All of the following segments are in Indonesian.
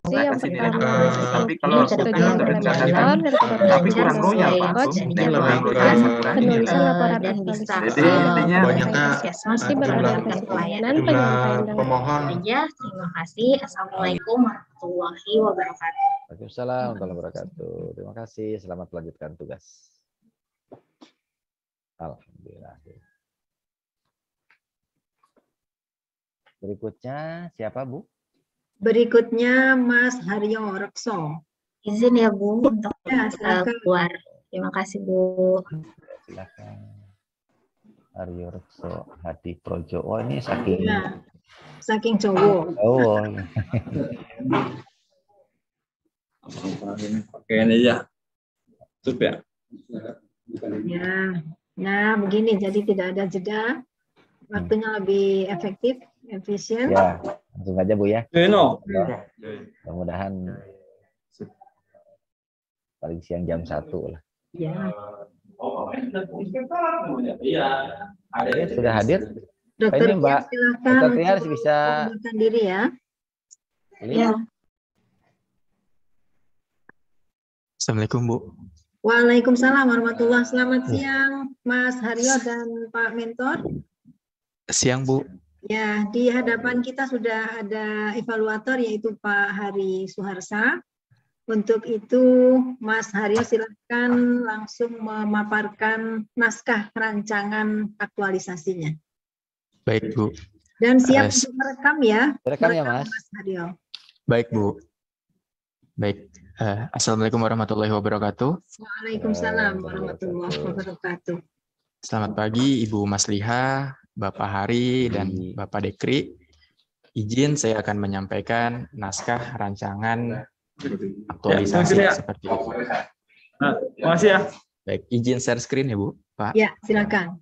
kasih yang Kasih pertama nilai. Tapi kalau Ibu sudah sebagai nggak moderator dari tapi kurang royal Pak. Coach, Ini yang kurang royal ketiga sama kurang ini. penulisan laporan dan aktualisasi bisa Jadi dalam intinya rangkaian banyaknya masih berorientasi pelayanan jumlah penyampaian dengan pemohon. saja. Terima kasih. Assalamualaikum warahmatullahi wabarakatuh. Waalaikumsalam warahmatullahi wabarakatuh. Terima kasih. Selamat melanjutkan tugas. Alhamdulillah. Berikutnya siapa, Bu? Berikutnya Mas Haryo Rekso. Izin ya Bu untuk Ya, silakan. keluar. Terima kasih Bu. Silakan. Aryo Rekso Hadi Projo. Oh, ini saking Ya, saking cowok. oh. Pakai ini ya. Tutup ya. Ya, nah begini, jadi tidak ada jeda. Waktunya lebih efektif, efisien. Ya, langsung aja Bu ya. No. Mudah-mudahan paling siang jam 1 lah. Ya. Oke, sudah hadir. Dokter Ini Mbak silakan Dr. Tiar untuk bisa memperkenalkan diri ya. ini. Assalamualaikum Bu. Waalaikumsalam warahmatullahi wabarakatuh. Selamat siang Mas Haryo dan Pak Mentor. Siang Bu. Ya, di hadapan kita sudah ada evaluator yaitu Pak Hari Suharsa. Untuk itu Mas Haryo silakan langsung memaparkan naskah rancangan aktualisasinya. Baik Bu. Dan siap untuk merekam ya. Merekam ya, Mas. Mas Haryo. Baik Bu. Baik. Assalamualaikum warahmatullahi wabarakatuh. Waalaikumsalam warahmatullahi wabarakatuh. Selamat pagi Ibu Mas Liha, Bapak Hari, dan Bapak Dekri. Izin saya akan menyampaikan naskah rancangan aktualisasi seperti itu. Nah, makasih ya. Baik, izin share screen ya Bu, Pak. Ya, silakan.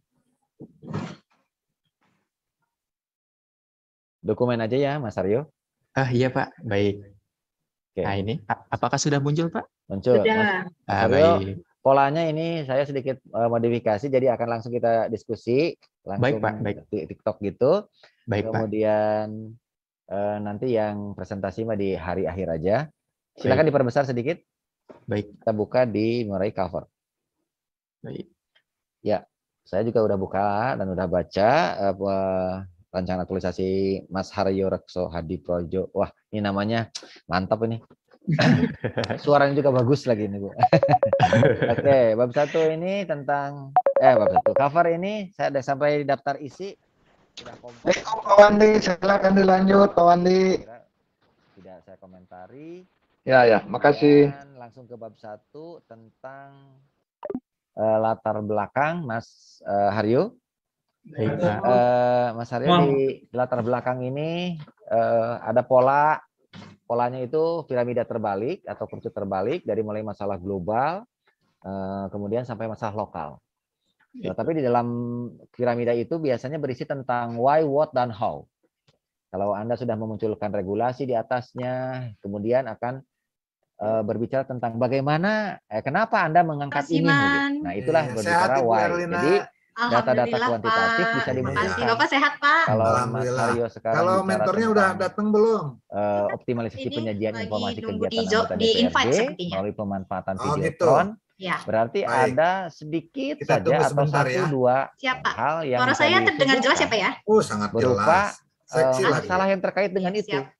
Dokumen aja ya, Mas Aryo. Iya Pak, baik. Oke. Nah ini, apakah sudah muncul Pak? Muncul. Sudah. Mas Aryo, Baik. polanya ini saya sedikit modifikasi, jadi akan langsung kita diskusi. Langsung Baik Pak, baik. di TikTok gitu. Baik Pak. Kemudian nanti yang presentasi mah di hari akhir aja. Silakan diperbesar sedikit. Baik. Kita buka di mulai cover. Baik. Ya, saya juga udah buka dan udah baca rancangan aktualisasi Mas Haryo Rekso Hadi Projo. Wah, ini namanya mantap ini. Suaranya juga bagus lagi ini, Bu. Oke, bab 1 ini tentang bab 1 cover ini saya udah sampai daftar isi. Sudah komplit. Pak Wandi, silakan dilanjut, Pak Wandi. Tidak saya komentari. Ya, makasih. Dan langsung ke bab 1 tentang latar belakang Mas Haryo. Baik, Mas Haryo di latar belakang ini ada polanya itu piramida terbalik atau kerucut terbalik dari mulai masalah global kemudian sampai masalah lokal. Tapi di dalam piramida itu biasanya berisi tentang why, what, dan how. Kalau Anda sudah memunculkan regulasi di atasnya, kemudian akan berbicara tentang bagaimana, kenapa Anda mengangkat ini. Gitu. Nah itulah berbicara why. Jadi data-data kuantitatif bisa dimunculkan. Bapak sehat Pak. Kalau Mas Haryo sekarang kalau mentornya udah datang belum? Optimalisasi penyajian informasi kegiatan anggota DPRD melalui pemanfaatan videotron. Ya. Berarti Baik. ada sedikit Kita saja atau sebentar satu ya. dua Siapa? hal yang Suara saya terdengar jelas ya Pak ya? Oh, sangat berupa jelas. masalah yang terkait dengan itu. Siap.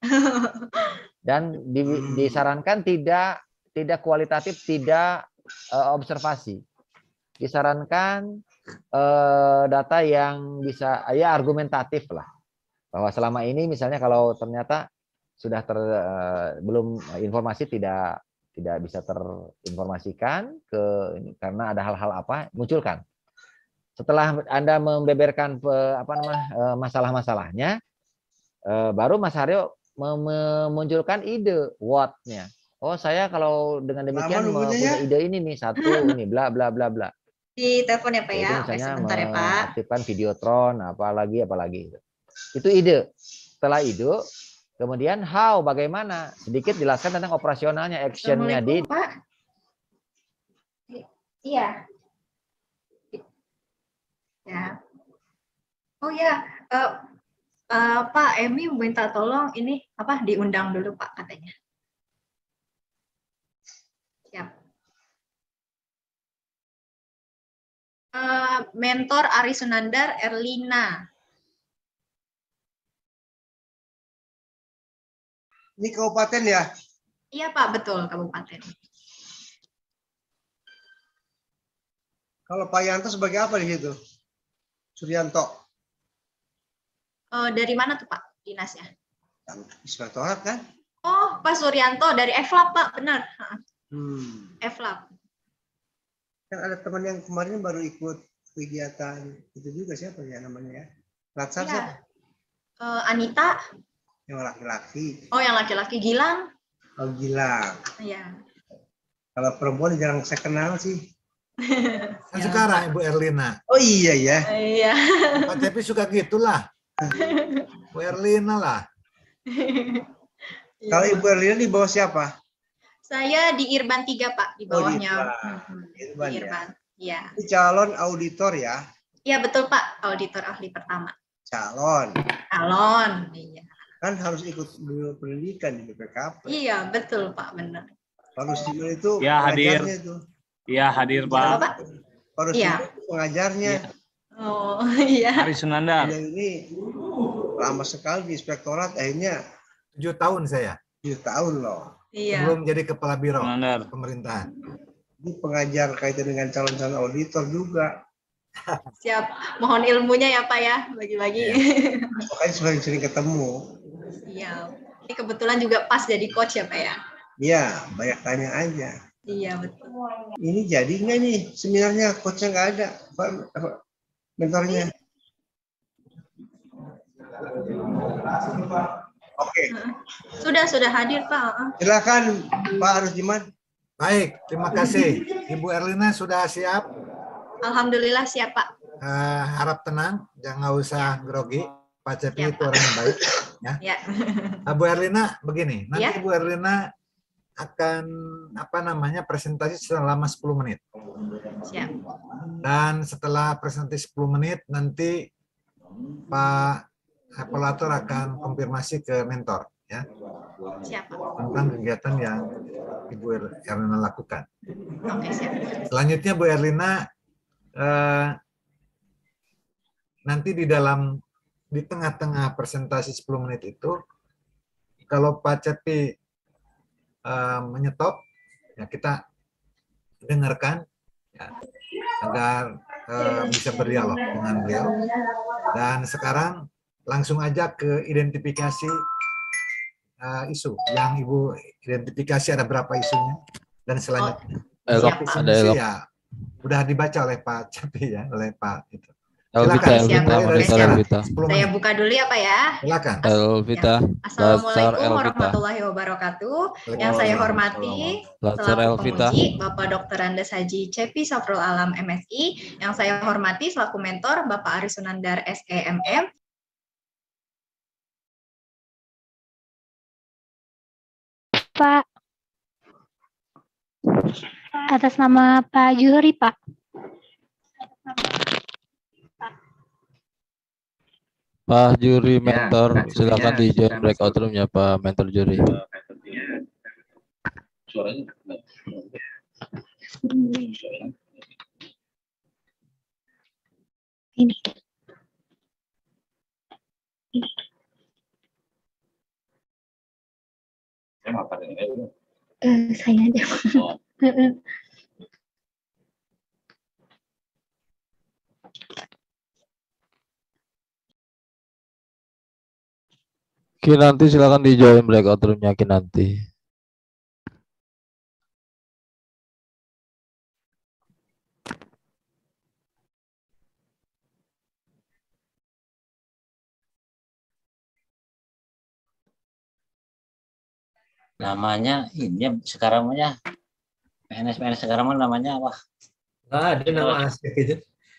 Dan disarankan tidak kualitatif, tidak observasi. Disarankan data yang bisa ya argumentatif lah. Bahwa selama ini misalnya kalau ternyata sudah belum informasi tidak bisa terinformasikan karena ada hal-hal apa, munculkan. Setelah Anda membeberkan masalah-masalahnya, baru Mas Haryo memunculkan ide what-nya. Oh, saya kalau dengan demikian punya ide ini nih, satu ini bla bla bla bla. Di telepon ya Pak ya. Itu misalnya Sebentar ya Pak. mengaktifkan videotron apalagi. Itu ide. Setelah ide, kemudian how, bagaimana? Sedikit jelaskan tentang operasionalnya, actionnya di. Pak. Iya. Ya. Oh ya, Pak Emi minta tolong ini diundang dulu Pak katanya. Mentor Ari Sunandar Erlina. Ini kabupaten ya? Iya Pak, betul kabupaten. Kalau Pak Yanto sebagai apa di situ? Suryanto. Dari mana tuh Pak dinasnya? Inspektorat kan? Oh, Pak Suryanto dari EFLAP Pak, benar. EFLAP. Kan ada teman yang kemarin baru ikut kegiatan itu juga, siapa ya namanya ya? Latsar Iya. siapa? Anita. Yang laki-laki. Oh, yang laki-laki Gilang. Oh, Gilang. Iya. Kalau perempuan jarang saya kenal sih. Kan sekarang Ibu Erlina. Oh iya ya. Iya. Pak Cepi suka gitulah. Bu Erlina lah. Kalau Ibu Erlina di bawah siapa? Saya di Irban 3 Pak, di bawahnya. Irban Di ya. Irban. Iya. Ini calon auditor ya? Iya betul Pak, auditor ahli pertama. Calon. Calon. Iya. Kan harus ikut dulu pendidikan di BPKP. Iya betul Pak, benar. Pak Rusdiman itu Ya, hadir. pengajarnya itu. Iya, hadir Pak. Pak? Pak Rusdiman Iya. itu pengajarnya. Oh iya. Ari Sunandar. Dia ini lama sekali di inspektorat, akhirnya 7 tahun saya. 7 tahun loh. Iya. Sebelum jadi kepala biro Sunandar. pemerintahan. Ini pengajar kaitan dengan calon-calon auditor juga. Siap. Mohon ilmunya ya Pak ya, bagi-bagi. Makanya sering-sering ketemu. Iya. Ini kebetulan juga pas jadi coach ya Pak ya. Iya, banyak tanya aja. Iya betul. Ini jadi nggak nih seminarnya? Coachnya nggak ada, apa, mentornya. Oke, Sudah hadir Pak. silakan Pak Rusdiman. Baik, terima kasih. Ibu Erlina sudah siap. Alhamdulillah siap Pak. Harap tenang, jangan usah grogi. Pak Cepi Ya, itu orang yang baik. Ya. Bu Erlina, begini. Nanti Ya. Bu Erlina akan presentasi selama 10 menit. Siap. Dan setelah presentasi 10 menit, nanti Pak evaluator akan konfirmasi ke mentor ya Siap Pak. tentang kegiatan yang Ibu Erlina lakukan. Oke siap. Selanjutnya Bu Erlina nanti di tengah-tengah presentasi 10 menit itu, kalau Pak Cepi menyetop, ya kita dengarkan ya, agar bisa berdialog dengan beliau. Dan sekarang langsung aja ke identifikasi isu yang Ibu identifikasi, ada berapa isunya, dan selanjutnya visi misi ya udah dibaca oleh Pak Cepi ya, oleh Pak itu. Silakan. Saya buka dulu ya Pak ya. Silakan. Ya. Assalamualaikum warahmatullahi wabarakatuh. Yang saya hormati selaku penguji Bapak Dr. Andes Haji Cepi Safrul Alam MSI. Yang saya hormati selaku mentor Bapak Ari Sunandar SEMM. Pak, atas nama Pak Juhri, Pak. Pak Juri mentor, silakan di join breakout room-nya Pak mentor Juri. Suaranya Ini. saya maparin ini. Saya aja. Kinanti silakan di join breakout room-nya Kinanti. Namanya ini sekarang namanya PNS sekarang namanya apa? Ada nama asli gitu.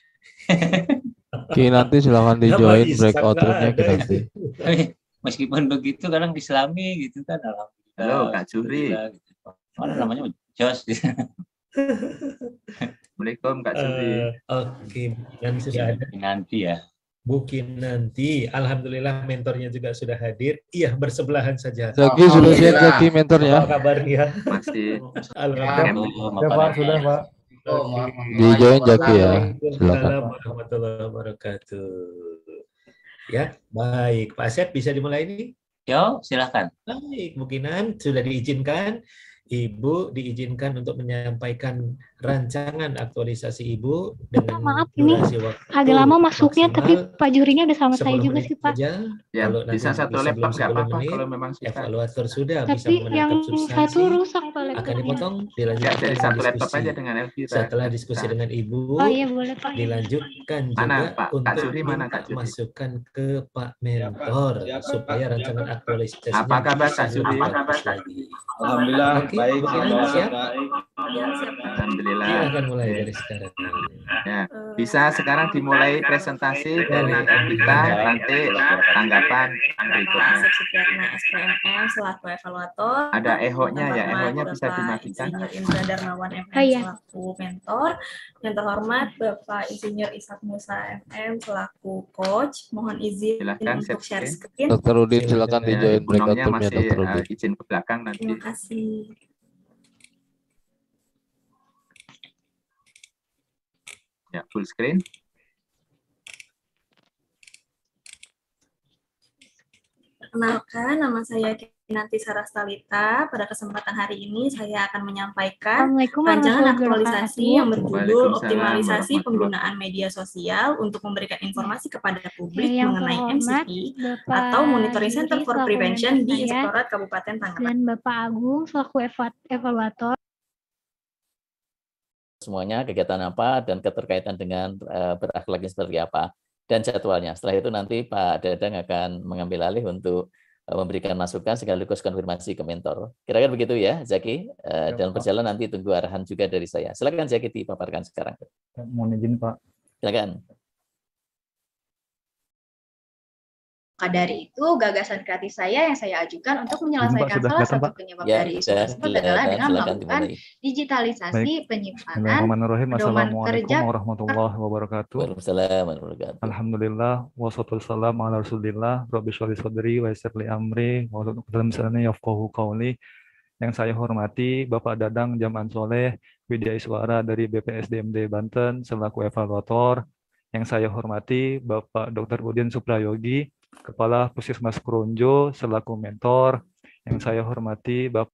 Kinanti silakan di join breakout room-nya Kinanti. Meskipun begitu kadang diselami gitu kan, alhamdulillah. Halo Kak Juri. Gitu. Mana namanya Jos. Assalamualaikum Kak Juri. Oke, dan sudah ada. Nanti ya. Bukin nanti, alhamdulillah mentornya juga sudah hadir. Iya, bersebelahan saja. Zaki sudah siap Zaki mentornya. Apa kabarnya? Masih. Alhamdulillah. Sudah Pak, sudah Pak. Di join Jaki ya. Silakan. Waalaikumsalam warahmatullahi wabarakatuh. Ya, baik. Pak Asep bisa dimulai ini? Yo, silakan. Baik, Bu Kinan sudah diizinkan. Ibu diizinkan untuk menyampaikan rancangan aktualisasi Ibu dengan Maaf ini durasi waktu agak lama masuknya, tapi maksimal Pak jurinya udah sama saya 10 juga menit sih Pak. saja. Ya, Kalau bisa nanti satu sebelum laptop nggak 10 apa-apa menit, kalau memang susah. evaluator sudah bisa Tapi yang menangkap satu substansi, rusak Pak akan laptopnya. dipotong, Ya, dilanjutkan jadi dengan satu laptop diskusi. aja dengan Elvira. Setelah diskusi dengan Ibu, Oh iya boleh Pak. dilanjutkan Mana, juga Pak? Kak untuk Suri mana, minta Kak Suri? masukan ke Pak Mentor supaya rancangan aktualisasinya Apa kabar, bisa Kak Suri? lebih bagus lagi. Alhamdulillah, Oke, baik. Bu Kinan, siap? Alhamdulillah. Silakan mulai Oke. dari sekarang. Ya, bisa sekarang dimulai presentasi dari Elvita, nanti tanggapan berikutnya. Asep Supriyatna SPMM selaku evaluator. Ada eho-nya ya, Terhormat eho-nya bisa Bapak dimatikan. Insinyur Indra Darmawan MM Oh, iya. selaku mentor. Yang terhormat Bapak Insinyur Ishak Musa MM selaku coach. Mohon izin Silakan untuk share share screen. screen. Dr. Udin silakan di Ya, join Ibu breakout Nomnya roomnya masih Dr. Udin. izin ke belakang nanti. Terima kasih. Ya, full screen. Perkenalkan, nama saya Kinanti Sarastalita. Pada kesempatan hari ini saya akan menyampaikan Assalamualaikum rancangan warahmatullahi aktualisasi wabarakatuh. yang berjudul Waalaikumsalam Optimalisasi warahmatullahi Penggunaan Media Sosial untuk memberikan informasi kepada publik Yang mengenai terhormat MCP Bapak atau Monitoring Juri Center for selaku Prevention mentor di saya, Inspektorat Kabupaten Tangerang. dan Bapak Agung selaku evaluator. Semuanya kegiatan apa dan keterkaitan dengan berakhlaknya seperti apa dan jadwalnya. Setelah itu nanti Pak Dadang akan mengambil alih untuk memberikan masukan sekaligus konfirmasi ke mentor. Kira-kira begitu ya, Zaki. Dan berjalan nanti tunggu arahan juga dari saya. Silakan Zaki dipaparkan sekarang. Mohon izin Pak. Silakan. Maka dari itu, gagasan kreatif saya yang saya ajukan untuk menyelesaikan sudah salah kelihatan, satu Pak? penyebab Ya, dari isu sudah tersebut adalah kelihatan. dengan Silakan melakukan dimulai. digitalisasi penyimpanan Bismillahirrahmanirrahim. pedoman Assalamualaikum kerja warahmatullahi wabarakatuh. Waalaikumsalam warahmatullahi wabarakatuh. Alhamdulillah wassalatu wassalamu ala Rasulillah. Rabbi sholli sadri wa yassir li amri wa hlul 'uqdatam min lisani yafqahu qawli. Yang saya hormati Bapak Dadang Jaman Soleh Widya Iswara dari BPSDMD Banten selaku evaluator. Yang saya hormati Bapak Dr. Udin Suprayogi Kepala Puskesmas Kronjo selaku mentor. Yang saya hormati Bapak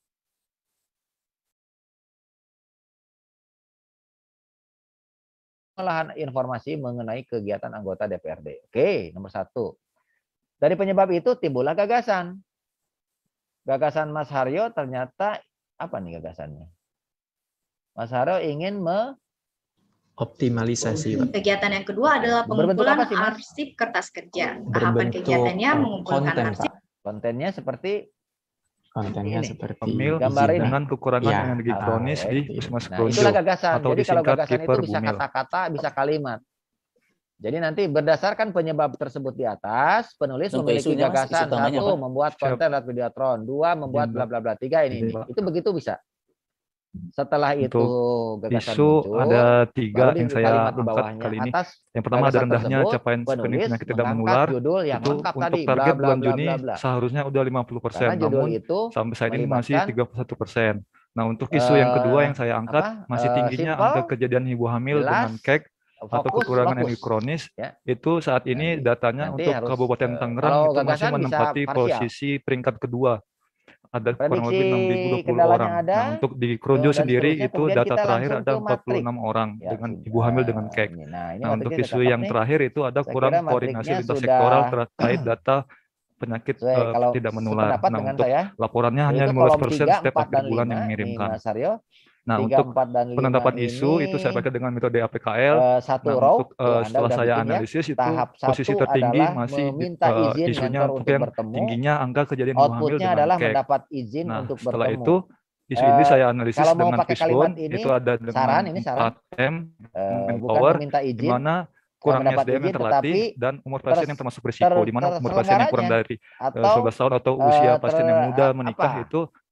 Pengolahan informasi mengenai kegiatan anggota DPRD. Oke, nomor 1. Dari penyebab itu timbullah gagasan. Gagasan Mas Haryo ternyata apa nih gagasannya? Mas Haryo ingin Optimalisasi, Pak. Kegiatan yang kedua adalah Berbentuk pengumpulan apa sih, Mas? arsip kertas kerja. Tahapan Berbentuk kegiatannya mengumpulkan konten, arsip. Pak. kontennya seperti Kontennya Ini. seperti Pemil Gambar ini. dengan kekurangan Ya. energi kronis di itu. Puskesmas Nah, Kronjo itulah gagasan. atau Jadi kalau disingkat gagasan itu Kiper bisa Bumil. kata-kata, bisa kalimat. Jadi nanti berdasarkan penyebab tersebut di atas, penulis Contoh memiliki isunya, Mas, isu gagasan. utamanya 1, apa? membuat Siap. konten lewat Videotron. 2, membuat Iya, bla bla bla. 3 ini. Iya, Pak. Itu begitu bisa. Setelah itu Untuk gagasan isu muncul, ada baru 3 di yang saya kalimat di angkat bawahnya kali ini. atas Yang pertama ada gagasan rendahnya tersebut, capaian screening penulis penyakit tidak mengangkat menular. judul yang Itu lengkap untuk tadi, bla target bla bulan bla Juni bla bla. seharusnya udah 50%, Karena judul namun itu sampai saat ini masih melibatkan 31%. Nah, untuk isu yang kedua yang saya angkat masih tingginya simple, angka kejadian ibu hamil jelas, dengan KEK atau fokus, kekurangan energi fokus. kronis. Ya. Itu saat ini datanya nanti untuk harus, Kabupaten kalau Tangerang itu masih gagasan bisa menempati parsial. posisi peringkat kedua. Ada kurang Prediksi lebih 6.020 kendalanya orang. ada, Nah, untuk di Kronjo dan sendiri seterusnya. itu Kemudian data kita terakhir langsung ada ke matrik. 46 orang Ya, dengan ibu hamil dengan KEK. ini Nah, untuk matriknya isu udah yang cakep terakhir nih. itu ada Saya kurang kira koordinasi matriknya lintas sudah sektoral terkait data penyakit kalau tidak menular. sependapat Nah, dengan untuk saya, laporannya hanya itu 15% kolom 3, setiap 4, akhir dan bulan 5, yang nih mengirimkan. Mas Aryo. Nah, 3, untuk 4, dan 5 penetapan isu ini, itu saya pakai dengan metode APKL. satu Nah, row, untuk Anda setelah udah saya bikin ya. analisis itu Tahap posisi 1 tertinggi adalah masih meminta izin isunya mentor untuk untuk yang bertemu. tingginya angka kejadian ibu hamil Outputnya dengan adalah KEK. mendapat izin Nah, untuk setelah bertemu. itu isu ini saya analisis Kalau mau dengan pakai kalimat fishbone, ini, itu ada dengan saran, ini saran. 4M, Bukan manpower, meminta di izin, mana kurangnya mendapat SDM yang izin, terlatih tetapi dan umur pasien yang termasuk berisiko, di mana umur pasien yang kurang terselenggaranya dari atau 11 tahun atau usia pasien yang muda apa, menikah itu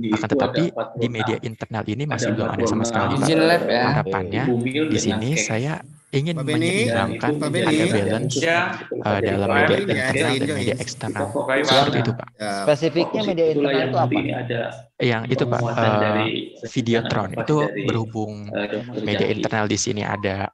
Akan tetapi di media internal ini masih belum ada sama sekali, Pak. Izin live ya. Harapannya di sini saya ingin menyeimbangkan ada balance dalam media internal dan media eksternal. Seperti itu, Pak. Spesifiknya media internal itu apa? Yang itu, Pak, Videotron itu berhubung media internal di sini ada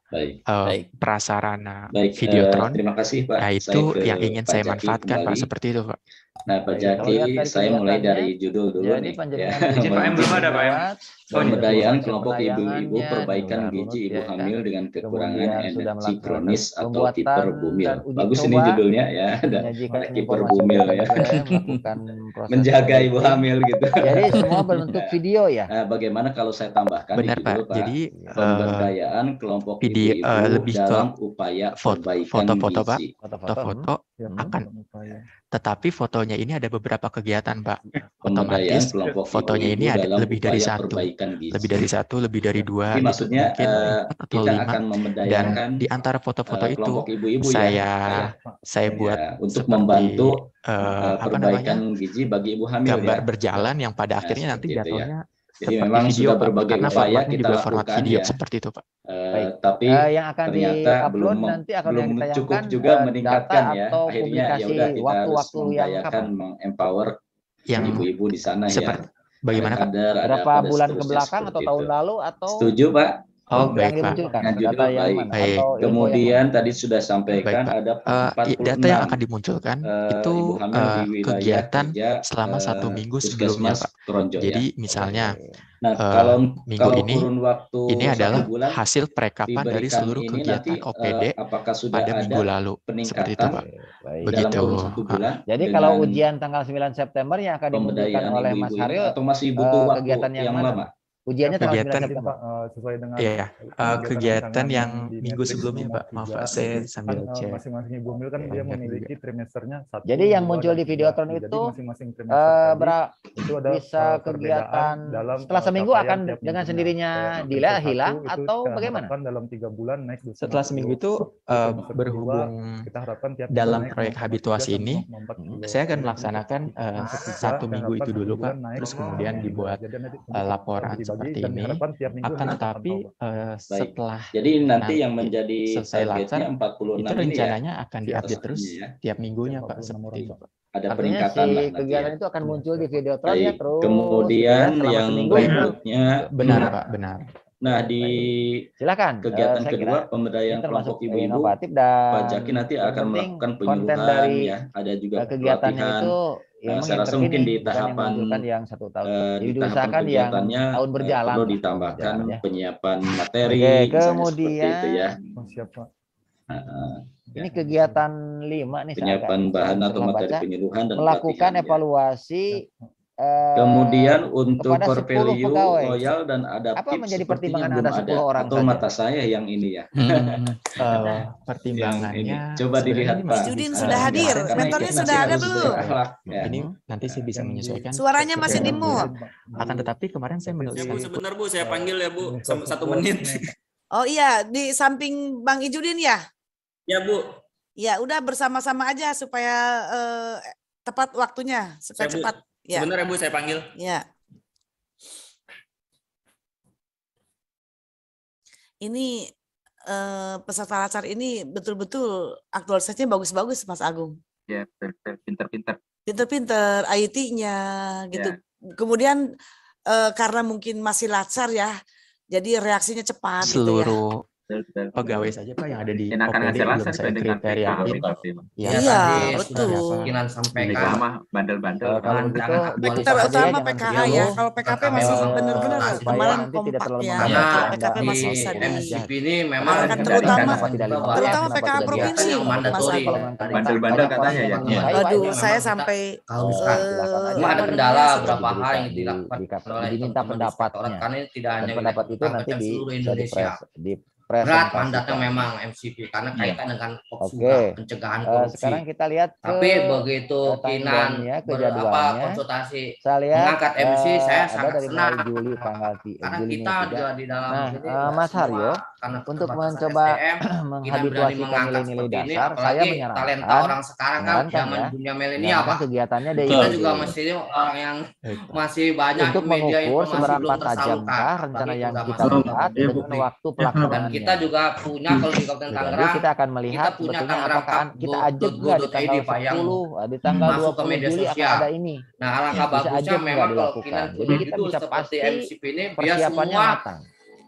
prasarana Videotron. Terima kasih, Pak. Nah, itu yang ingin saya manfaatkan, Pak, seperti itu, Pak. Nah, Pak Baik, kalau lihat Jaki, dari saya mulai kegiatannya, dari judul dulu jadi nih. panjenengan Ya. izin Pak M belum ada, Pak M. Pemberdayaan Proses kelompok ibu-ibu penayangannya perbaikan sudah gizi runut ibu ya. hamil dengan kekurangan Kemudian sudah energi melaksanakan kronis atau pembuatan hiperbumil. dan uji Bagus ini coba, judulnya ya, ada menyajikan informasi hiperbumil kepada ya. BPM, melakukan proses Menjaga ibu editing. hamil gitu. Jadi semua berbentuk Ya. video ya. Nah, bagaimana kalau saya tambahkan Benar, di judul Pak. Pak, Jadi pemberdayaan kelompok video ibu-ibu lebih ke dalam upaya perbaikan foto-foto, Pak. gizi. Foto-foto akan, tetapi fotonya ini ada beberapa kegiatan, Pak. Pemberdayaan Otomatis kelompok fotonya ini ibu-ibu ada dalam lebih dari upaya satu, perbaikan gizi. lebih dari satu, lebih dari dua, Jadi gitu. maksudnya Mungkin 4 atau kita 5. akan Dan memberdayakan di antara foto-foto itu kelompok ibu-ibu saya buat ya, untuk seperti membantu apa perbaikan namanya, gizi bagi ibu hamil gambar ya. berjalan yang pada Nah, akhirnya nanti seperti itu ya. jatuhnya Jadi seperti memang video, sudah Pak, berbagai karena upaya formatnya kita juga format lakukan video ya. seperti itu, Pak. Baik. Tapi Yang akan ternyata di-upload nanti akan belum yang ditayangkan cukup juga meningkatkan data ya. atau Akhirnya ya publikasi udah kita harus waktu-waktu yang memberdayakan, kapan? mengempower Yang ibu-ibu di sana ya. seperti bagaimana, Pak? Kader, ada Berapa apa dan bulan ke seterusnya belakang atau seperti tahun itu. lalu atau Setuju, Pak? Oh, yang baik, Pak. dimunculkan? Nah, judul Data yang baik. mana? Baik. Atau info yang Kemudian mana? tadi sudah Baik, sampaikan Pak. ada Data yang 46 akan dimunculkan ibu itu hamil di wilayah kegiatan kerja selama 1 minggu sebelumnya, Puskesmas Pak. Kronjo ya. Jadi misalnya Nah, kalau minggu ini kurun waktu ini 1 adalah bulan hasil perekapan dari diberikan seluruh ini kegiatan nanti OPD apakah sudah pada minggu ada lalu. Seperti itu, peningkatan Pak. Baik. dalam Begitu. kurun 1 bulan Jadi kalau dengan ujian tanggal 9 September yang akan dimunculkan pemberdayaan oleh Mas ibu-ibu ini Haryo, atau masih butuh waktu kegiatan yang yang mana? lama? Ujiannya tanggal 9 Kegiatan September. Sesuai dengan Iya, kegiatan yang minggu matriks sebelumnya, nomor Pak. Maaf, 3. Pak, saya Kan sambil cek. masing-masing ibu hamil kan dia memiliki trimesternya 1, Jadi yang 2, muncul dan di 3. Videotron Jadi itu masing-masing trimester tadi itu ada bisa kegiatan dalam setelah seminggu capaian akan tiap dengan minggunya. sendirinya Kayak hilang trimester 1 itu atau kita bagaimana? harapkan dalam 3 bulan naik 2,5 Setelah seminggu kilo. itu Trimester berhubung kedua, kita harapkan tiap dalam minggu naik proyek 0,3 habituasi sampai ini, 0,4 kilo. saya akan melaksanakan Trimester 3, 1 kita minggu harapkan itu 1 dulu, Pak. bulan naik Terus kemudian 0,3. dibuat Jadi nanti laporan dibagi seperti dan ini. diharapkan tiap minggu Akan naik tetapi 8 setelah Jadi nanti yang nanti menjadi selesai latsar, targetnya 46 itu ini ya. rencananya akan di diupdate atas terus ini ya. tiap minggunya, Pak. 46 Seperti orang, itu, Pak. Pak. Ada Artinya si peningkatan lah nanti kegiatan ya. itu akan muncul di Videotron ya Baik. terus Kemudian selama yang seminggu itu. berikutnya Benar, Pak, benar. Nah, di Silakan. kegiatan Saya kedua kira pemberdayaan ini termasuk kelompok ibu-ibu, inovatif Pak dan Jaki nanti yang akan penting melakukan konten penyuluhan dari ya, ada juga kegiatannya pelatihan. itu yang Saya rasa mengintervene mungkin di bukan yang tahapan menunjukkan yang 1 tahun. Jadi di tahapan diusahakan yang kegiatannya tahun berjalan perlu lah, ditambahkan berjalan ya. penyiapan materi Oke, misalnya seperti itu ya. kemudian Siap, Pak. ini kegiatan 5 nih saya Penyiapan bahan atau pernah materi baca, penyuluhan dan melakukan pelatihan ya. evaluasi Kemudian untuk kepada 10 core value, pegawai. loyal dan Apa adaptif menjadi sepertinya pertimbangan belum Anda 10 ada. orang Atau saja? mata saya yang ini ya. Pertimbangannya Coba dilihat sebenarnya Pak. masih Judin bisa sudah hadir. menyesuaikan. Mentornya Masih sudah ada harus belum? berakhlak, ya. Ini nanti saya bisa menyesuaikan. Suaranya masih di mute. Akan tetapi kemarin saya Ya, menuliskan Bu, sebentar Bu, saya panggil ya Bu, 1 menit. Oh iya, di samping Bang Ijudin ya? Ya Bu. Ya udah bersama-sama aja supaya tepat waktunya, supaya Saya, Bu, cepat. Ya. sebentar ya Bu, saya panggil. Ya. Ini peserta latsar ini betul-betul aktualisasinya bagus-bagus, Mas Agung. Ya, pinter-pinter. Pinter-pinter, IT-nya gitu. Kemudian karena mungkin masih latsar ya, jadi reaksinya cepat gitu ya. Seluruh pegawai saja Pak yang ada di Enakan OPD ngasih belum laser saya dengan kriteriain. Iya, betul. Mungkinan sampaikan mah bandel-bandel. Kalau begitu Terutama PKH ya. Kalau PKP masih benar-benar kemarin kompak ya. Kalau PKP masih bisa di MCP ini memang terutama PKH provinsi Mas Agung. Bandel-bandel katanya ya. Aduh, saya sampai cuma ada kendala beberapa hal yang dilakukan oleh diminta pendapatnya. karena ini tidak hanya pendapat itu nanti di seluruh Indonesia. Berat dipresentasikan. mandatnya memang MCP karena kaitan dengan Oke. pencegahan korupsi. Sekarang kita lihat tapi begitu Kinan konsultasi saya lihat, mengangkat MC, saya ada sangat dari senang mulai Juli tanggal karena Juli kita 3. juga di dalam Nah, sini Mas Haryo, karena untuk keterbatasan mencoba SDM, menghabituasikan nilai-nilai dasar, saya apalagi menyarankan talenta orang sekarang kan zaman dunia milenial Pak. Kegiatannya dari Kita juga mesti orang yang masih banyak untuk media mengukur informasi seberapa belum tersalurkan. tajamkah rencana yang Apalagi kita program buat dengan waktu dan pelaksanaannya. kita juga punya kalau di Kabupaten Jadi Tangerang kita akan melihat kita punya sebetulnya Tangerang apakah kita ajak nggak di tanggal 10, di tanggal masuk ke 20 media Juli akan sosial. ada ini. Nah, alangkah Bisa bagusnya ajak nggak memang kalau dilakukan. Kinan Jadi kita itu bisa seperti pasti MCP ini biar persiapannya semua matang.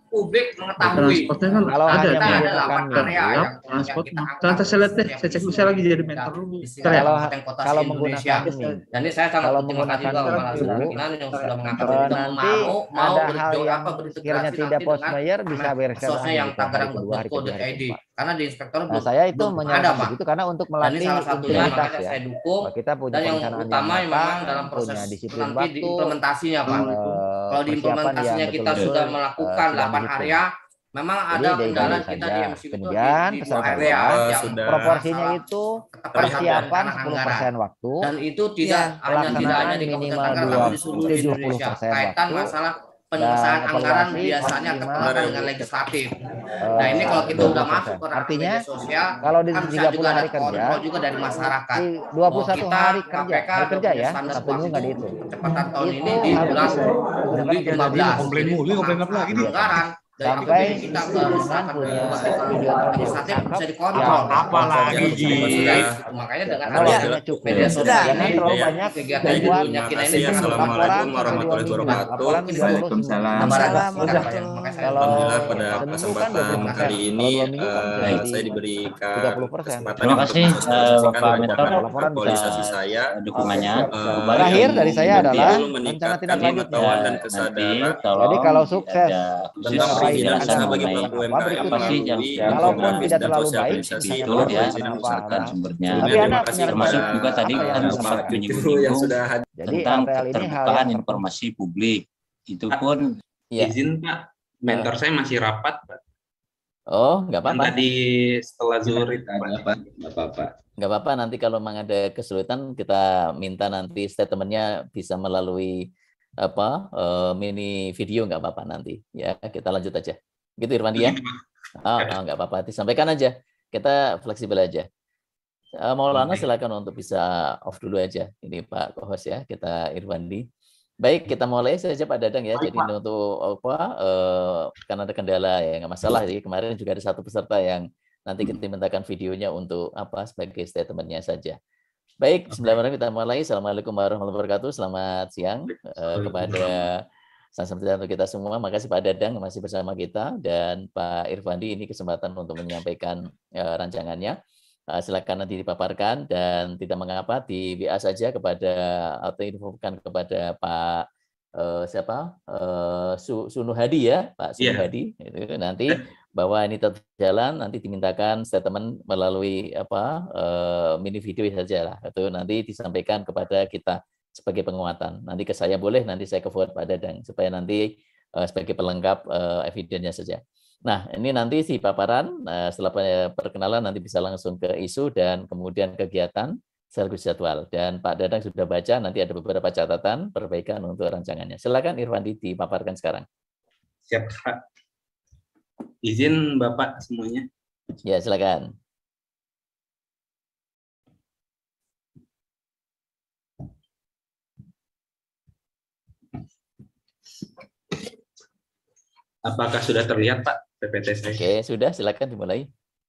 publik mengetahui. Transportnya kan Kalau ada hanya Kita ada menggunakan 8 area minggu, transport. kita angkat Nanti saya lihat deh, setiap saya cek minggu saya lagi jadi kita mentor dulu. di Bentar setiap ya. kabupaten kota kalau se-Indonesia. menggunakan minggu, Dan ini saya sangat kalau berterima kasih juga menggunakan kepada saudara minggu, pimpinan yang sudah mengangkat nanti itu mau ada hal yang sekiranya tidak post mayor bisa bereskan sosnya yang hari kedua, hari Tangerang.go.id ketiga. karena di inspektor Nah, saya itu belum ada, menyarankan Pak. begitu karena untuk Dan ini melatih salah satunya integritas makanya ya. saya dukung. Bahwa kita punya Dan yang perencanaan yang utama memang matang, dalam proses punya disiplin nanti waktu, diimplementasinya, Pak. Kalau persiapan diimplementasinya yang kita betul-betul sudah melakukan sudah 8 dihitung. area, memang Jadi ada dari kendala tadi kita saja. di MCU Kemudian di pesan 2 area saya, yang proporsinya masalah itu keterlibatan persiapan anak 10% waktu, dan itu tidak hanya pelaksanaan di Kabupaten minimal Tangerang tapi di seluruh Indonesia 70% kaitan waktu, masalah dan penyelesaian anggaran evaluasi biasanya maksimal ketelaran dengan legislatif. Nah ini kalau kita udah 20%. masuk ke ranah Artinya, media sosial kalau di kan bisa 30 juga ada hari kerja, kontrol juga dari masyarakat. di Bahwa 21 kita hari kerja, KPK hari udah kerja punya ya, standar Sabtu Minggu nggak waktu dihitung. kecepatan tahun Itu ini di harus bulan menggunakan Juli 15. komplain Jadi mulu, komplain apa lagi nih? anggaran dari sampai APBD kita ke dengan punya video legislatif bisa yang dikontrol. Apa lagi, Ji? Makanya dengan karena adanya waktunya cukup. media sosial Jangan ini terlalu banyak kegiatan membuat judulnya kita ini laporan Assalamualaikum sampai 2 warahmatullahi minggu, wabarakatuh. laporan 30 Waalaikumsalam. seminggu. Makanya saya Kalau Alhamdulillah pada seminggu kan kesempatan 20%. kali ini Kalau 2 minggu kan bisa jadi saya diberikan 30%. kesempatan Terima untuk kasih mensosialisasikan Bapak Mentor laporan aktualisasi atas saya. dukungannya. Terakhir dari saya adalah Betul rencana meningkatkan tindak lanjutnya. pengetahuan dan Nanti kesadaran tolong Jadi kalau sukses ada tentang khusus meraih penjelasan anda bagi mengenai pelaku apa UMKM apa sih yang melalui sudah Kalaupun program tidak dan terlalu baik, sosialisasi misalnya itu kalau ya bukan beserta apa-apa. sumbernya. Tapi Terima Anda kasih punya Termasuk rencana juga tadi apa yang kan harus sempat dilakukan? yang menyinggung-nyinggung sudah Jadi tentang RTL ini hal keterbukaan yang informasi publik. Itu pun Ya. Izin Pak, mentor saya masih rapat Pak. Oh, nggak Kan apa-apa. tadi setelah zuhur itu Pak. Nggak apa-apa. Nggak apa-apa, nanti kalau memang ada kesulitan kita minta nanti statementnya bisa melalui mini video, nggak apa-apa nanti ya, kita lanjut aja gitu Irfandi ya. Nggak apa-apa, disampaikan aja, kita fleksibel aja. Maulana silakan untuk bisa off dulu aja ini Pak Kohos ya, kita Irfandi. Baik, kita mulai saja Pak Dadang ya. Jadi untuk karena ada kendala ya nggak masalah. Jadi kemarin juga ada satu peserta yang nanti kita mintakan videonya untuk sebagai statementnya saja. Baik, bismillahirrahmanirrahim, kita mulai. Assalamualaikum warahmatullahi wabarakatuh. Selamat siang kepada sama-sama kita semua. Makasih Pak Dadang masih bersama kita dan Pak Irfandi ini kesempatan untuk menyampaikan rancangannya. Silakan nanti dipaparkan dan tidak mengapa di WA saja kepada atau infokan kepada Pak Sunu Hadi ya, Pak Sunu Hadi itu nanti bahwa ini tetap jalan, nanti dimintakan statement melalui mini video saja lah, itu nanti disampaikan kepada kita sebagai penguatan. Nanti ke saya boleh, nanti saya ke forward Pak Dadang supaya nanti sebagai pelengkap evidennya saja. Nah, ini nanti si paparan setelah perkenalan nanti bisa langsung ke isu dan kemudian kegiatan sekaligus jadwal. Dan Pak Dadang sudah baca, nanti ada beberapa catatan perbaikan untuk rancangannya. Silakan Irfandi dipaparkan sekarang. Siap Pak. Izin Bapak semuanya. Ya, silakan. Apakah sudah terlihat Pak PPT saya? Oke, sudah, silakan dimulai.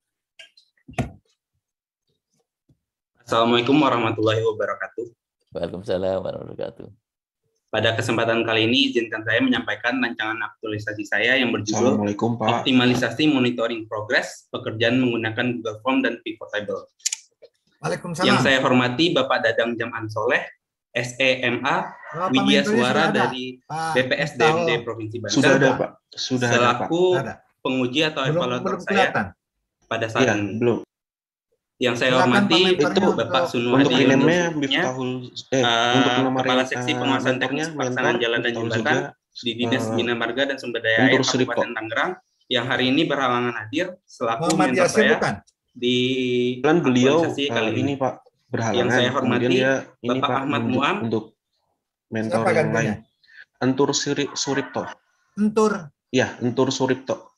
Assalamualaikum warahmatullahi wabarakatuh. Waalaikumsalam warahmatullahi wabarakatuh. Pada kesempatan kali ini izinkan saya menyampaikan rancangan aktualisasi saya yang berjudul Assalamualaikum Pak. Optimalisasi Monitoring Progress Pekerjaan Menggunakan Google Form dan Pivot Table. Waalaikumsalam. Yang saya hormati Bapak Dadang Jam'an Soleh, SEMA, Widya Suara dari BPS DMD Provinsi Banten. Sudah ada Pak. Sudah selaku ada, Pak. penguji atau evaluator saya pada saat ini. Belum. Yang saya hormati itu Bapak Sunu untuk Hadi INM-nya untuk Kepala Seksi Penguasaan Teknis Pelaksanaan Jalan dan Jembatan di Dinas Bina Marga dan Sumber Daya Air Kabupaten Tangerang yang hari ini berhalangan hadir selaku mentor saya di beliau kali ini Pak berhalangan. Yang saya hormati ini, Bapak Pak, Ahmad Muam untuk mentor yang lain. Entur Suripto. Entur. Ya, Entur Suripto.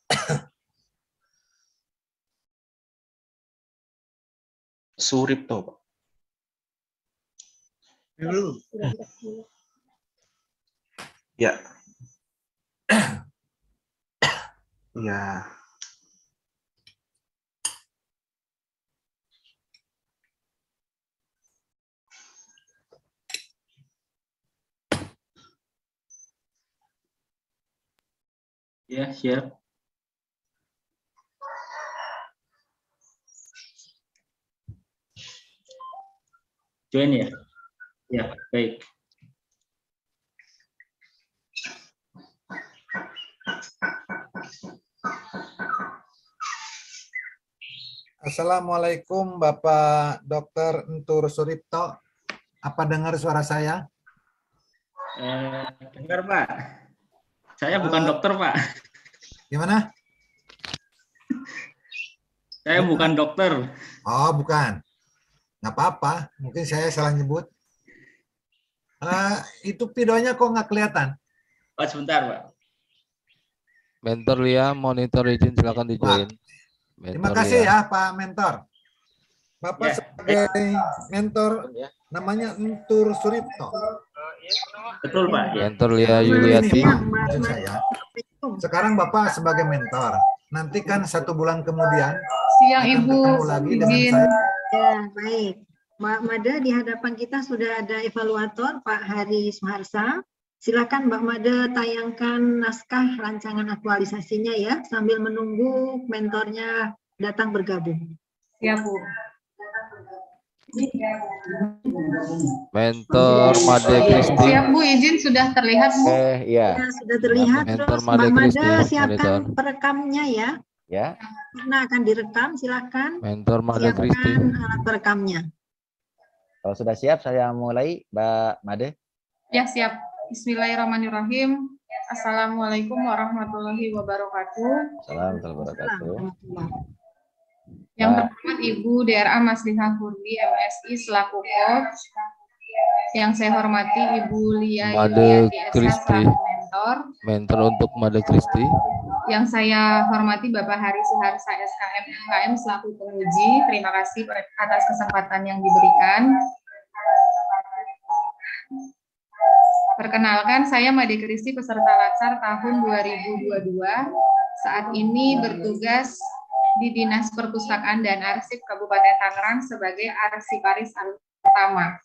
Suripto, Pak. Ya. Ya. Ya, siap. Join ya? Ya, baik. Assalamualaikum Bapak Dr. Entur Suripto. Apa dengar suara saya? Dengar Pak. Saya bukan dokter Pak. Gimana? Saya bukan dokter. Oh, bukan. Nggak apa-apa. Mungkin saya salah nyebut. Itu videonya kok nggak kelihatan? Oh, sebentar Pak. Mentor Lia, monitor izin silakan di-join. Terima kasih ya Pak Mentor. Bapak sebagai mentor namanya Entur Suripto. Betul Pak. Ya. Mentor Lia Yuliati. Maksud saya, sekarang Bapak sebagai mentor. Nanti kan 1 bulan kemudian Siang akan Ibu, ketemu lagi dengan izin. saya. Ya, baik. Mbak Mada, di hadapan kita sudah ada evaluator Pak Hari Suharsa. Silakan Mbak Mada tayangkan naskah rancangan aktualisasinya ya, sambil menunggu mentornya datang bergabung. Siap Bu. Mentor Made Kristi. Siap Bu, izin sudah terlihat Bu. Iya. Ya, sudah terlihat. Mentor Terus Made Mbak Mada Kristi, siapkan monitor. perekamnya ya. Ya. Karena akan direkam, silakan Mentor Made Kristi. siapkan alat perekamnya. Kalau sudah siap, saya mulai, Mbak Made. Ya, siap. Bismillahirrahmanirrahim. Assalamualaikum warahmatullahi wabarakatuh. Assalamualaikum warahmatullahi wabarakatuh. Yang pertama Ibu DRA Maslihah Hurdi MSI selaku coach. Yang saya hormati Ibu Lia Made Yuliati SH Kristi. selaku mentor. Mentor untuk Made Kristi. Yang saya hormati Bapak Hari Suharsa SKM UKM selaku penguji. Terima kasih atas kesempatan yang diberikan. Perkenalkan, saya Made Kristi, peserta Latsar tahun 2022. Saat ini bertugas di Dinas Perpustakaan dan Arsip Kabupaten Tangerang sebagai arsiparis utama.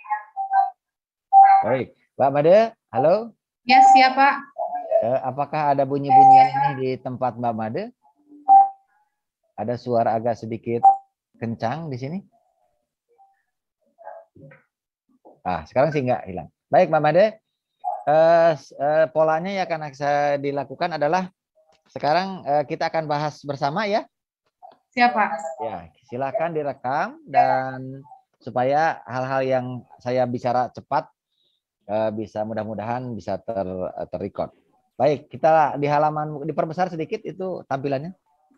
Baik, Mbak Made, halo. Ya, siap Pak. Apakah ada bunyi-bunyian ini di tempat Mbak Made? Ada suara agak sedikit kencang di sini? Sekarang sih nggak hilang. Baik, Mbak Made. Polanya yang akan saya dilakukan adalah sekarang kita akan bahas bersama ya. Siap Pak. Ya, silakan direkam dan supaya hal-hal yang saya bicara cepat bisa mudah-mudahan bisa terrecord. Baik, kita di halaman diperbesar sedikit itu tampilannya.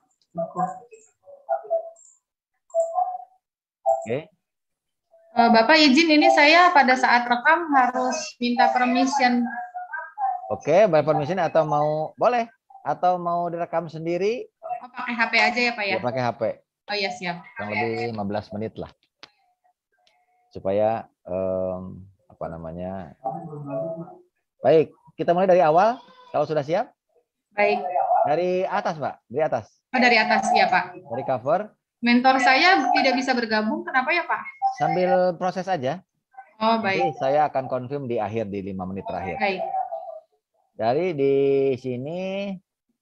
Oke. Bapak izin ini saya pada saat rekam harus minta permission. Oke, by permission atau mau boleh atau mau direkam sendiri? Oh, pakai HP aja ya Pak ya? Ya pakai HP. Oh iya siap. Yang lebih 15 menit lah. Supaya apa namanya? Baik, kita mulai dari awal. Kalau sudah siap? Baik. Dari atas, Mbak. Dari atas. Oh, dari atas ya Pak. Dari cover. Mentor saya tidak bisa bergabung. Kenapa ya Pak? Sambil proses aja. Oh baik. Nanti saya akan confirm di akhir di 5 menit terakhir. Baik. Dari di sini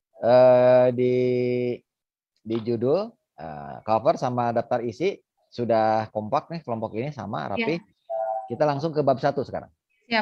di judul cover sama daftar isi sudah kompak nih kelompok ini sama rapi. Ya. Kita langsung ke bab 1 sekarang. Siap.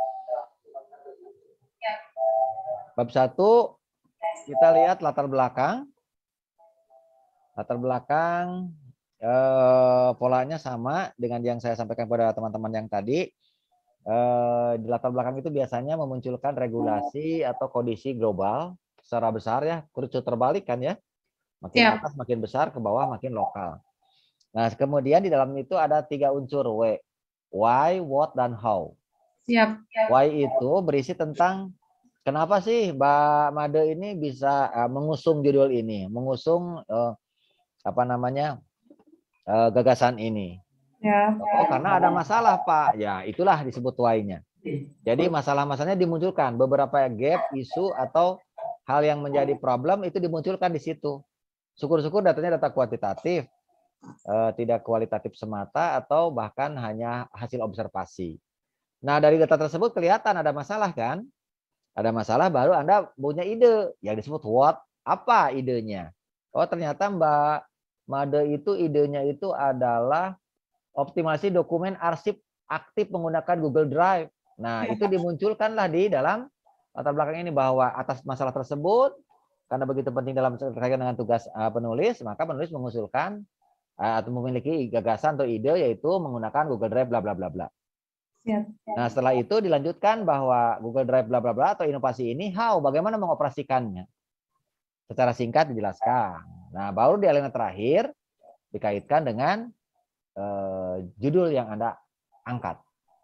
Bab 1 kita lihat latar belakang. Latar belakang polanya sama dengan yang saya sampaikan pada teman-teman yang tadi. Di latar belakang itu biasanya memunculkan regulasi atau kondisi global secara besar ya, kerucut terbalik kan ya. Makin atas makin besar, ke bawah makin lokal. Nah, kemudian di dalam itu ada 3 unsur W. Why, what, dan how. Siap. Why itu berisi tentang kenapa sih Mbak Made ini bisa mengusung judul ini, mengusung apa namanya gagasan ini. Ya. Oh, karena ada masalah Pak. Ya, itulah disebut why-nya. Jadi masalah-masalahnya dimunculkan, beberapa gap, isu atau hal yang menjadi problem itu dimunculkan di situ. Syukur-syukur datanya data kuantitatif, tidak kualitatif semata atau bahkan hanya hasil observasi. Nah, dari data tersebut kelihatan ada masalah kan? Ada masalah baru Anda punya ide yang disebut what. Apa idenya? Oh, ternyata Mbak Made itu idenya itu adalah optimasi dokumen arsip aktif menggunakan Google Drive. Nah, itu dimunculkanlah di dalam latar belakang ini bahwa atas masalah tersebut karena begitu penting dalam terkait dengan tugas penulis, maka penulis mengusulkan atau memiliki gagasan atau ide yaitu menggunakan Google Drive bla bla bla bla. Nah, setelah itu dilanjutkan bahwa Google Drive bla bla bla atau inovasi ini bagaimana mengoperasikannya. Secara singkat dijelaskan. Nah, baru di alinea terakhir dikaitkan dengan judul yang Anda angkat.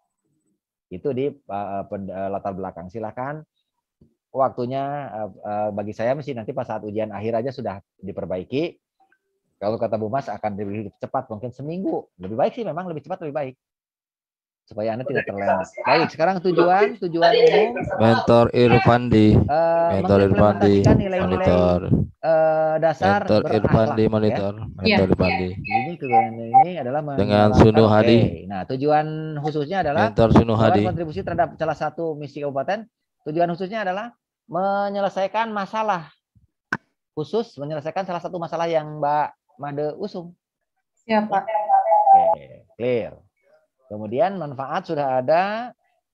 Itu di latar belakang. Silakan waktunya bagi saya mesti nanti pas saat ujian akhir aja sudah diperbaiki. Kalau kata Bu Mas akan lebih cepat mungkin seminggu. Lebih baik sih memang lebih cepat lebih baik. Supaya Anda tidak terlena. Baik, sekarang tujuan umum. Mentor Irfandi. Mentor Irfandi. Monitor. Dasar Mentor Irfandi berakhlak, monitor. ya. Mentor Irfandi. Ini tujuan ini adalah Dengan menjalankan- Sunu Hadi. Oke. Nah, tujuan khususnya adalah Mentor Sunu Hadi. kontribusi terhadap salah satu misi kabupaten. Tujuan khususnya adalah menyelesaikan masalah khusus, menyelesaikan salah satu masalah yang Mbak Made usung. Siap, Pak. Oke, clear. Kemudian manfaat sudah ada.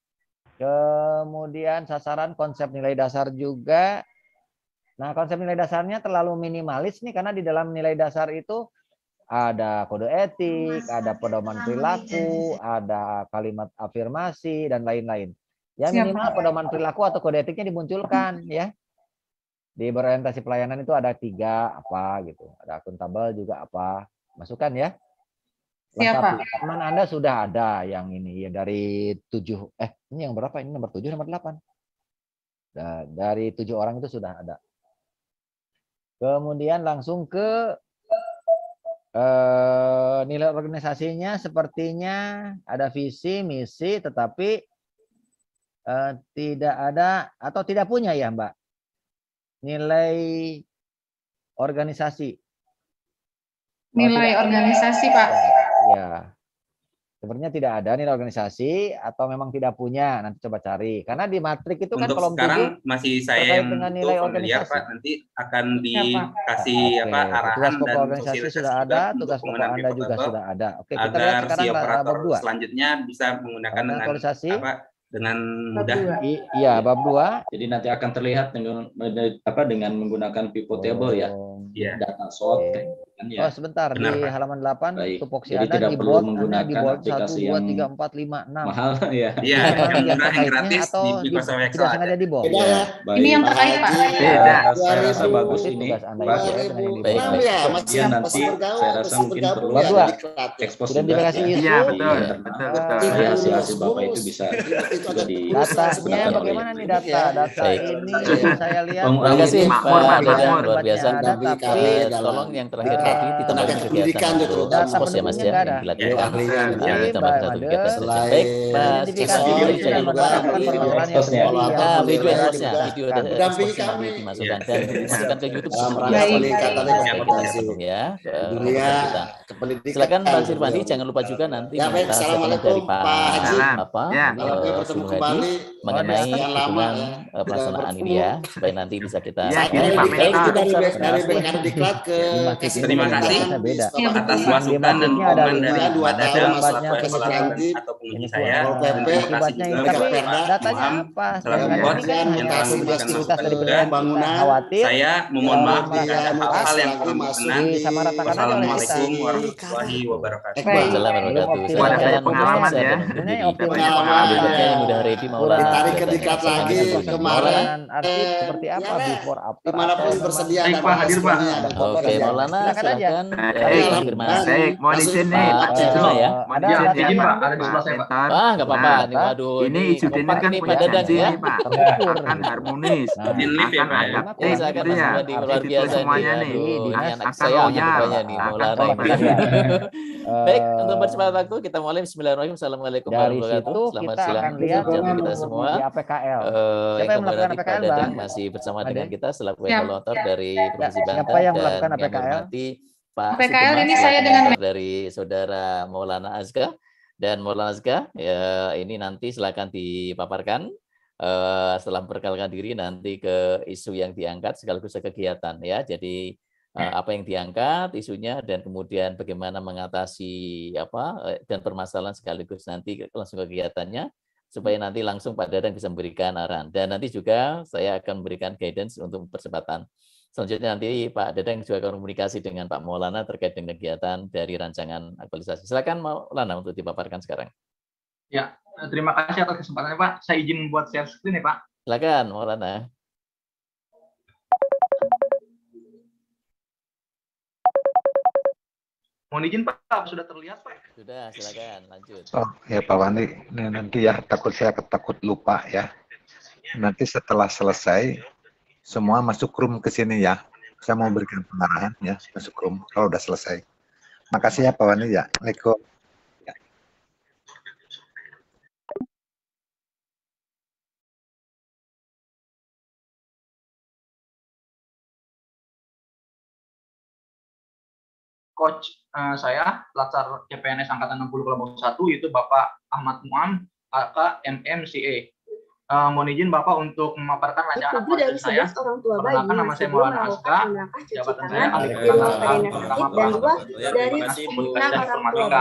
Kemudian sasaran konsep nilai dasar juga. Nah, konsep nilai dasarnya terlalu minimalis nih karena di dalam nilai dasar itu ada kode etik, ada pedoman perilaku, ada kalimat afirmasi dan lain-lain. Ya Siap, minimal Pak. pedoman perilaku atau kode etiknya dimunculkan ya. Di berorientasi pelayanan itu ada 3 apa gitu. Ada akuntabel juga apa. Masukkan ya. Siap, Pak. Lengkapi. Teman Anda sudah ada yang ini ya dari 7 ini yang berapa? Ini nomor 7 nomor 8. Dari 7 orang itu sudah ada. Kemudian langsung ke nilai organisasinya sepertinya ada visi, misi tetapi tidak ada atau tidak punya ya, Mbak. Nilai organisasi. Nilai organisasi, Pak. Ya. Sebenarnya tidak ada nilai organisasi atau memang tidak punya. Nanti coba cari. Karena di matrik itu kan Untuk kolom sekarang 7 masih saya terkait yang dengan itu nilai familiar, organisasi. Pak. Nanti akan Pak. dikasih Oke, apa arahan tugas pokok dan organisasi sosialisasi sudah juga ada, untuk tugas pokok penggunaan Anda juga Pivotable sudah ada. Oke, kita lihat agar si sekarang operator bab 2. selanjutnya bisa menggunakan dengan Aktualisasi. apa? Dengan Bab mudah. 2. Iya, bab 2. Jadi nanti akan terlihat dengan menggunakan pivotable ya. Iya. Data sort Oke. kan ya. Oh, sebentar Benar, di Pak. halaman 8 Baik. tupoksi Jadi Anda tidak di perlu bold, Anda menggunakan di bold 1 aplikasi 2 yang 3 4 5 6. mahal ya. Iya, Memang yang yang murah yang terkaitnya gratis atau di Microsoft Excel tidak ada. sengaja di bold. Beda ya. Baik. Ini yang terkait, Pak. Beda. Saya rasa bagus Itu ini. tugas Anda Pak. ya, dengan yang di Baik, bold. baik. ya, Kemudian nanti saya rasa mungkin perlu Bab 2. ekspos juga Identifikasi ya. isu. Iya, betul. Iya. Betul, betul. Supaya hasil-hasil Bapak itu bisa juga di Datanya bagaimana nih data? Data Baik. ini saya lihat Terima kasih Makmur, Pak Pak, Dadang, makmur. luar biasa. Ada, tapi Tolong yang terakhir tadi ditambahkan tenaga pendidikan kegiatan juga untuk data ekspos ya Mas pendukungnya ya nggak yang ada. Beliau dilakukan. ahlinya Jadi, Ditambahkan Mbak satu Made, kegiatan saja. selain Baik, Mas identifikasi sesor Cesar, itu jangan dan lupa menggunakan nanti persoalan yang eksposnya. terjadi Video yang eksposnya, dijelaskan. video ada Mendampingi eksposnya nanti kami. dimasukkan Iya. dan dimasukkan ke YouTube dalam semua. rangka Baik. peningkatan Kita kompetensi penuh ya dunia kita. kependidikan. Silakan Pak Sirvandi, jangan lupa juga nanti Ya, baik. meminta statement Assalamualaikum, dari Pak Pak Haji. Salam. apa Ya. Alhamdulillah bertemu Sunu Hadi kembali. mengenai Sekian lama hitungan ya. pelaksanaan Tidak ini ya supaya nanti bisa kita Ya, Saya ini Pak dari Mentor. BKN Diklat ke Matrix ini Terima dengan kasih bahasa beda. atas Di masukan dan matriknya ada komen 5. dari 2 Pak tahun Dadang Lambatnya selaku penyesuaian. eksekutif atau penguji Ini saya. Pol PP, Terima kasih akibatnya juga ini. Mereka Tapi Perda, datanya Muhammad, apa? selaku Sedangkan ini bos kan yang hanya telah memberikan subjektivitas masukan dari juga. bangunan. khawatir. Saya memohon maaf Kalau jika ada hal-hal yang kurang berkenan. disamaratakan aja oleh kita. Wassalamualaikum warahmatullahi wabarakatuh. Baik. Waalaikumsalam Belum warahmatullahi optimal. Ada Silakan pengalaman Ustaz ya. dan Undur Ini Diri. optimal. Pengalaman. Berikutnya yang udah ready Maulana. Ditarik ke Datanya. Diklat Silakan lagi Ustaz. kemarin. Dengan arsip seperti apa? Ya, Before, after, dimanapun atau bersedia Baik, ada Pak, hadir, Pak. ada foto Oke, dan Maulana Silakan aja. silakan Baik. konfirmasi. Baik, mohon izin nih, Pak Pak Cesar ya. Mohon Ada izin artinya, ya, Pak. Pak Mentor. Ah, nggak apa-apa. Nah, Nih, waduh, ini Izudin kompak kan ini punya Pak Dadang janji ya. nih, Pak. Terukur. Akan harmonis, Nah, Izin lift ya, akan Pak ya. adaptif Silakan gitu Mas ya. Sirvandi, luar Itu biasa nih. semuanya nih. Aduh, ini Dinas anak Akan kesayangan loyal, rupanya nih, akan Maulana ini. kooperatif. Baik, untuk bercepat waktu kita mulai. Bismillahirrahmanirrahim. Assalamualaikum Dari warahmatullahi situ wabarakatuh. Selamat kita siang akan lihat untuk kita semua. di APKL. Siapa Yang yang kembali melakukan lagi Pak APKL, Dadang Bang? masih bersama Ada? dengan kita selaku Siap. evaluator dari Provinsi Siapa Banten yang dan melakukan yang APKL? hormati Pak APKL Sukema ini saya selaku dengan mentor dari saudara Maulana Azka. Dan Maulana Azka, ya, ini nanti silakan dipaparkan setelah memperkenalkan diri nanti ke isu yang diangkat sekaligus ke kegiatan ya. Jadi apa yang diangkat isunya dan kemudian bagaimana mengatasi dan permasalahan sekaligus nanti langsung ke kegiatannya supaya nanti langsung Pak Dadang bisa memberikan arahan. Dan nanti juga saya akan memberikan guidance untuk percepatan. Selanjutnya nanti Pak Dadang juga akan komunikasi dengan Pak Maulana terkait dengan kegiatan dari rancangan aktualisasi. Silakan Maulana untuk dipaparkan sekarang. Ya, terima kasih atas kesempatannya Pak. Saya izin buat share screen ya Pak. Silakan Maulana. Mohon izin Pak, sudah terlihat Pak? Sudah, silakan lanjut. Oh ya Pak Wandi, nanti ya saya takut lupa ya. Nanti setelah selesai semua masuk room ke sini ya. Saya mau berikan pengarahan ya, masuk room kalau udah selesai. Makasih ya Pak Wandi ya. Assalamualaikum. Coach saya, Latsar CPNS Angkatan 60 Kelompok 1, itu Bapak Ahmad Muam, AK MMCA. Mohon izin Bapak untuk memaparkan rancangan aktualisasi saya. Perkenalkan nama saya Maulana Aska, jabatan saya ahli ketenagaan pertama dan dua dari komunikasi dan informatika.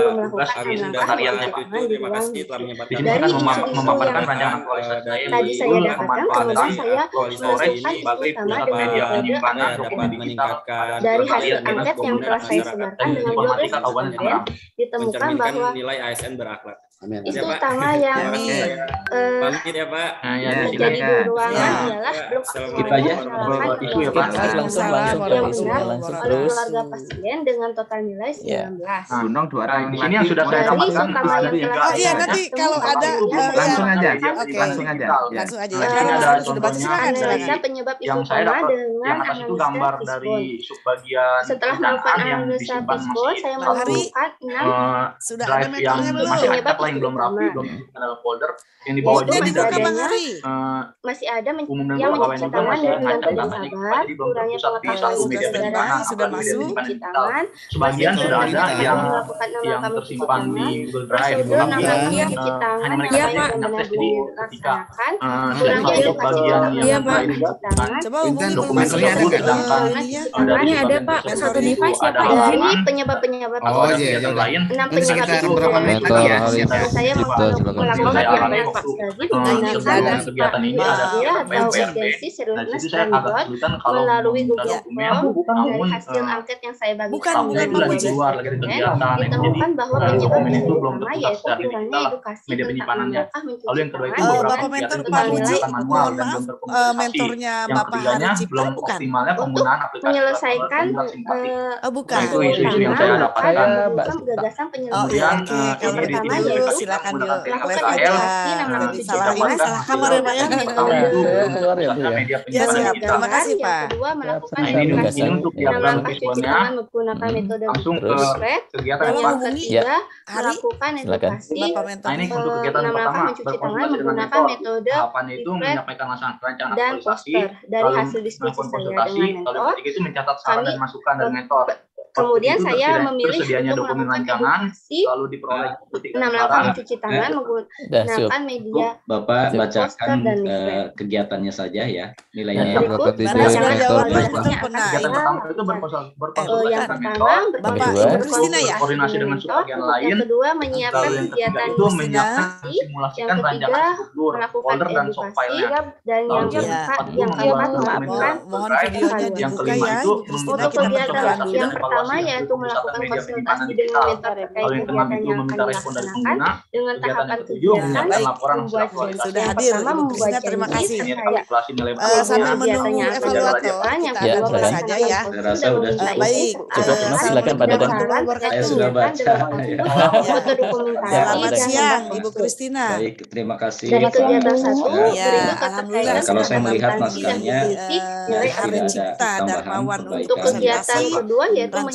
Di sini akan memaparkan rancangan aktualisasi saya. Tadi saya dapatkan, kemudian saya sebagai pusat media penyimpanan dokumen digital dari hasil angket yang telah saya sebarkan dengan 12 responden ditemukan bahwa nilai ASN berakhlak. Isu utama yang Pamit ya Pak. menjadi di ruangan adalah belum optimalnya isu ya Pak. Langsung oleh keluarga pasien dengan total nilai 19. Gunung di sini yang sudah saya dapatkan iya nanti kalau ada langsung aja. Langsung aja. Ini ada contohnya Analisa penyebab isu yang saya utama dapat dengan yang atas itu gambar analisa dari Fishbone. subbagian Setelah melakukan yang analisa disimpan Fishbone, masih saya satu menemukan 6 sudah ada drive yang meternya belum? masih Penyebab acak lah yang belum rapi, belum disimpan dalam folder yang di bawah Yaitu juga dibuka dari Bang Hari. masih ada umum dan yang pegawai mencuci juga tangan masih dengan acak tidak namanya sabar, jadi belum kurangnya terpusat di pengetahuan satu media sejarah, penyimpanan sudah atau media masuk. penyimpanan mencuci digital. tangan, Sebagian masih sudah ada yang melakukan nama mencuci tersimpan di tangan, Google Drive, prosedur tapi nama yang mencuci tangan hanya yang mereka baik saja dan yang benar akses. Jadi belum ketika dilaksanakan, dari kurangnya satu edukasi bagian tentang yang nama lain mencuci tangan, Coba hubungi dokumen tersebut, sedangkan dari ada bagian Pak, tersebut satu itu device ya ada Pak. Dari halaman penyebab-penyebab atau ada kegiatan lain. 6 penyebab sekitar itu berapa menit Mentor lagi ya? hari saya Cipta, silakan. melakukan Saya yang alami baik waktu digunakan kegiatan ini ada apabila kegiatan atau PMPMP. urgensi Nah, seriusnya itu saya agak standar kesulitan kalau melalui meminta Google dokumen, Form dari namun hasil angket yang saya bagikan tahunnya itu lagi keluar lagi ada kegiatan. ditemukan bahwa penyebab dokumen isu itu belum utama terpusat yaitu secara kurangnya digital edukasi media tentang penyimpanannya. apakah mencuci Lalu yang kedua itu tangan beberapa Bapak kegiatan Mentor itu Pak masih Muji, menggunakan manual mohon dan maaf, belum terkomunikasi. mentornya Yang Bapak ketiganya Hari Cipta belum bukan? optimalnya penggunaan aplikasi menyelesaikan bukan. itu isu-isu yang saya dapatkan. gagasan Oh penyelesaian. iya, Kemudian oke. ini Kalau di gitu menggunakan silakan menggunakan dilakukan TKL, aja. Jadi Salah ini didapatkan salah kamar ya Pak ya. tahun itu belum terpusatnya media Ya penyimpanan siap. digital. Terima kasih yang Pak. kedua melakukan Nah, ini edukasi untuk dalam diagram langkah cuci visualnya. tangan menggunakan metode Langsung ke Fred. kegiatan Dan Pak. yang ketiga Hari, melakukan silakan. edukasi Bapak Mentor. Nah, ini untuk kegiatan dalam pertama langkah mencuci tangan berkonsultasi dengan menggunakan mentor. metode Tahapannya itu Fred menyampaikan rancangan dan aktualisasi, poster. Dari lalu hasil diskusi melakukan saya konsultasi, dengan lalu yang mentor, ketiga itu mencatat saran kami dan masukan dari mentor. kemudian Itu saya memilih tersedianya untuk dokumen melakukan rancangan, edukasi lalu diperoleh bukti 6 langkah saran. mencuci tangan Dah, menggunakan media Bapak poster bacakan dan leaflet. kegiatannya saja ya, nilainya. Ya, silakan DJ Bapak sudah Mentor jawab Prisma. itu pernah. Kegiatan pertama itu berkonsultasi yang dengan pertama mentor, Bapak kedua, Ibu Kristina ya. koordinasi dengan subbagian lain, yang kedua menyiapkan lalu yang ketiga kegiatan itu menyiapkan diskusi, yang simulasikan ketiga rancangan struktur, melakukan folder dan soft edukasi, file-nya. dan Lalu yang yang keempat keempat itu melakukan melakukan Mohon drive. videonya Yang dibuka kelima ya itu Ibu Kristina, untuk kita kegiatan perkenalan dulu. yang pertama yaitu melakukan konsultasi dengan mentor terkait Lalu yang keenam kegiatan itu yang akan meminta respon dari dilaksanakan pengguna. dengan Kegiatan tahapan yang ketujuh kegiatan menyiapkan laporan hasil membuat aktualisasi. Sudah yang hadir pertama Ibu membuat Kristina, terima janji kasih. Ini terkait kalkulasi nilai Sambil kegiatan menunggu yang akan evaluator, dilakukan, yang kita Ya, kedua ada silakan. saja ya. melaksanakan Saya rasa dan udah mengusahakan Baik, Cukup, Mas. Silakan, Pak Dadang. Saya sudah baca. Ya. foto dokumentasi Selamat dan siang membuat Ibu Kristina. Baik, terima kasih. dari Pak. kegiatan satu Ya. Ya, berikut alhamdulillah Nah, kalau saya melihat substansi dan naskahnya deskripsi nilai Hari tidak ada Cipta tambahan Darmawan untuk perbaikan. kegiatan presentasi kedua yaitu rancangan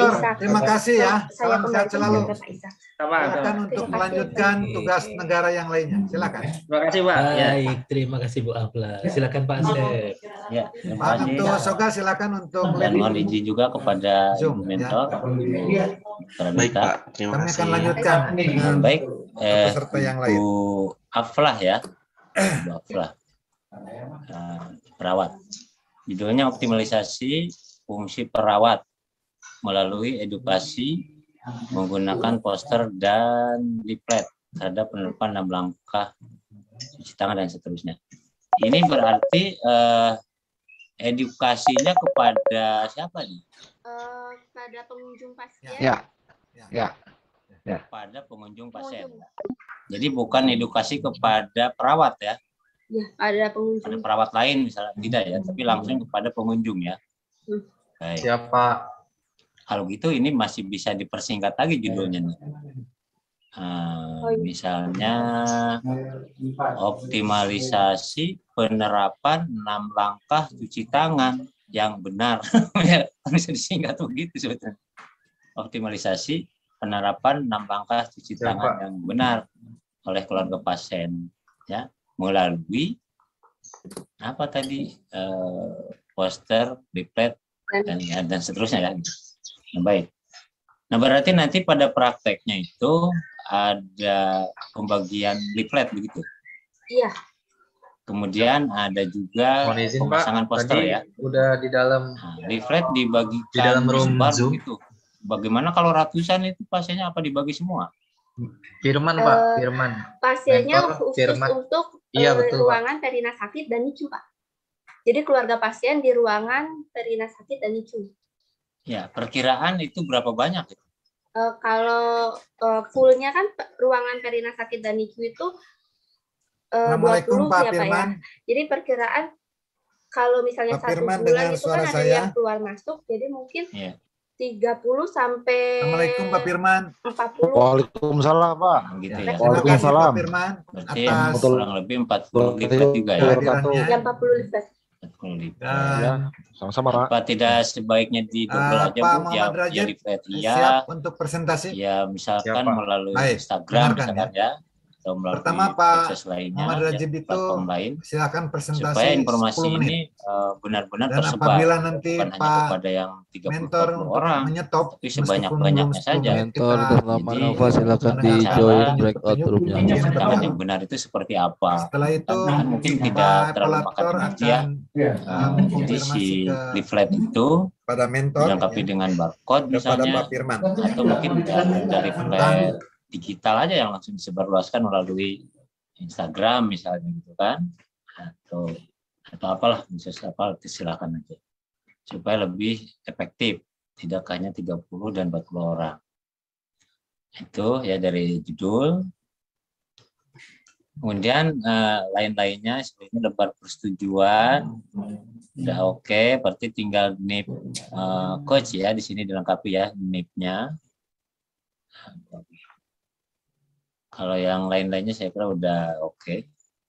Mentor, Ishak. terima kasih ya. Saya Salam sehat kembalikan selalu. ke Pak Ishak. Silakan untuk melanjutkan tugas negara yang lainnya. Silakan. Terima kasih Pak. Ya. Baik, terima kasih Bu Afla. Silakan Pak Asep. Ya, terima Pak kasih. Abdul Soga silakan untuk Dan mohon izin juga kepada Zoom, Ibu Mentor. Baik Pak, terima Kami kasih. akan lanjutkan dengan Baik. peserta yang lain. Bu Aflah ya, Bu Aflah, perawat. Judulnya optimalisasi fungsi perawat melalui edukasi menggunakan poster dan leaflet terhadap penerapan 6 langkah cuci tangan dan seterusnya. Ini berarti edukasinya kepada siapa nih? Pada pengunjung pasien. Ya. Kepada pengunjung pasien. Jadi bukan edukasi kepada perawat ya? Ya, ada pengunjung. Pada perawat lain misalnya tidak ya, tapi langsung kepada pengunjung ya. Baik. Siapa? Kalau gitu ini masih bisa dipersingkat lagi judulnya nih. Misalnya optimalisasi penerapan 6 langkah cuci tangan yang benar. Bisa disingkat begitu sebetulnya. Optimalisasi penerapan 6 langkah cuci tangan yang benar oleh keluarga pasien ya, melalui apa tadi poster, leaflet dan seterusnya ya. Nah, baik. Nah, berarti nanti pada prakteknya itu ada pembagian leaflet begitu. Iya. Kemudian ada juga pemasangan poster ya. Udah di dalam leaflet dibagikan di dalam room Zoom begitu. Bagaimana kalau ratusan itu pasiennya apa dibagi semua? Firman Pak, Firman. Pasiennya Mentor, khusus Firman. untuk Betul, ruangan perina sakit dan NICU, Pak. Jadi keluarga pasien di ruangan perina sakit dan NICU. Ya, perkiraan itu berapa banyak? Kalau fullnya kan ruangan perina sakit dan NICU itu 20 Pak ya Pak ya. Jadi perkiraan kalau misalnya Pak 1 Firman, bulan dengar itu suara kan ada saya? yang keluar masuk, jadi mungkin 30 sampai Assalamualaikum Pak Firman. 40. Waalaikumsalam Pak. Gitu ya. Waalaikumsalam. Pak Firman. Berarti kurang lebih 40 leaflet juga ya. Yang 40 leaflet. Ya, sama-sama Pak. Apa tidak sebaiknya di double aja Pak Bu? Muhammad Ya, Rajab, leaflet siap untuk presentasi? Ya misalkan Siap, Pak. melalui Baik, Instagram dengarkan misalkan ya. Atau melalui Pertama Pak akses lainnya, Muhammad Rajab ya, itu platform lain, silakan presentasi supaya informasi 10 menit. ini benar-benar Dan tersebar, apabila nanti bukan hanya Pak kepada yang 30 mentor untuk orang, menyetop, tapi sebanyak-banyaknya saja. Mentor atas nama Nova silakan di join breakout roomnya. Cuci tangan yang benar itu seperti apa? Setelah itu kan mungkin tidak terlalu makan energi ya. Jadi si leaflet itu pada mentor dilengkapi dengan barcode kepada misalnya, Pak Firman. atau mungkin dari leaflet digital aja yang langsung disebarluaskan melalui Instagram misalnya gitu kan, atau apalah bisa apa, silakan aja supaya lebih efektif, tidak hanya 30 dan 40 orang. Itu ya dari judul. Kemudian lain-lainnya seperti lembar persetujuan udah oke, berarti tinggal NIP coach ya, di sini dilengkapi ya NIP-nya. Kalau yang lain-lainnya saya kira udah oke.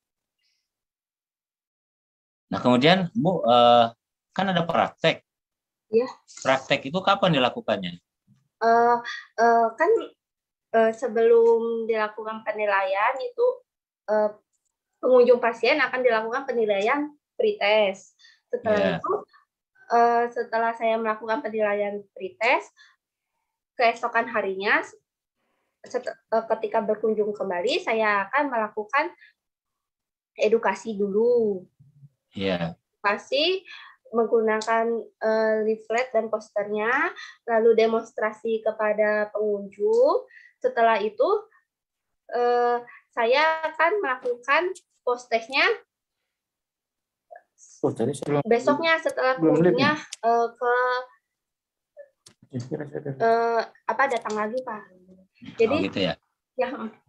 Nah kemudian Bu, kan ada praktek. Ya. Praktek itu kapan dilakukannya? Kan sebelum dilakukan penilaian itu pengunjung pasien akan dilakukan penilaian pretest. Setelah itu, setelah saya melakukan penilaian pretest, keesokan harinya ketika berkunjung kembali, saya akan melakukan edukasi dulu. Iya. Edukasi menggunakan leaflet dan posternya, lalu demonstrasi kepada pengunjung. Setelah itu, saya akan melakukan post testnya besoknya setelah kunjungnya datang lagi Pak. Jadi gitu ya. Ya.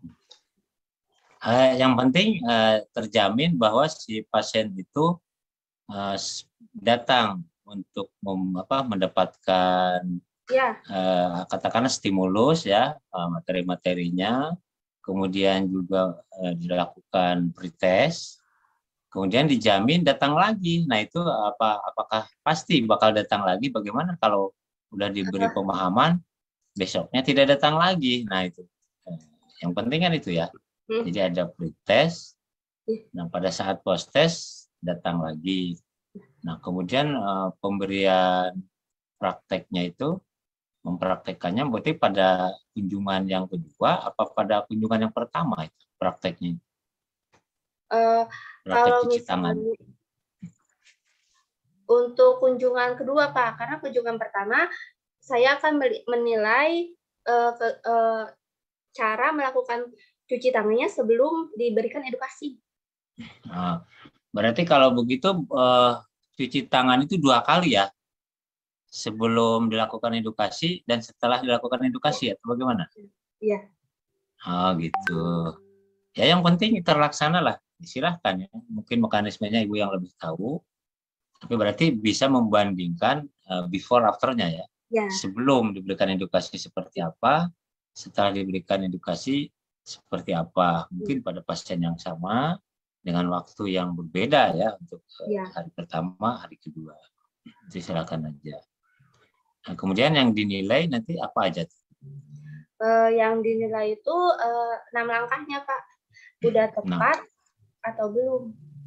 Yang penting terjamin bahwa si pasien itu datang untuk mendapatkan katakanlah stimulus ya, materi-materinya, kemudian juga dilakukan pretest, kemudian dijamin datang lagi. Nah itu apakah pasti bakal datang lagi? Bagaimana kalau udah diberi pemahaman besoknya tidak datang lagi? Nah itu yang penting kan itu ya. Jadi ada pretest, nah pada saat post test datang lagi. Nah kemudian pemberian prakteknya itu mempraktekkannya berarti pada kunjungan yang kedua apa pada kunjungan yang pertama itu prakteknya? Praktek Kalau cuci tangan. Untuk kunjungan kedua, Pak, karena kunjungan pertama saya akan menilai cara melakukan cuci tangannya sebelum diberikan edukasi. Nah, berarti kalau begitu cuci tangan itu 2 kali ya? Sebelum dilakukan edukasi dan setelah dilakukan edukasi atau bagaimana? Iya. Oh gitu. Ya yang penting terlaksana lah. Silahkan ya. Mungkin mekanismenya Ibu yang lebih tahu. Tapi berarti bisa membandingkan before after-nya ya. Ya. Sebelum diberikan edukasi seperti apa, setelah diberikan edukasi seperti apa. Mungkin pada pasien yang sama dengan waktu yang berbeda ya untuk hari pertama, hari kedua. Jadi silakan aja. Nah, kemudian yang dinilai nanti apa aja? Yang dinilai itu 6 langkahnya, Pak. Udah tepat atau belum?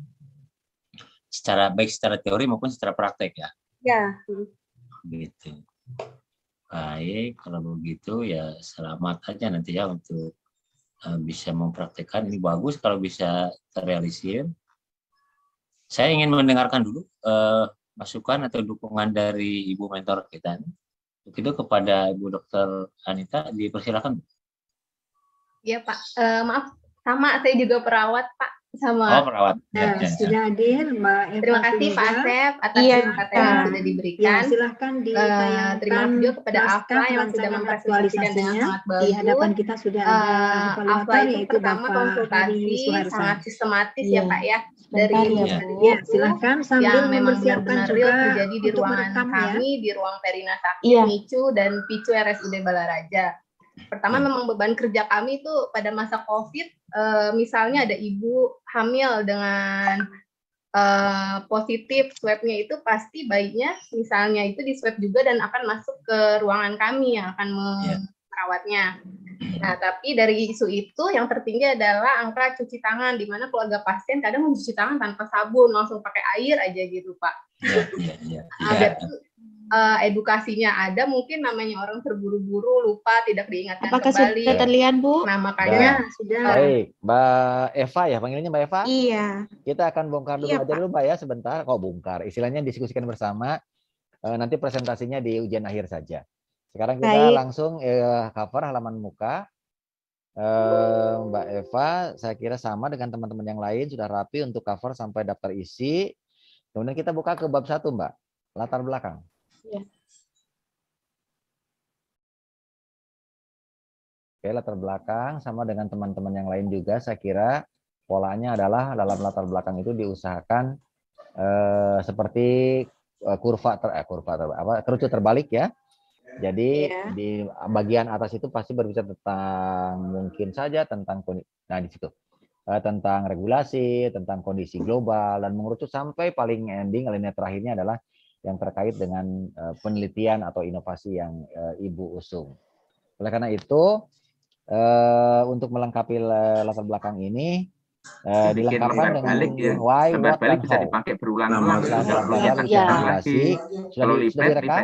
Baik secara teori maupun secara praktek ya? Ya. Gitu. Baik, kalau begitu ya selamat aja nanti ya untuk bisa mempraktekkan. Ini bagus kalau bisa terrealisir. Saya ingin mendengarkan dulu masukan atau dukungan dari Ibu mentor kita. Untuk itu kepada Ibu Dr. Anita dipersilakan. Ya Pak, maaf sama saya juga perawat Pak sama. Oh perawat. Ya, sudah hadir Mbak Eva. Terima kasih Pak Asep atas kesempatan yang sudah diberikan. Ya, silahkan ditayangkan. Terima kasih juga kepada Afla yang sudah mempresentasikan dengan sangat bagus. Di hadapan kita sudah ada Afla itu pertama konsultasi sangat sistematis ya Pak ya. Dari ya, silahkan sambil yang memang mempersiapkan benar-benar juga terjadi di ruangan kami, di ruang Perina Sakti, Micu dan Picu RSUD Balaraja. Pertama memang beban kerja kami itu pada masa COVID, misalnya ada ibu hamil dengan positif swabnya itu pasti bayinya misalnya itu di swab juga dan akan masuk ke ruangan kami yang akan merawatnya. Nah, tapi dari isu itu yang tertinggi adalah angka cuci tangan, di mana keluarga pasien kadang mencuci tangan tanpa sabun, langsung pakai air aja gitu, Pak. Edukasinya ada, mungkin namanya orang terburu-buru, lupa, tidak diingatkan Apakah kembali. sudah terlihat, Bu? Nah, makanya sudah. Baik, Mbak Eva ya, panggilnya Mbak Eva? Iya. Kita akan bongkar dulu aja dulu Mbak ya, sebentar. Kok bongkar? Istilahnya diskusikan bersama, nanti presentasinya di ujian akhir saja. Sekarang kita langsung cover halaman muka. Mbak Eva, saya kira sama dengan teman-teman yang lain, sudah rapi untuk cover sampai daftar isi. Kemudian kita buka ke bab 1, Mbak, latar belakang. Ya. Oke, latar belakang sama dengan teman-teman yang lain juga, saya kira polanya adalah dalam latar belakang itu diusahakan seperti kerucut terbalik ya. Jadi di bagian atas itu pasti berbicara tentang mungkin saja tentang di situ tentang regulasi, tentang kondisi global dan mengerucut sampai paling ending alinea terakhirnya adalah yang terkait dengan penelitian atau inovasi yang Ibu usung. Oleh karena itu untuk melengkapi latar belakang ini dilengkapi dengan why, what, dan how. Dipakai berulang-ulang. Sudah direkam.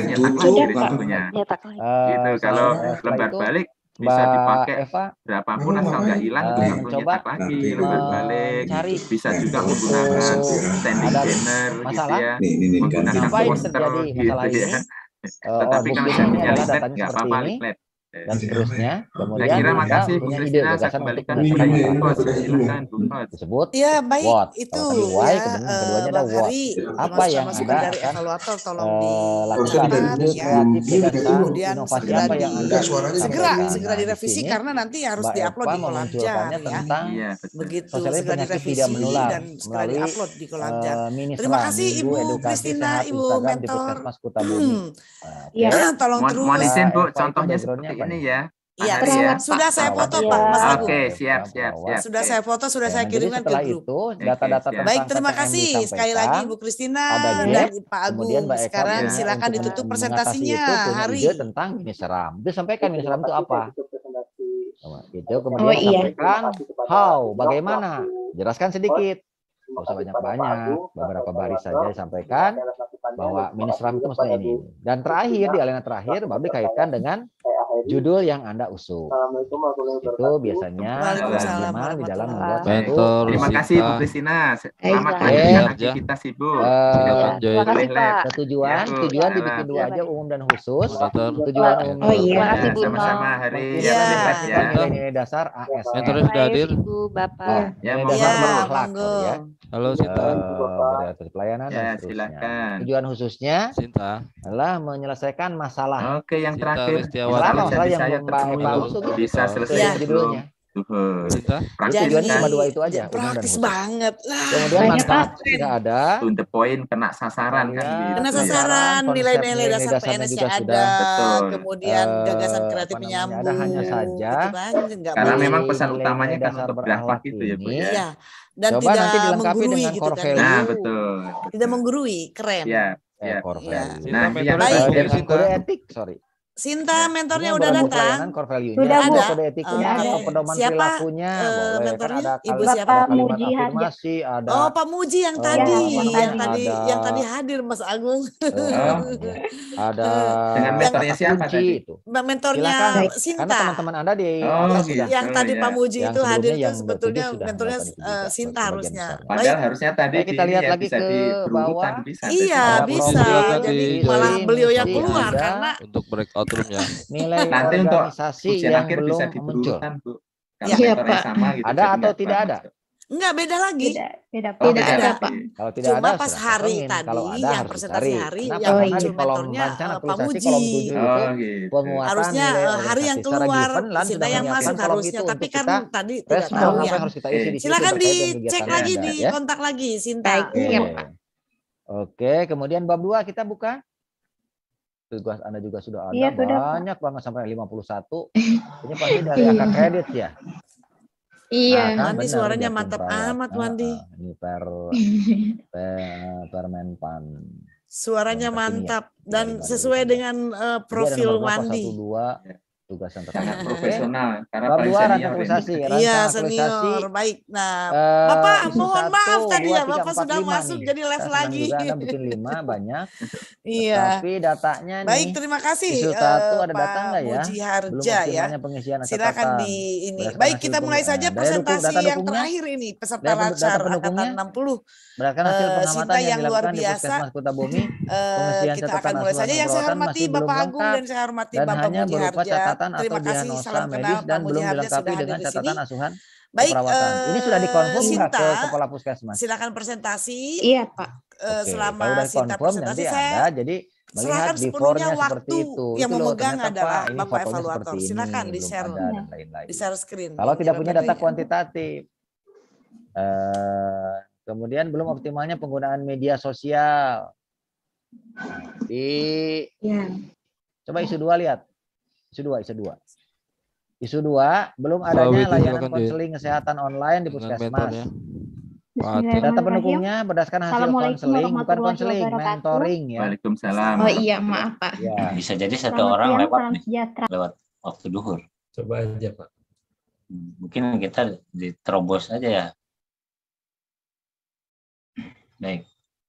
Gitu. Kalau lembar balik bisa dipakai berapapun asal nggak hilang, coba lagi lembar balik. Bisa juga menggunakan standing banner, gitu ya, menggunakan poster, gitu ya. Tetapi kalau misalnya lihat nggak apa-apa, lihat. Dan seterusnya. Kemudian saya kira makasih Bu Kristina, saya kembalikan silakan Bu Kos. Disebut ya baik what. itu why, ya keduanya ada what. Apa yang Anda Anda dari evaluator tolong lakukan kemudian inovasi apa yang Anda segera direvisi karena nanti harus diupload di Kolamjar ya. Begitu segera direvisi dan segera diupload di Kolamjar. Terima kasih Ibu Kristina, Ibu mentor. Tolong terus. Mohon izin Bu, contohnya seperti ini ya. Iya, sudah saya foto Pak Mas Agung. Oke, siap. Sudah saya foto, sudah saya kirimkan ke grup. Data-data baik, terima kasih sekali lagi Bu Kristina dan Pak Agung. Sekarang silakan ditutup presentasinya. Hari tentang ini seram. Itu sampaikan ini seram itu apa? Itu kemudian sampaikan how, bagaimana? Jelaskan sedikit. Nggak usah banyak-banyak, beberapa baris saja disampaikan bahwa ministram itu maksudnya ini. Dan terakhir, di alinea terakhir baru dikaitkan dengan judul yang Anda usung. Itu biasanya kelaziman di dalam membuat Mentor Terima kasih Bu Sinta. Kristina. Selamat melanjutkan aktivitas Ibu. Tujuan dibikin dua aja, umum dan khusus. Tujuan umum. Oh iya. Sama-sama Hari. Nilai-nilai dasar AS. Mentor sudah hadir. Ibu, Bapak. Ya, Nilai dasar berakhlak, monggo. ya. Halo Sinta. Beratus pelayanan dan Ya, seterusnya. silakan. Tujuan khususnya Sinta. adalah menyelesaikan masalah. Oke, yang Sinta terakhir. Listiawati. Masalah yang saya belum terpenuhi, Bu. Bisa selesai Ya. sebelum Judulnya. Sinta. Praktis Tujuan kan? cuma dua itu aja. umum dan Praktis khusus. banget lah. Kemudian manfaat tidak ada. To the point, kena sasaran kan gitu Kena ya. sasaran, Konsep nilai-nilai dasar dasarnya PNS-nya juga ada, sudah. Betul. kemudian gagasan kreatif Ada menyambung, hanya saja gitu kan, nggak Karena boleh. memang pesan nilai-nilai utamanya kan dasar untuk grafik berakhlak itu ya Bu ini. ya. Iya, dan Coba tidak nanti dilengkapi menggurui dengan gitu core kan. value. Nah, betul. Tidak menggurui, keren. Ya, ya. Core Iya. value. Nah, Sinta, yang mentor terakhir Sinta. Kode etik, sorry. Sinta, mentornya Ini udah bukan datang. pelayanan core value-nya, Sudah, ada Bu. kode etiknya Oke. atau pedoman Siapa, perilakunya, boleh kan mentornya? ada Ibu ada siapa? Bapak kalimat Muji Harja. afirmasi, ada Oh, Pak Muji yang eh, tadi, yang yang tadi hadir, Mas Agung. ada Dengan mentornya kata siapa kunci tadi? itu. Mentornya Silakan, karena Sinta. teman-teman Anda di Oh, atas gitu. sudah. Yang tadi ya. Pak Muji Yang itu hadir sebelumnya itu yang sebetulnya sudah mentornya melakukan itu juga, Sinta sebagian harusnya. besarnya. Padahal Baik. harusnya tadi Oke, kita di ini lihat ya lagi bisa ke berurutan bawah. bisa. Iya, Pak bisa. Muji silakan Jadi di malah join. beliau yang Mesti keluar ada karena Untuk breakout room-nya. nilai Nanti untuk organisasi ujian yang akhir belum bisa muncul. diberurutan Bu. Kalau Ya. Iya, mentornya Pak. sama gitu. Ada jadi atau nggak tidak kurang ada? masuk. enggak beda lagi. Beda. Oh, Tidak beda ada, lagi. Pak. Kalau tidak Cuma ada, pas sudah hari kosongin. tadi Kalau ada yang harus presentasi dicari. hari Kenapa? yang Oh, Karena muncul di kolom mentornya rencana Pak aktualisasi Muji. kolom 7 itu Oh, gitu. pemuatan Harusnya nilai hari yang organisasi. Secara keluar given LAN Sinta sudah yang menyiapkan masuk kolom harusnya, itu tapi untuk kan kita tadi tidak respon tahu apa ya. yang harus kita isi di situ Silakan terkait dengan dicek kegiatan yang lagi, ada, di ya. kontak lagi Sinta. Baik, Oke. iya, Iya. Pak. Oke, kemudian bab 2 kita buka. Tugas Anda juga sudah ada, Iya, sudah, Pak. banyak banget sampai 51. Ini pasti dari angka kredit ya. Iya. Kan Wandi benar, suaranya Jatim mantap Perawat. amat, Wandi. Ini Permenpan. Suaranya yang terkini ya, mantap dan 35 sesuai 2019. dengan Jadi ada profil nomor berapa? Wandi. 1, 2, tugas yang terkait. Sangat Oke. profesional karena Bab paling 2 senior rancang ini. aktualisasi. Iya, Rancang aktualisasi senior. Baik. Nah, Bapak isu mohon 1, maaf tadi 2, ya, 3, Bapak 4, sudah 5 masuk nih. jadi live Saya senang lagi. juga Anda bikin 5 banyak. Iya. Tapi datanya Baik, nih terima kasih isu 1 ada Pak data enggak ya? Muji Belum Harja ya. optimalnya pengisian Silakan catatan. di ini. Berdasarkan Baik, hasil kita mulai saja daya presentasi data yang dukungnya, terakhir ini peserta data Latsar pendukungnya, angkatan 60. berdasarkan hasil pengamatan Sinta yang yang luar dilakukan di biasa. Puskesmas Kota Bumi, pengisian Kita catatan akan mulai asuhan saja. Yang saya perawatan hormati masih belum Bapak Agung lengkap dan saya hormati dan Bapak hanya Muji berupa Harja. catatan atau Terima kasih, diagnosa salam medis kenal. Pak dan Muji belum Harja dilengkapi sudah hadir dengan di sini. catatan asuhan Baik, keperawatan. Ini sudah dikonfirm nggak ke Sinta, Kepala Puskesmas? silakan presentasi. Iya, Pak. Oke, Selama kalau udah Sinta confirm presentasi, nanti saya Anda jadi melihat serahkan sepenuhnya before-nya seperti waktu itu. yang Itu loh, memegang ternyata adalah Pak, ini Bapak fotonya evaluator. seperti ini, Silakan belum di-share ada dan lain-lain. di share screen. Kalau tidak punya data Jawabannya. kuantitatif, kemudian belum optimalnya penggunaan media sosial. Ya. Coba isu 2 lihat. Isu 2. Isu 2, belum Pak adanya Widi, layanan silakan konseling kesehatan online di dengan Puskesmas. mentornya. Pak Atin. Data Bismillahirrahmanirrahim. pendukungnya berdasarkan hasil Assalamualaikum konseling, bukan warahmatullahi konseling, wabarakatuh. mentoring ya. Waalaikumsalam. Oh iya, maaf, Pak. Ya. Bisa jadi satu Selamat orang siang, lewat salam nih, sejahtera. lewat waktu duhur. Coba aja, Pak. Mungkin kita diterobos aja ya. Baik.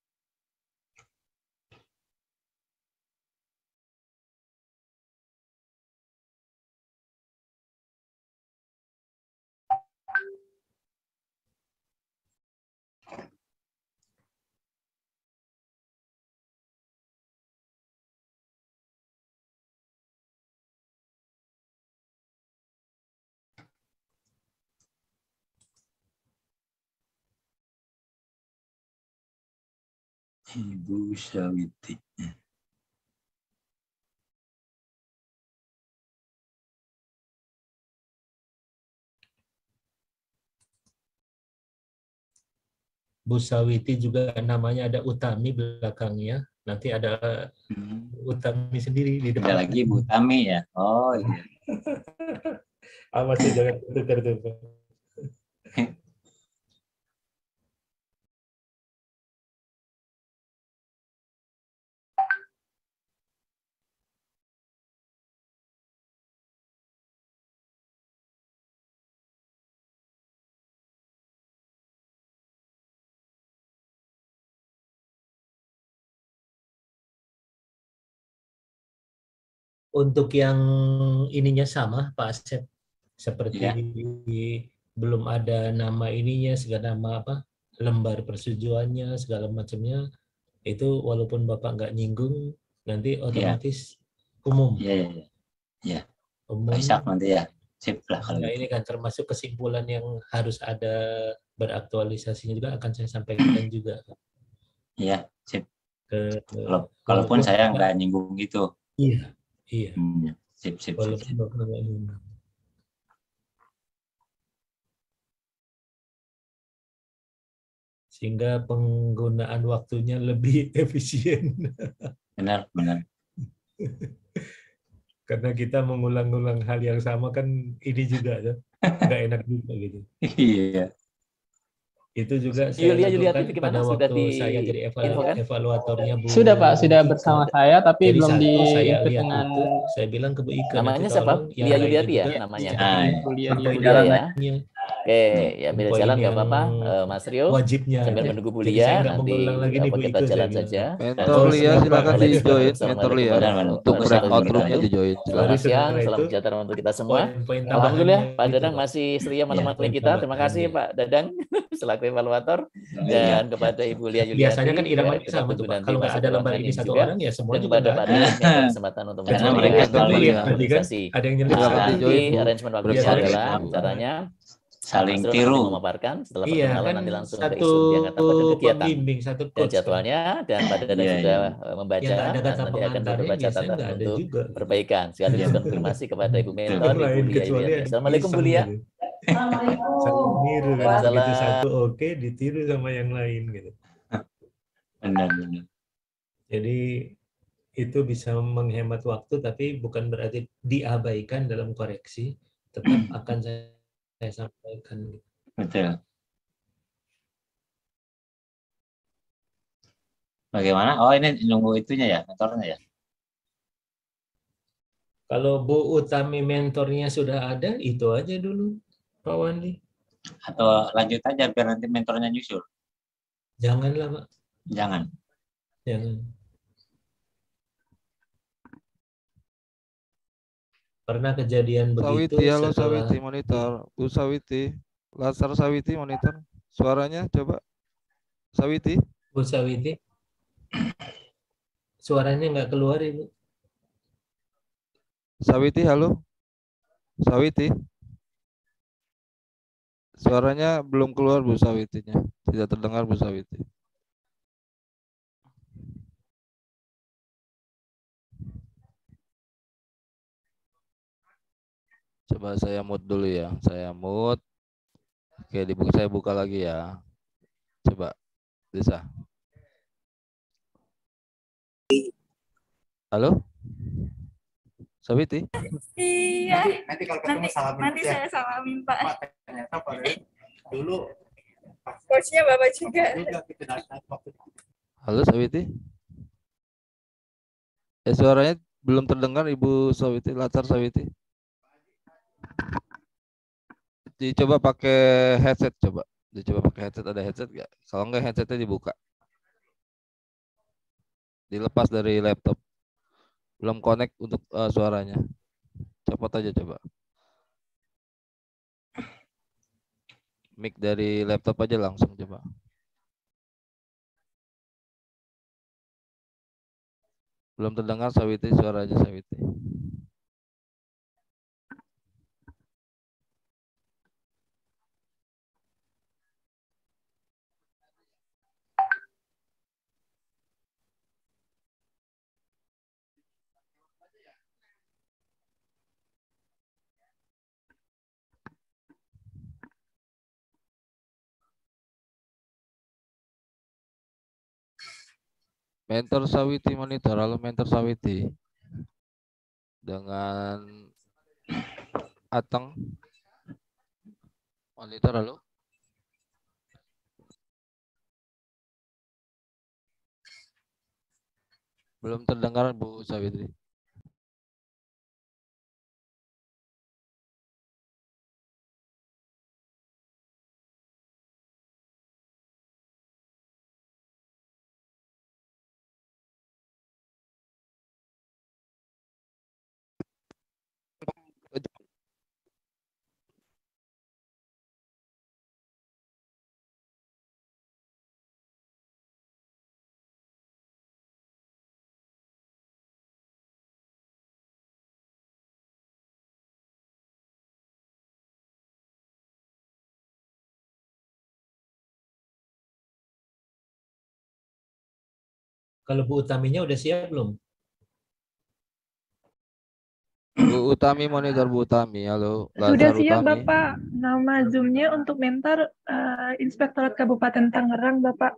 Ibu Syawiti. Bu Sawiti juga namanya ada Utami belakangnya. Nanti ada Utami sendiri di depan. Ada lagi Bu Tami ya. Oh iya. Awas tuh, jangan tukar tuh. untuk yang ininya sama Pak Asep, seperti belum ada nama ininya, segala nama apa, lembar persetujuannya, segala macamnya, itu walaupun Bapak nggak nyinggung, nanti otomatis umum. Iya. Umum. Isyak nanti ya. Sip lah kalau Nah, gitu. ini kan termasuk kesimpulan yang harus ada beraktualisasinya juga akan saya sampaikan juga. Iya, sip. Kalaupun saya nggak nyinggung gitu. Iya. Sip. Walaupun Bapak nggak nyinggung. Sehingga penggunaan waktunya lebih efisien. Benar. Karena kita mengulang-ulang hal yang sama kan ini juga ya, nggak enak juga gitu. Iya. Itu juga saya lakukan pada waktu saya jadi evaluatornya Bu. Sudah Pak, sudah bersama saya tapi jadi belum saya di lihat dengan itu, saya bilang ke Bu Ika. Namanya siapa? Lia Yuliati ya namanya. Bulia ya. Oke, ya beda jalan nggak apa-apa, Mas Rio. Wajibnya. Sambil menunggu Bulia, nanti kita jalan saja. Mentor Lia silakan di join, Mentor Lia untuk breakout roomnya di join. Selamat siang, salam sejahtera untuk kita semua. Alhamdulillah Pak Dadang masih setia menemani kita. Terima kasih Pak Dadang selaku evaluator dan kepada Ibu Lia Yuliati. Biasanya kan iramannya sama tuh Pak. Kalau nggak ada lembar ini satu orang ya semua juga kepada Pak Dadang yang kesempatan untuk ada yang nyelip. Nanti arrangement waktunya adalah caranya saling tiru memaparkan setelah perkenalan nanti langsung satu ke isu yang katakan kegiatan satu dan jadwalnya dan pada Dadang sudah membaca nanti akan beberapa catatan untuk perbaikan sekaligus konfirmasi kepada Ibu Mentor Ibu Lia Yuliati. Assalamualaikum Bu Lia. Niru kan begitu satu oke ditiru sama yang lain gitu. Benar. Jadi itu bisa menghemat waktu tapi bukan berarti diabaikan dalam koreksi, tetap akan saya sampaikan. Betul. Bagaimana? Oh ini nunggu itunya ya, mentornya ya. Kalau Bu Utami mentornya sudah ada, itu aja dulu Pak Wandi. Atau lanjut aja biar nanti mentornya nyusul. Janganlah Pak. Jangan. Pernah kejadian begitu. Sawiti, halo Sawiti monitor. Bu Sawiti, Latsar Sawiti monitor. Suaranya coba. Sawiti. Bu Sawiti. Suaranya nggak keluar Ibu. Sawiti, halo. Sawiti. Suaranya belum keluar Bu Sawitinya. Tidak terdengar Bu Sawiti. Coba saya mute dulu ya. Saya mute. Oke, saya buka lagi ya. Coba. Bisa. Halo? Sawiti? Iya. Nanti kalau ketemu salamin. Nanti saya salamin Pak. Ternyata dulu coachnya Bapak juga. Halo Sawiti? Suaranya belum terdengar Ibu Sawiti, Latsar Sawiti. Dicoba pakai headset coba. Dicoba pakai headset, ada headset nggak? Kalau nggak headsetnya dibuka. Dilepas dari laptop. Belum connect untuk suaranya. Copot aja coba. Mic dari laptop aja langsung coba. Belum terdengar Sawiti, suaranya Sawiti. Mentor Sawiti monitor, halo Mentor Sawiti. Dengan Ateng. Monitor, halo. Belum terdengar Bu Sawitri. Kalau Bu Utaminya udah siap belum? Bu Utami, monitor Bu Utami. Halo. Sudah Lazar siap Utami. Bapak. Nama Zoom-nya untuk mentor Inspektorat Kabupaten Tangerang Bapak.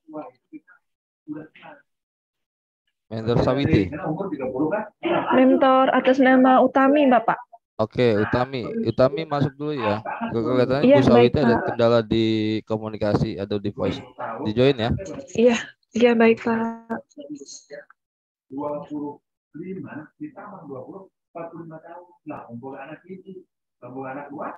Mentor Sawiti. Mentor atas nama Utami Bapak. Oke, Utami. Utami masuk dulu ya. Kelihatannya Iya, Bu Sawiti baik, ada Pak. kendala di komunikasi atau di voice. Di join ya. Iya, iya baik Pak. 25 ditambah 20 45 tahun. Nah, kumpul anak ini, kumpul anak dua.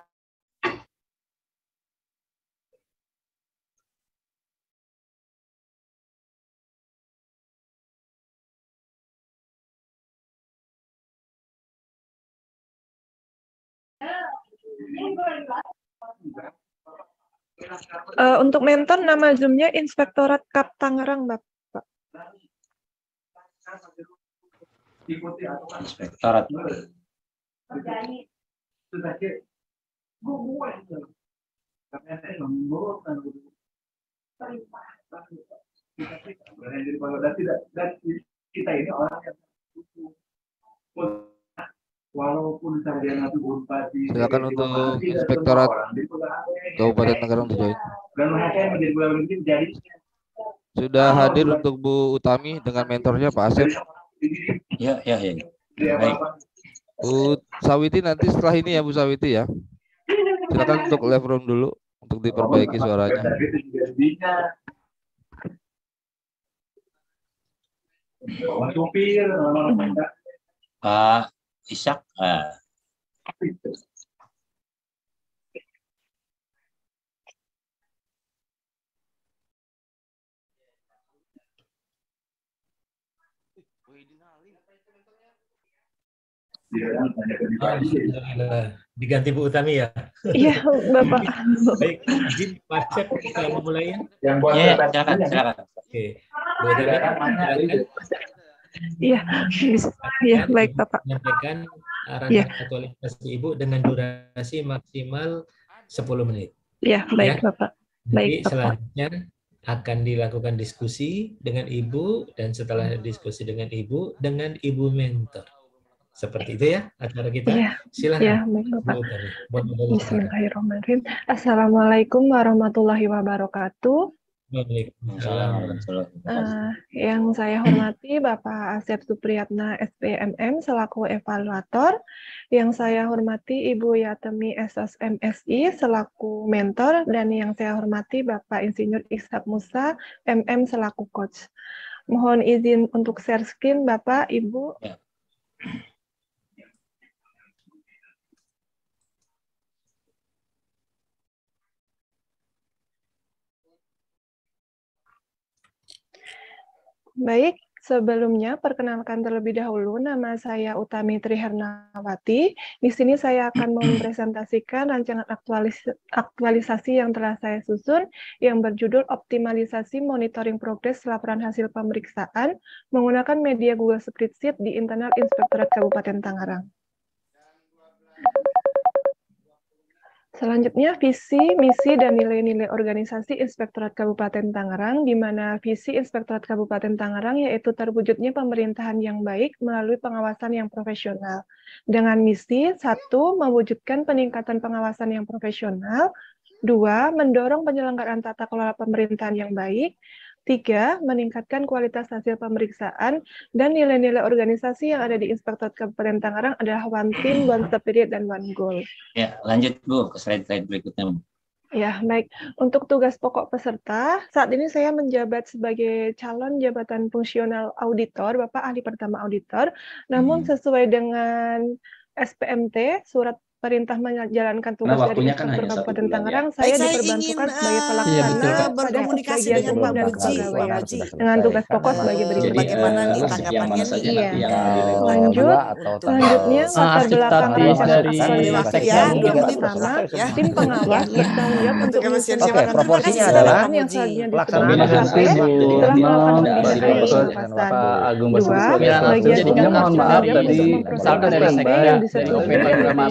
Untuk mentor nama Zoom-nya Inspektorat Kap Tangerang Bapak. Inspektorat. Kita ini orang yang walaupun sarjana itu bupati. Silakan untuk Inspektorat Kabupaten Tangerang di join. Dan mereka yang menjadi bulan ini menjadi Sudah hadir untuk Bu Utami dengan mentornya Pak Asep. Ya. Baik. Bu Sawiti nanti setelah ini ya Bu Sawiti ya. Silakan untuk live room dulu untuk diperbaiki suaranya. Pak Ishak. Diganti Bu Utami ya? Iya, Bapak. Baik, izin Pak Asep kita memulai ya? Ya, silakan. Oke. Bu Utami, silakan. Iya, iya baik Bapak. Menyampaikan arahan aktualisasi Ibu dengan durasi maksimal 10 menit. Iya, baik Ya. Bapak. Nanti Baik Bapak. selanjutnya akan dilakukan diskusi dengan Ibu dan setelah diskusi dengan Ibu mentor. Seperti itu ya acara kita. Iya, Silakan. iya baik Bapak. Bu Utami. Silakan. Bismillahirrahmanirrahim. Assalamualaikum warahmatullahi wabarakatuh. Yang saya hormati Bapak Asep Supriyatna SPMM selaku evaluator, yang saya hormati Ibu Yatemi SSMSI selaku mentor, dan yang saya hormati Bapak Insinyur Ishak Musa MM selaku coach. Mohon izin untuk share screen Bapak, Ibu. Ya. Baik, sebelumnya perkenalkan terlebih dahulu, nama saya Utami Trihernawati. Di sini saya akan mempresentasikan rancangan aktualisasi yang telah saya susun yang berjudul Optimalisasi Monitoring Progres Laporan Hasil Pemeriksaan menggunakan media Google Spreadsheet di internal Inspektorat Kabupaten Tangerang. Selanjutnya, visi, misi, dan nilai-nilai organisasi Inspektorat Kabupaten Tangerang, di mana visi Inspektorat Kabupaten Tangerang yaitu terwujudnya pemerintahan yang baik melalui pengawasan yang profesional. Dengan misi, 1. Mewujudkan peningkatan pengawasan yang profesional, 2. Mendorong penyelenggaraan tata kelola pemerintahan yang baik, 3. Meningkatkan kualitas hasil pemeriksaan, dan nilai-nilai organisasi yang ada di Inspektorat Kabupaten Tangerang adalah one team, one spirit, dan one goal. Ya, lanjut Bu ke slide berikutnya. Ya, baik. Untuk tugas pokok peserta, saat ini saya menjabat sebagai calon jabatan fungsional auditor, Bapak ahli pertama auditor, namun sesuai dengan SPMT, surat perintah menjalankan tugas dari Inspektur Kabupaten Tangerang, saya diperbantukan sebagai pelaksana pada bagian umum dan kepegawaian dengan tugas pokok sebagai berikut. Bagaimana nih tanggapannya nih? Selanjutnya latar belakang dari pertama, tim pengawas bertanggung jawab untuk Oke, proporsinya adalah pelaksanaan setelah melakukan pembinaan Pak Agung Basuki dua, sebagai bagian jadikan mohon maaf tadi misalkan dari dari OPD Masa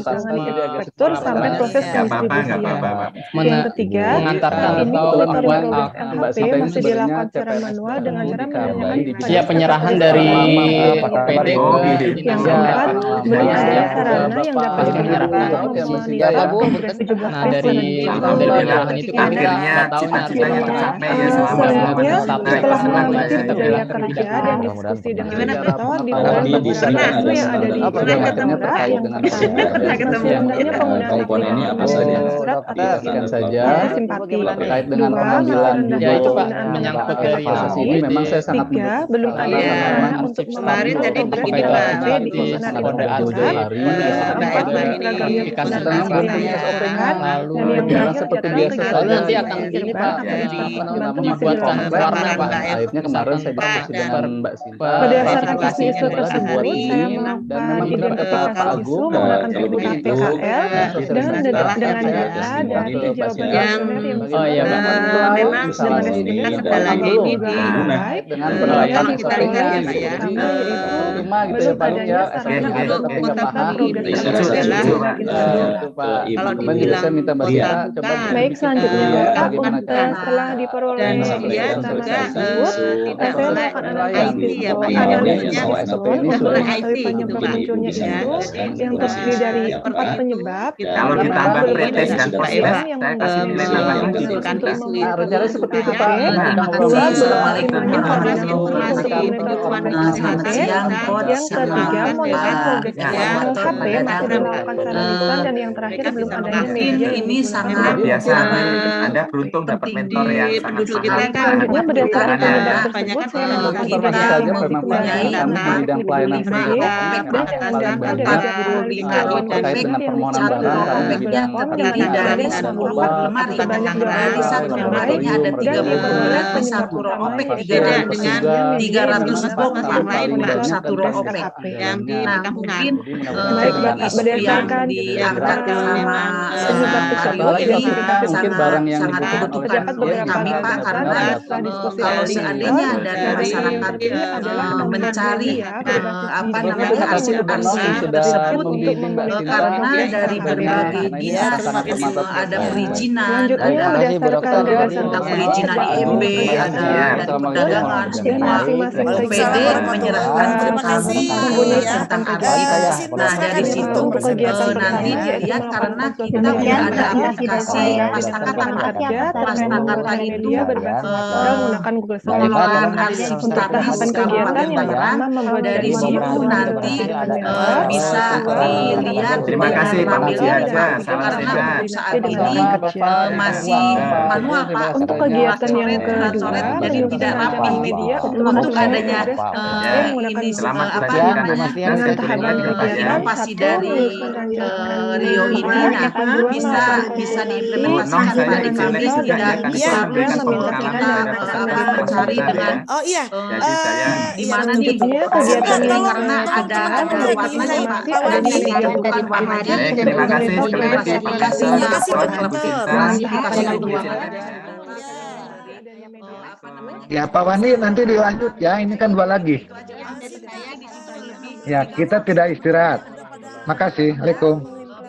inspektur sampai proses pendistribusian. Yang ketiga, mengantarkan ini atau monitoring membuat progres LHP masih dilakukan secara manual dengan cara menanyakan ya penyerahan dari PD ke yang keempat, belum ada sarana yang dapat digunakan untuk memonitor progres 17 nah dari penyerahan itu kan akhirnya cita-citanya tercapai ya selama selanjutnya setelah mengikuti budaya kerja dan diskusi dengan inspektor di bulan isu yang ada di Kabupaten Tangerang. Yang pertama, masih rendahnya penggunaan komponennya apa saja? surat Kita saja simpati. terkait dengan Dua, pengambilan masih ya itu Pak penggunaan menyangkut pendapat dari LHP. ini memang saya sangat Tiga, belum ada sarana untuk kemarin tadi memonitor begini progres Pak, LHP di internal kode Inspektorat. Yang keempat, beragamnya kebenaran yang dilakukan. Dan yang terakhir, lalu nanti akan ini Pak dibuatkan warna Pak. akhirnya kemarin saya diskusi dengan Mbak Sinta berdasarkan isu tersebut, saya melakukan identifikasi isu menggunakan teknik PKL dengan data dari jawaban kuesioner yang memang sebenarnya kendalanya ini dengan kalau kita lihat ya Pak ya, belum adanya sarana untuk mengetahui progres adalah kalau dibilang kota bukan baik selanjutnya setelah diperoleh data tersebut saya melakukan analisis bahwa analisisnya oleh penyebab munculnya itu yang terdiri dari 4 penyebab. Kalau ditambah pretest dan postbase, saya kasih nilai tambah untuk rencana seperti itu Pak. Assalamualaikum warahmatullahi wabarakatuh. Yang ketiga, monitoring progres LHP masih dilakukan secara lisan, dan yang terakhir belum adanya media ini sangat biasa. Anda beruntung dapat mentor yang sangat selanjutnya berdasarkan penyebab tersebut saya melakukan mempunyai data 25 dari 10 lemari dari satu lemarinya ada 30 berat di satu ropek digabung dengan 300 box yang lain untuk satu ropek yang mungkin isu yang diangkat sama Mario ini sangat membutuhkan kami Pak, karena kalau seandainya dari masyarakat mencari arsip-arsip tersebut karena dari berbagai dinas ada perizinan, ada tentang perizinan IMB, ada dari perdagangan, semua OPD menyerahkan ke kami tentang arsip. Nah dari situ nanti dilihat karena kita udah ada aplikasi Pastakata Pak. Pastakata itu menggunakan Google Search untuk tahapan kegiatan yang pertama dari situ nanti bisa dilihat terima kasih Pak Muji aja, salam karena sehat. saat ini masih manual Pak untuk kegiatan yang kedua jadi tidak rapi media untuk adanya ini dengan tahapan kegiatan pasti dari Rio ini bisa diimplementasikan Pak di kami tidak bisa mencari dengan di mana nih kegiatan yang karena ada warnanya Pak dan ini bukan warnanya terima kasih sekali lagi klasifikasinya klasifikasi untuk warnanya. Ya Pak Wandi nanti dilanjut ya, ini kan 2 lagi. Ya kita tidak istirahat. Makasih, Assalamualaikum.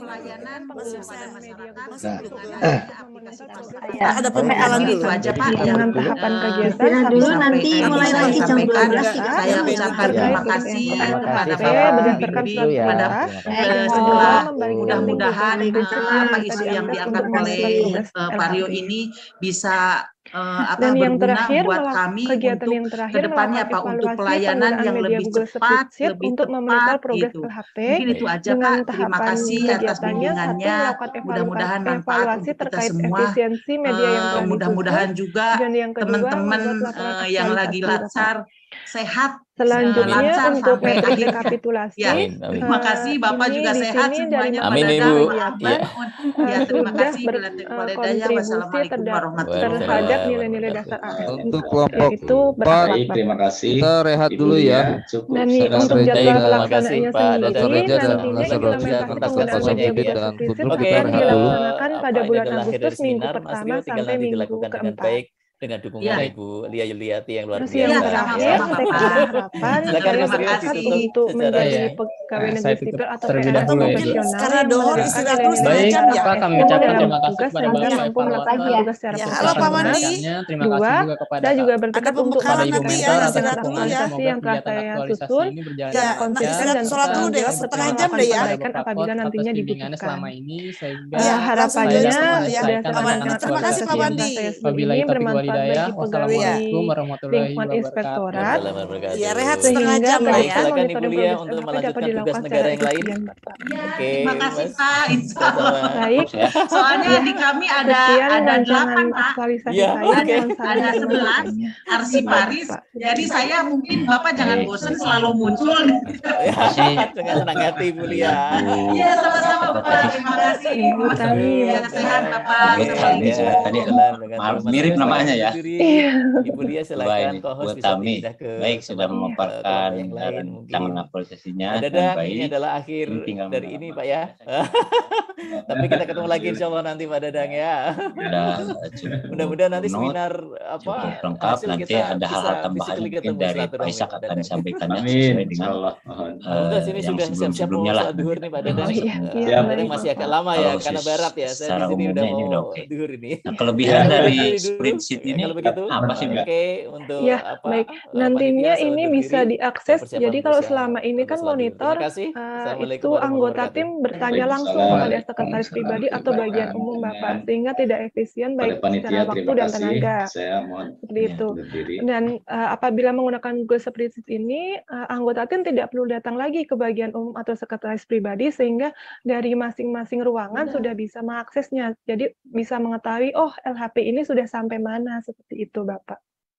Ada pembekalan dulu aja Pak dengan tahapan kegiatan dulu nanti mulai lagi jam 12 saya ucapkan terima kasih kepada Bapak Bibi kepada mudah-mudahan apa isu yang diangkat oleh Pak Rio ini bisa dan yang berguna terakhir buat kami kegiatan untuk yang terakhir kedepannya Pak untuk pelayanan yang lebih cepat, lebih untuk memonitor tepat progres gitu. LHP. Mungkin itu aja Pak. Terima kasih atas bimbingannya. Mudah-mudahan manfaat untuk kita semua. Mudah-mudahan juga teman-teman yang lagi latsar sehat. Selanjutnya lancar untuk sampai metode akhir. rekapitulasi. Ya, terima kasih Bapak juga di sehat sini semuanya. dari Amin, Ibu. Ya. Ya, terima sudah kasih. berkontribusi terhadap nilai-nilai dasar ASN, Untuk kelompok yaitu Baik, terima kasih. kita rehat dulu ya. Dan untuk jadwal pelaksanaannya Dr. sendiri, Reja dan nantinya Nasir Rozi implementasi akan penggunaan konsultasi media Bibit Google dan Spreadsheet Putri, akan kita rehat dulu. dilaksanakan pada bulan Adalah akhir Agustus dari minggu seminar, Mas pertama Rio tinggal sampai nanti minggu dilakukan dengan keempat. baik. dengan dukungan Ibu Lia Yuliati yang luar Terus yang terakhir, harapan Terima kasih untuk menjadi pegawai negeri sipil atau PNS profesional karena dohor istirahat dulu Baik, setengah jam ya. Pak, kami ucapkan terima kasih tugas kepada sehingga Bapak mampu melakukan Evaluator tugas secara Ya, halo Pak Mandi. profesional. Terima Dua, kasih juga kepada saya juga Ada bertekad untuk pembekalan Ibu nanti ya, Mentor atas istirahat dulu dukungan. ya. organisasi Semoga yang telah kegiatan saya aktualisasi susun ini berjalan Ya, secara konsisten istirahat dan sholat dulu deh, tetap setengah bertanggung jam jawab deh ya. perbaikan apabila nantinya atas bimbingannya dibutuhkan. selama ini sehingga Ya, langsung join Harapannya semua ya. menyelesaikan Pak Mandi. rancangan Terima kasih Pak aktualisasi Mandi. saya sebut Wabillahi ini taufiq bermanfaat walhidayah. bagi pegawai Wassalamualaikum di warahmatullahi lingkungan wabarakatuh. inspektorat Ya, rehat setengah sehingga jam lah Baik, ya. kedepan silakan Ibu monitoring Lia progres untuk LHP dapat melanjutkan tugas dilakukan negara secara yang lain. efisien, Bapak. Oke, Terima kasih Mas. Pak. Sama-sama. Baik, Soalnya ya, di kami sekian ada rancangan 8 Pak. aktualisasi Iya, saya. oke. Mohon saran Ada dan 11 masukannya. arsiparis. Bapak. Jadi saya mungkin Bapak jangan Baik. bosan selalu muncul. Ya, dengan senang hati Ibu Lia. Iya, sama-sama Bapak. Terima kasih. Ibu Tami, Ya, Bapak. sehat Bapak. Ibu Tami juga tadi maaf, mirip namanya ya. Ibu Lia Dua silakan ini, co-host Bu bisa Tami. pindah ke Baik, sudah tempat memaparkan yang lain mungkin. rancangan aktualisasinya Ada dengan Dadang, ini baik. adalah akhir Ini tinggal dari ini Pak ya. Tapi kita ketemu lagi insya Allah nanti Pak Dadang ya. Sudah cukup mudah-mudahan nanti penuh, seminar cukup apa lengkap. hasil Nanti kita ada hal-hal bisa tambahan physically mungkin ketemu dari Pak silaturahmi, Ishak Pak akan Dadang. disampaikannya Amin, sesuai dengan insyaallah. Tugas ini yang sudah siap-siap mau sebelum-sebelumnya lah. sholat duhur nih Pak Dadang. Masuk. Iya, Pak Dadang masih agak lama ya Kalau karena barat ya. Saya secara di sini udah umumnya ini mau udah oke. duhur ini. Nah, kelebihan Ya, dari berdiri dulu. spreadsheet Ya, ini kalau begitu apa sih, Mbak? oke untuk Ya, apa baik. panitia Nantinya selalu ini berdiri bisa diakses. persiapan Jadi kalau berusaha selama ini untuk kan sholat duhur. monitor Terima kasih. Assalamualaikum itu warahmatullahi anggota wabarakatuh. tim bertanya langsung kepada sekretaris pribadi atau bagian umum Bapak, sehingga tidak efisien Pada baik panitia, secara waktu terima dan kasih. tenaga. Saya mohon Seperti itu. berdiri. Dan apabila menggunakan Google Spreadsheet ini, anggota tim tidak perlu datang lagi ke bagian umum atau sekretaris pribadi, sehingga dari masing-masing ruangan sudah bisa mengaksesnya. Jadi bisa mengetahui, oh LHP ini sudah sampai mana, seperti itu Bapak.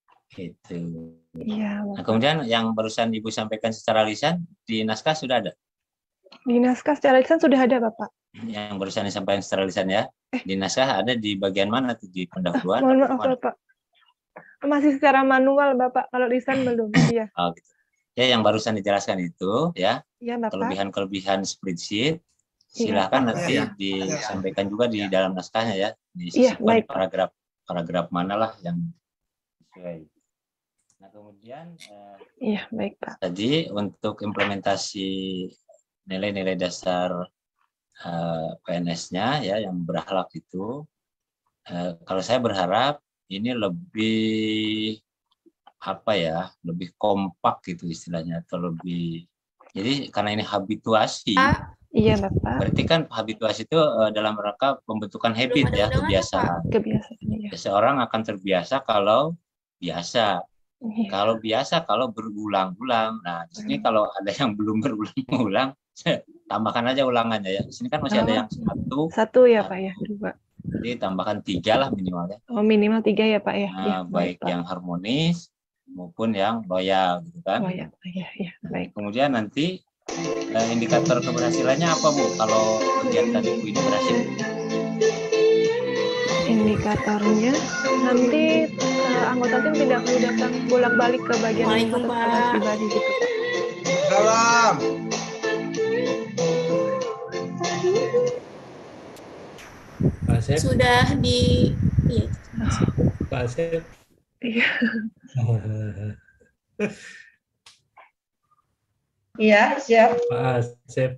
Gitu. Iya, Nah, Bapak. kemudian yang barusan Ibu sampaikan secara lisan di naskah sudah ada? Di naskah secara lisan sudah ada Bapak. Yang barusan disampaikan secara lisan ya. Di naskah ada di bagian mana tuh, di pendahuluan? Mohon maaf Mana? Bapak. Masih secara manual Bapak, kalau lisan belum. Iya. Oh, gitu. Ya, yang barusan dijelaskan itu ya. Iya Bapak. Kelebihan-kelebihan spreadsheet Iya, silakan Pak. nanti disampaikan juga di dalam naskahnya ya. Iya, Disisipkan baik. paragraf mana lah yang sesuai. Nah, kemudian Iya, baik Pak. tadi untuk implementasi nilai-nilai dasar PNS-nya ya yang berakhlak itu, kalau saya berharap ini lebih apa ya, lebih kompak gitu istilahnya, atau lebih, jadi karena ini habituasi. Iya Bapak. Berarti kan habituasi itu dalam rangka pembentukan habit ya, kebiasaan. Kebiasaan. Iya. Seseorang akan terbiasa kalau biasa. Iya. Kalau biasa, kalau berulang-ulang. Nah, di sini kalau ada yang belum berulang-ulang, tambahkan aja ulangannya ya. Di sini kan masih ada yang Satu ya Pak ya, 2. jadi tambahkan 3 lah minimalnya. Oh, minimal 3 ya Pak ya. Nah, Ya, baik Pak. yang harmonis maupun yang loyal gitu kan. Oh ya, ya, baik. Kemudian nanti indikator keberhasilannya apa Bu kalau kegiatan Ibu ini berhasil? Indikatornya nanti anggota tim tidak perlu datang bolak-balik ke bagian umum atau sekretaris pribadi gitu Pak. Salam. Pak Asep, Sudah di iya. Pak Asep. Iya. Iya, siap. Pak Asep.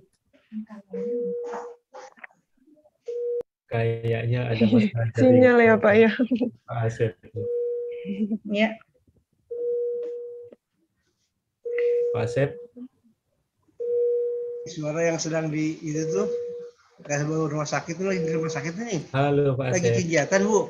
Kayaknya ada masalah jaringan. Sinyal ya Pak ya. Pak Asep. Ya. Pak Asep. Suara yang sedang di itu tuh kayak baru rumah sakit tuh, lagi di rumah sakit nih. Halo Pak Lagi Asep. kegiatan Bu.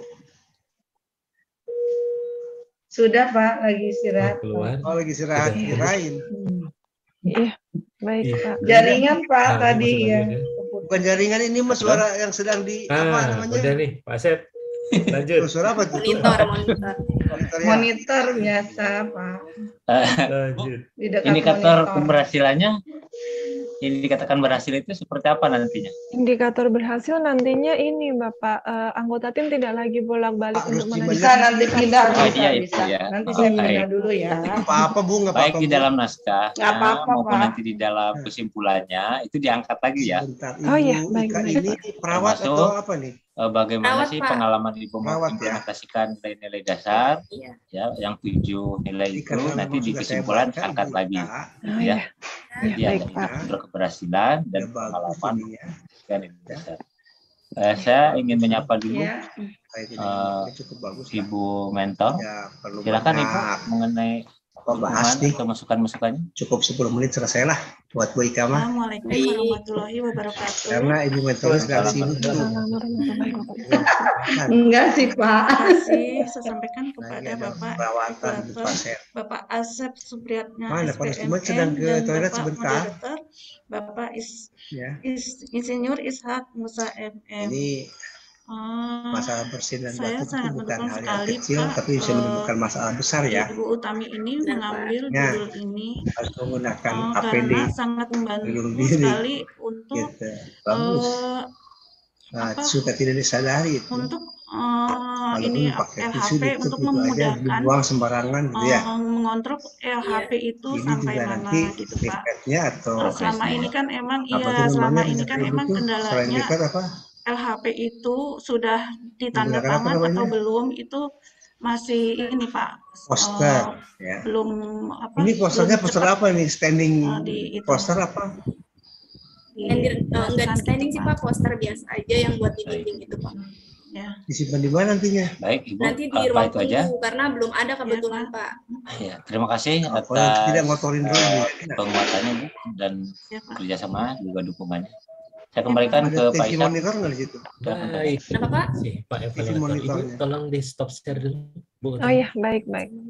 Sudah Pak, lagi istirahat. Keluar. Oh lagi istirahat, kirain. Iya, baik Pak. Jaringan Pak Nah, tadi masuk ya. lagi ya. Bukan jaringan ini mas, suara yang sedang di apa Nah, namanya? udah nih Pak Asep. Lanjut. Suara apa tuh? Monitor. Monitor ya. Monitor biasa Pak. Lanjut. Di dekat Indikator monitor. keberhasilannya yang dikatakan berhasil itu seperti apa nantinya? Indikator berhasil nantinya ini Bapak, anggota tim tidak lagi bolak-balik untuk menanyakan. Bisa nanti pindah, Oh, bisa, iya, itu bisa. ya. Nanti Oh, saya baik. pindah dulu ya. Apa-apa Bu, nggak Baik apa-apa. di Bu. dalam naskah Nggak apa-apa, maupun Pak. nanti di dalam kesimpulannya itu diangkat lagi ya. Bentar, Oh iya, Ibu baik, Ika baik, ini Pak. perawat Termasuk, atau apa nih? bagaimana Rawat, sih Pak. pengalaman Ibu mengimplementasikan nilai-nilai dasar, ya, yang 7 nilai itu nanti di kesimpulan angkat lagi, ya. Jadi ada indikator keberhasilan dan pengalaman mengimplementasikan nilai dasar. Saya ingin menyapa dulu Ibu Mentor. Silakan Ibu mengenai bahas nih atau masukan-masukannya. Cukup 10 menit selesai lah buat Bu Ika mah. Assalamualaikum warahmatullahi wabarakatuh. Karena Ibu Mentor sekarang sibuk. Enggak sih Pak. Terima kasih saya sampaikan kepada Bapak Asep Supriyatna sedang ke SPMM dan toilet Bapak sebentar. Moderator Bapak Insinyur Ishak Musa MM. Ini masalah bersih dan Saya batuk itu sangat bukan mendukung hal yang sekali kecil, Pak, tapi bisa menimbulkan masalah besar ya. Ibu Utami ini mengambil judul ini Harus menggunakan APD karena sangat membantu sekali untuk gitu. Bagus. Sudah tidak disadari itu. Untuk ini pakai tisu LHP ditutup untuk gitu aja, memudahkan dibuang sembarangan gitu ya. mengontrol LHP itu Ini sampai juga mana nanti gitu Pak. efeknya atau Selama ini kan emang apa tuh selama namanya, ini kan emang selain kendalanya dekat apa? LHP itu sudah ditanda Digunakan apa tangan atau namanya? belum itu masih ini Pak. Poster ya. Belum apa? Ini posternya belum poster cepat apa ini? Standing di itu. poster apa? Enggak di standing sih Pak, poster biasa aja yang buat di dinding itu Pak. Ya. Disimpan di mana nantinya? Baik Ibu, Nanti di apa ruang itu aja? tunggu karena belum ada kebetulan Pak. Ya, terima kasih atas tidak ngotorin dulu. penguatannya Bu dan kerjasama juga dukungannya. Saya kembalikan ke Pak TV Ishak. monitor nggak di situ? Baik. Kenapa Pak? Pak Evaluator, Ibu tolong di stop share dulu. Bu. Oh iya, baik.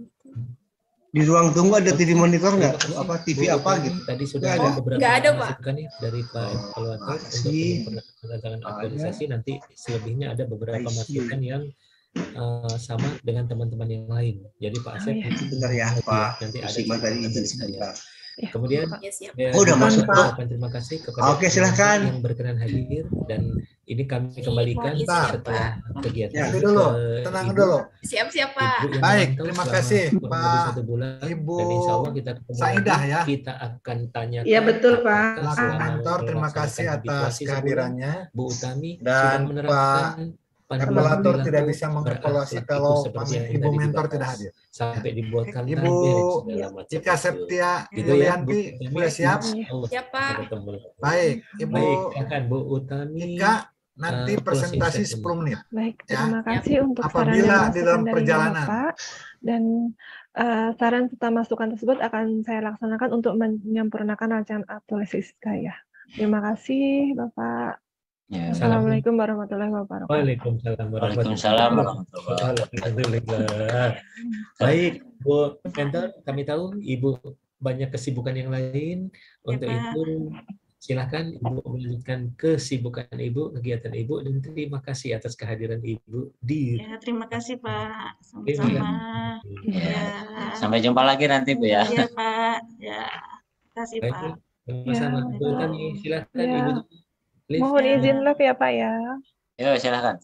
Di ruang tunggu ada TV monitor nggak? Apa TV apa gitu? Tadi sudah ada beberapa nggak ada, Pak. masukan ya dari Pak Evaluator untuk penyempurnaan aktualisasi. Nanti selebihnya ada beberapa masukan yang sama dengan teman-teman yang lain. Jadi Pak Asep benar ya Pak. Nanti ada dari izin saya. Kemudian udah masuk Pak. Terima kasih kepada silahkan yang berkenan hadir dan ini kami kembalikan setelah kegiatan. Dulu, tenang dulu. Siap-siap Pak. Baik, terima kasih Pak Ibu Saidah ya. Kita akan tanya. Iya betul Pak. Mentor, terima kasih atas kehadirannya. Bu Utami dan Pak Evaluator tidak bisa mengevaluasi kalau Ibu Mentor tidak hadir. Sampai dibuatkan Ibu Ika Septia Yulianti sudah siap? Siap Pak. Baik, Ibu Bu Utami. Ika nanti presentasi 10 menit. Baik, terima kasih untuk apabila di dalam perjalanan Bapak, dan saran serta masukan tersebut akan saya laksanakan untuk menyempurnakan rancangan aktualisasi saya. Terima kasih Bapak. Ya, Assalamualaikum warahmatullahi wabarakatuh. Waalaikumsalam warahmatullahi wabarakatuh. Baik, Bu Mentor, kami tahu Ibu banyak kesibukan yang lain. Untuk itu, silakan Ibu melanjutkan kesibukan Ibu, kegiatan Ibu, dan terima kasih atas kehadiran Ibu di. Ya, terima kasih Pak. Sama-sama. Ya. Sampai jumpa lagi nanti Bu ya. Iya Pak. Ya, terima kasih Pak. Sama-sama. Bu Utami, silakan Ibu. Mohon izin live ya Pak ya. Ya, silakan.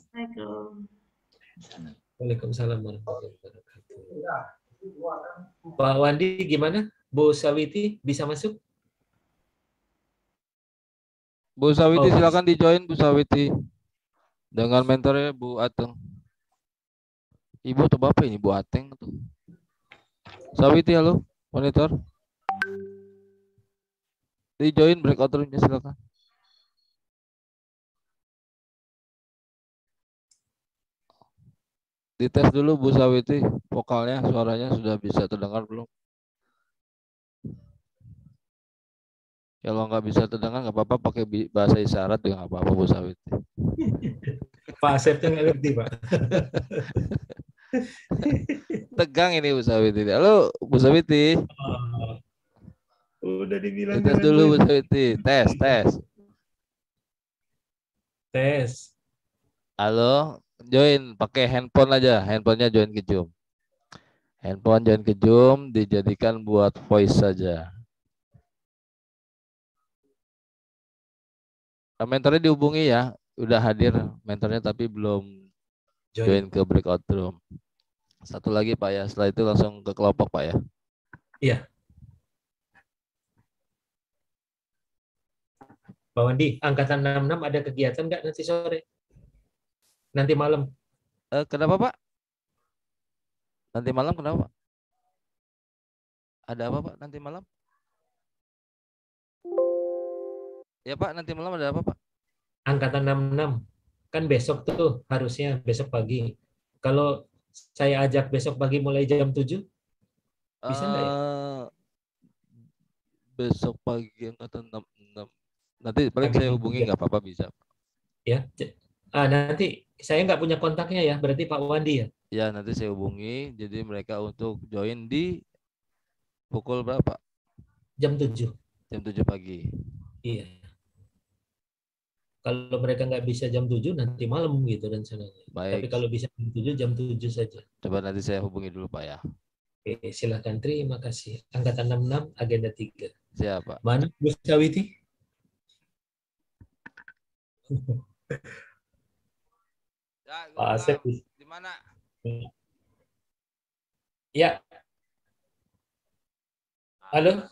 Waalaikumsalam warahmatullahi wabarakatuh. Pak Wandi gimana? Bu Sawiti bisa masuk? Bu Sawiti silakan di-join Bu Sawiti. Dengan mentornya Bu Ateng. Ibu atau Bapak ini Bu Ateng tuh. Sawiti halo, monitor. Di-join breakout room-nya silakan. Dites dulu Bu Sawiti, vokalnya, suaranya sudah bisa terdengar belum? Kalau nggak bisa terdengar nggak apa-apa, pakai bahasa isyarat juga nggak apa-apa Bu Sawiti. Pak Asep nggak ngerti Pak. Tegang ini Bu Sawiti. Halo Bu Sawiti. Udah dibilang. Tes dulu Bu Sawiti, tes. Halo. Join pakai handphone aja, handphonenya join ke Zoom. Handphone join ke Zoom dijadikan buat voice saja. Mentornya dihubungi ya, udah hadir mentornya tapi belum join ke breakout room. Satu lagi Pak ya, setelah itu langsung ke kelompok Pak ya. Iya. Pak Wandi, angkatan 66 ada kegiatan nggak nanti sore? Nanti malam. Kenapa Pak? Nanti malam kenapa? Ada apa Pak nanti malam? Ya Pak, nanti malam ada apa Pak? Angkatan 66. Kan besok tuh harusnya besok pagi. Kalau saya ajak besok pagi mulai jam 7, bisa nggak ya? Besok pagi angkatan 66. Nanti paling saya hubungi nggak apa-apa bisa. Ya, nanti saya nggak punya kontaknya ya, berarti Pak Wandi ya? Ya, nanti saya hubungi. Jadi mereka untuk join di pukul berapa? Jam 7. Jam 7 pagi. Iya. Kalau mereka nggak bisa jam 7, nanti malam gitu rencananya. Baik. Tapi kalau bisa jam 7 saja. Coba nanti saya hubungi dulu Pak ya. Oke, silakan. Terima kasih. Angkatan 66, agenda 3. Siapa? Mana Bu Sawiti? Pak Asep. Di mana? Ya. Halo.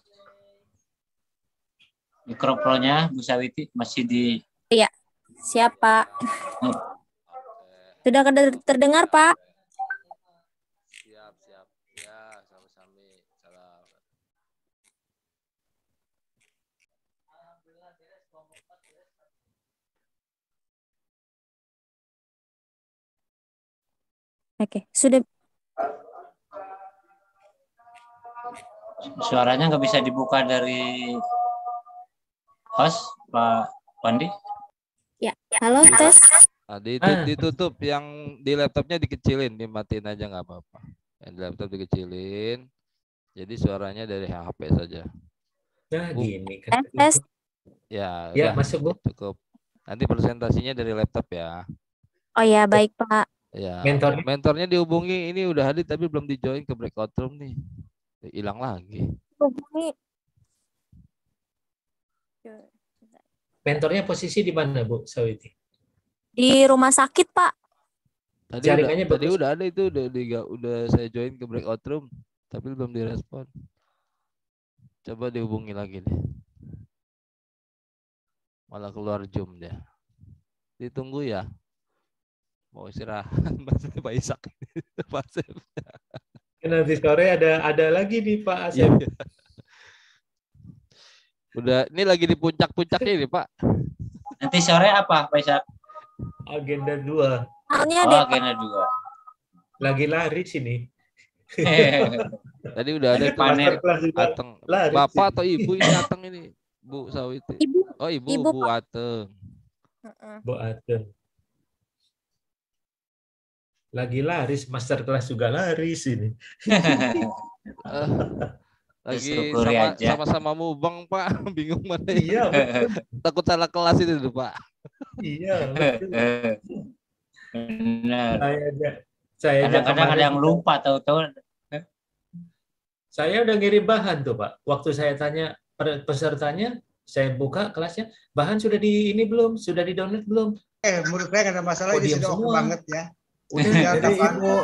Mikrofonnya Bu Sawiti masih di. Iya, siap Pak. Sudah terdengar Pak? Siap. Ya, sama-sama. Salam. Oke, sudah. Suaranya nggak bisa dibuka dari host, Pak Wandi? Ya, halo tes. Ditutup, yang di laptopnya dikecilin, dimatiin aja nggak apa-apa. Yang di laptop dikecilin, jadi suaranya dari HP saja. Nah, gini kan. Tes. Ya, ya udah, masuk Bu. Cukup. Nanti presentasinya dari laptop ya. Oh ya, baik Pak. Ya. Mentornya? Mentornya dihubungi, ini udah hadir tapi belum di-join ke breakout room nih. Hilang lagi. Hubungi. Mentornya posisi di mana Bu Sawiti? Di rumah sakit Pak. Tadi udah ada itu, udah saya join ke breakout room, tapi belum direspon. Coba dihubungi lagi deh. Malah keluar Zoom dia. Ditunggu ya. Mau istirahat Mas Pak Isak. Pak Asep. Nanti sore ada lagi nih Pak Asep. Iya. Udah, ini lagi di puncak-puncaknya ini Pak. Nanti sore apa Pak Isak? Agenda 2. Agenda 2. Lagi lari sini. Tadi udah ada panen. Ateng. Bapak atau Ibu ini Ateng ini? Bu Sawiti. Ibu. Oh, Ibu Bu Ateng. Bu Ateng. Lagi laris, master kelas juga laris ini. Lagi aja. sama-sama mubeng Pak, bingung mana. Iya, takut salah kelas itu Pak. Iya. Benar. Saya kadang-kadang ada yang lupa tahu-tahu. Saya udah ngirim bahan tuh Pak. Waktu saya tanya pesertanya, saya buka kelasnya, bahan sudah di ini belum? Sudah di-download belum? Menurut saya nggak ada masalah, ini sudah oke banget ya. Udah jadi Ibu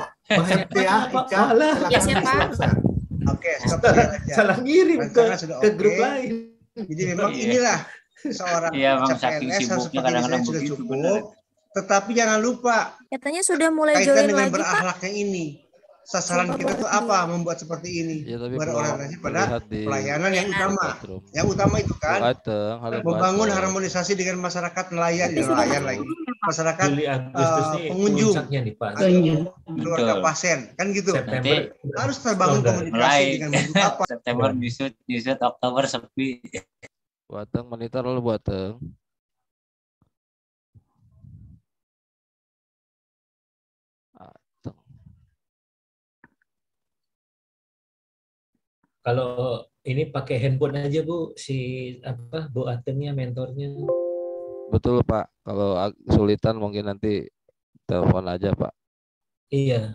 Ya siapa? Oke, salah ngirim ke grup lain. Jadi memang inilah seorang saking sibuknya kadang-kadang sudah begitu, cukup. Tetapi jangan lupa Katanya sudah mulai kaitan join dengan lagi Pak. berakhlaknya ini. Sasaran kita tuh apa? Membuat seperti ini. Ya, berorientasi pada pelayanan yang utama. Yang utama itu kan membangun harmonisasi dengan masyarakat nelayan lagi. Masyarakat pengunjung, keluarga pasien, kan gitu. Nanti harus terbangun komunikasi dengan bentuk apa? September nyusut, Oktober sepi. Buateng monitor lu Buateng. Kalau ini pakai handphone aja Bu, Bu Atengnya, mentornya. Betul Pak, kalau kesulitan mungkin nanti telepon aja Pak. Iya.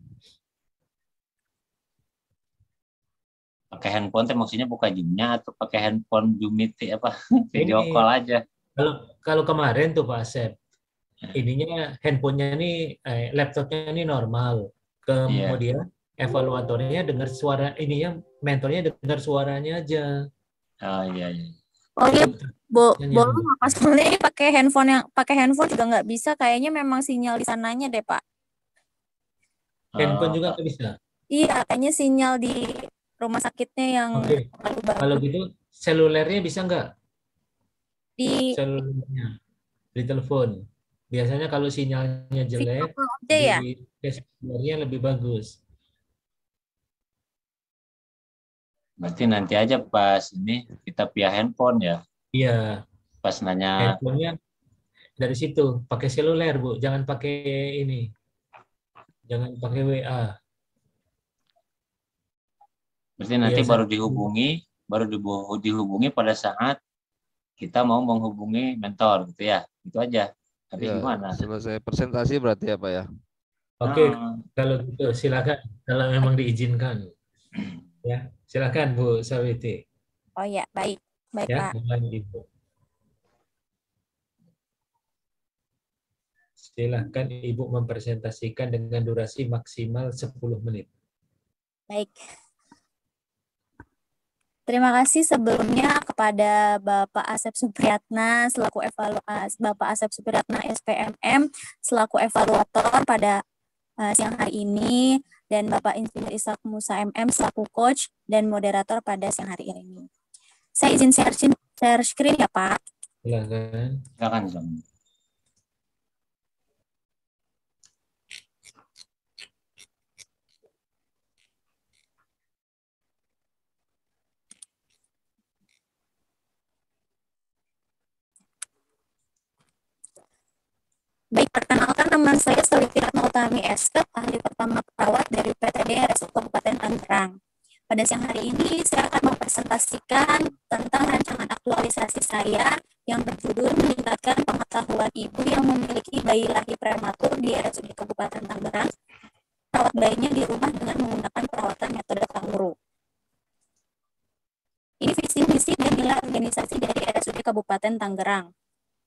Pakai handphone teh maksudnya buka Zoom-nya atau pakai handphone Zoom Meet apa? Video call aja. Kalau kemarin tuh Pak Asep, ininya handphonenya nih, laptopnya ini normal. Kemudian evaluatornya dengar suara ininya, mentornya dengar suaranya aja. Oh iya. Oh iya, boleh nggak Pak? Soalnya ini pakai handphone juga nggak bisa. Kayaknya memang sinyal di sananya deh Pak. Handphone juga nggak bisa. Iya, kayaknya sinyal di rumah sakitnya yang terlalu bagus. Kalau gitu selulernya bisa nggak? Di selulernya, di telepon. Biasanya kalau sinyalnya jelek, ya? di selulernya lebih bagus. Berarti nanti aja pas ini kita via handphone ya. Iya. Pas nanya. Handphonenya dari situ, pakai seluler Bu, jangan pakai ini. Jangan pakai WA. Berarti nanti baru dihubungi pada saat kita mau menghubungi mentor gitu ya. Itu aja. Tapi ya, gimana? Selesai presentasi berarti ya Pak ya. Oke, kalau gitu silakan kalau memang diizinkan. Ya, silakan Bu Sawiti. Oh ya, baik ya, Pak. Ibu. Silakan Ibu mempresentasikan dengan durasi maksimal 10 menit. Baik. Terima kasih sebelumnya kepada Bapak Asep Supriyatna selaku SPMM selaku evaluator pada siang hari ini, dan Bapak Insinyur Ishak Musa MM selaku coach dan moderator pada siang hari ini. Saya izin share screen ya Pak. Silakan. Silakan. Baik, perkenalkan nama saya Sawiti Ratna Utami SK, ahli pertama perawat dari PTD RSUD Kabupaten Tangerang. Pada siang hari ini saya akan mempresentasikan tentang rancangan aktualisasi saya yang berjudul meningkatkan pengetahuan ibu yang memiliki bayi lahir prematur di RSUD Kabupaten Tangerang, perawat bayinya di rumah dengan menggunakan perawatan metode kanguru. Ini visi misi dan nilai organisasi dari RSUD Kabupaten Tangerang.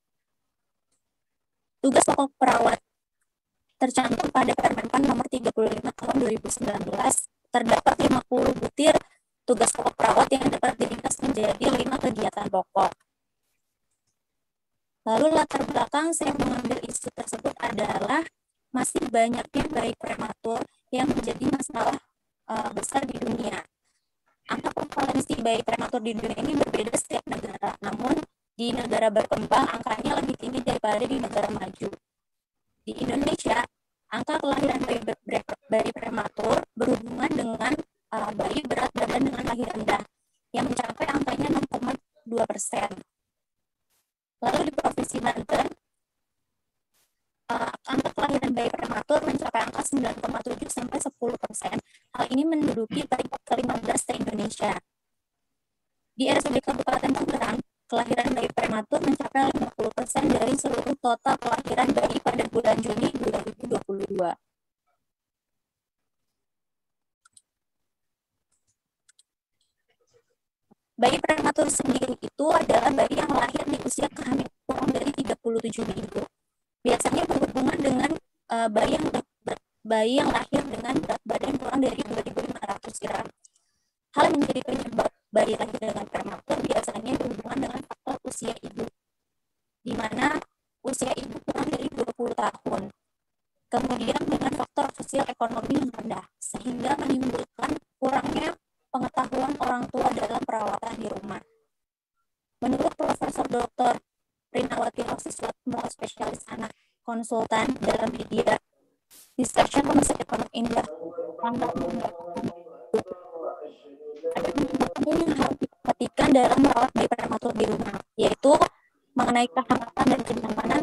Tugas pokok perawat tercantum pada Permenpan nomor 35 tahun 2019. Terdapat 50 butir tugas pokok perawat yang dapat diringkas menjadi 5 kegiatan pokok. Lalu latar belakang saya mengambil isu tersebut adalah masih banyaknya bayi prematur yang menjadi masalah besar di dunia. Angka prevalensi bayi prematur di dunia ini berbeda setiap negara, namun di negara berkembang angkanya lebih tinggi daripada di negara maju. Di Indonesia, angka kelahiran bayi prematur berhubungan dengan bayi berat badan dengan lahir rendah, yang mencapai angkanya 6,2%. Lalu di Provinsi Banten, angka kelahiran bayi prematur mencapai angka 9,7 sampai 10%. Hal ini menduduki peringkat ke-15 se-Indonesia. Di RSUD Kabupaten Tangerang, kelahiran bayi prematur mencapai 50% dari seluruh total kelahiran bayi pada bulan Juni 2022. Bayi prematur sendiri itu adalah bayi yang lahir di usia kehamilan kurang dari 37 minggu. Biasanya berhubungan dengan bayi yang lahir dengan berat badan kurang dari 2.500 gram. Hal yang menjadi penyebab bayi lahir dengan prematur biasanya berhubungan dengan faktor usia ibu, di mana usia ibu kurang dari 20 tahun. Kemudian dengan faktor sosial ekonomi yang rendah, sehingga menimbulkan kurangnya pengetahuan orang tua dalam perawatan di rumah. Menurut Profesor Dr. Rinawati Roksiswatmo, spesialis anak konsultan dalam media Discussion Rumah Sakit Pondok Indah, ada beberapa yang harus diperhatikan dalam merawat bayi prematur di rumah, yaitu mengenai kehangatan dan kenyamanan.